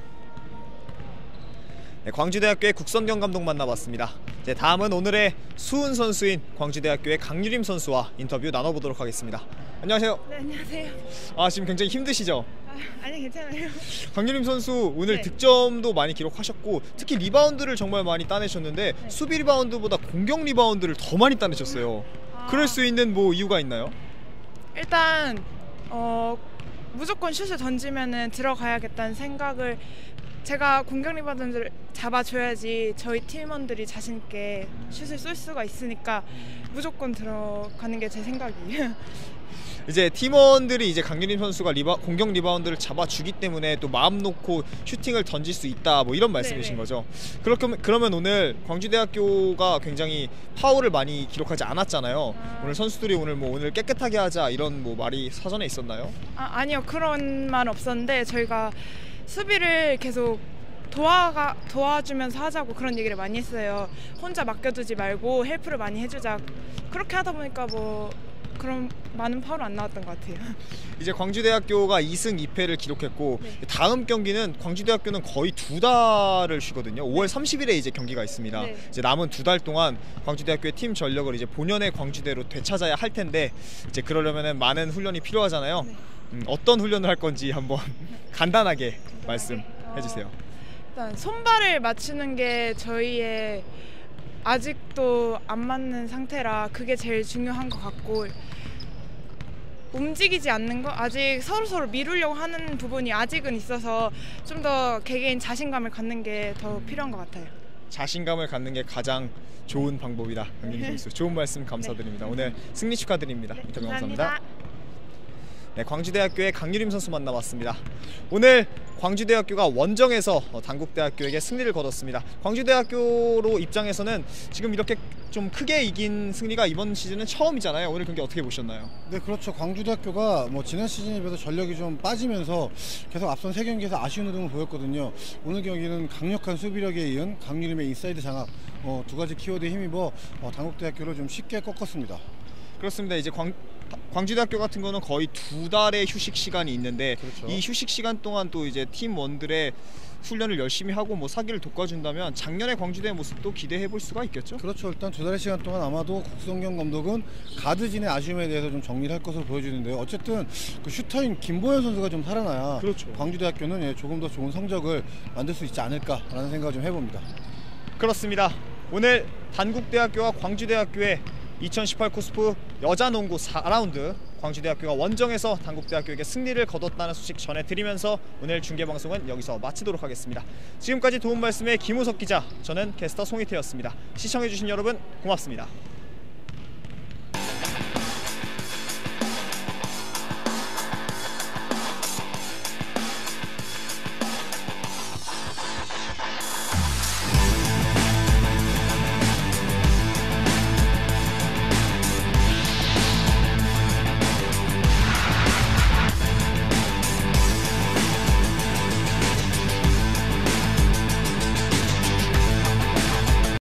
네, 광주대학교의 국선경 감독 만나봤습니다. 이제 다음은 오늘의 수훈 선수인 광주대학교의 강유림 선수와 인터뷰 나눠보도록 하겠습니다. 안녕하세요. 네, 안녕하세요. 지금 굉장히 힘드시죠? 아니 괜찮아요. 강유림 선수 오늘 득점도 많이 기록하셨고 특히 리바운드를 정말 많이 따내셨는데 수비 리바운드보다 공격 리바운드를 더 많이 따내셨어요. 그럴 수 있는 뭐 이유가 있나요? 일단 무조건 슛을 던지면은 들어가야겠다는 생각을 제가 공격 리바운드를 잡아줘야지 저희 팀원들이 자신 있게 슛을 쏠 수가 있으니까 무조건 들어가는 게 제 생각이에요. 이제 팀원들이 이제 강유림 선수가 공격 리바운드를 잡아주기 때문에 또 마음 놓고 슈팅을 던질 수 있다 뭐 이런 말씀이신 네네. 거죠. 그러면 오늘 광주대학교가 굉장히 파울을 많이 기록하지 않았잖아요. 오늘 선수들이 오늘 깨끗하게 하자 이런 뭐 말이 사전에 있었나요? 아니요, 그런 말 없었는데 저희가 수비를 계속 도와주면서 하자고 그런 얘기를 많이 했어요. 혼자 맡겨두지 말고 헬프를 많이 해주자. 그렇게 하다 보니까 뭐 그런 많은 파울은 안 나왔던 것 같아요. 이제 광주대학교가 2승 2패를 기록했고 다음 경기는 광주대학교는 거의 2달을 쉬거든요. 5월 30일에 이제 경기가 있습니다. 네. 이제 남은 2달 동안 광주대학교의 팀 전력을 이제 본연의 광주대로 되찾아야 할 텐데 이제 그러려면은 많은 훈련이 필요하잖아요. 어떤 훈련을 할 건지 한번 간단하게 말씀해 주세요. 일단 손발을 맞추는 게 저희의 아직도 안 맞는 상태라 그게 제일 중요한 것 같고 움직이지 않는 거 아직 서로 미루려고 하는 부분이 아직은 있어서 좀 더 개개인 자신감을 갖는 게 더 필요한 것 같아요. 자신감을 갖는 게 가장 좋은 방법이다. 강유림 선수 좋은 말씀 감사드립니다. 네. 오늘 승리 축하드립니다. 인터뷰 감사합니다. 네, 광주대학교의 강유림 선수 만나봤습니다. 오늘 광주대학교가 원정에서 단국대학교에게 승리를 거뒀습니다. 광주대학교로 입장에서는 지금 이렇게 좀 크게 이긴 승리가 이번 시즌은 처음이잖아요. 오늘 경기 어떻게 보셨나요? 네, 그렇죠. 광주대학교가 지난 시즌에 비해서 전력이 좀 빠지면서 계속 앞선 3경기에서 아쉬운 흐름을 보였거든요. 오늘 경기는 강력한 수비력에 이은 강유림의 인사이드 장악 두 가지 키워드에 힘입어 단국대학교를 좀 쉽게 꺾었습니다. 그렇습니다. 이제 광주대학교 같은 거는 거의 2달의 휴식 시간이 있는데 그렇죠. 이 휴식 시간 동안 또 이제 팀원들의 훈련을 열심히 하고 뭐 사기를 돋궈준다면 작년의 광주대의 모습도 기대해 볼 수가 있겠죠? 그렇죠. 일단 2달의 시간 동안 아마도 국성경 감독은 가드진의 아쉬움에 대해서 좀 정리를 할 것으로 보여지는데요. 어쨌든 그 슈터인 김보현 선수가 좀 살아나야 그렇죠. 광주대학교는 조금 더 좋은 성적을 만들 수 있지 않을까라는 생각을 좀 해봅니다. 그렇습니다. 오늘 단국대학교와 광주대학교의 2018 코스프 여자농구 4라운드 광주대학교가 원정에서 단국대학교에게 승리를 거뒀다는 소식 전해드리면서 오늘 중계방송은 여기서 마치도록 하겠습니다. 지금까지 도움 말씀의 김우석 기자, 저는 캐스터 송희태였습니다. 시청해주신 여러분 고맙습니다.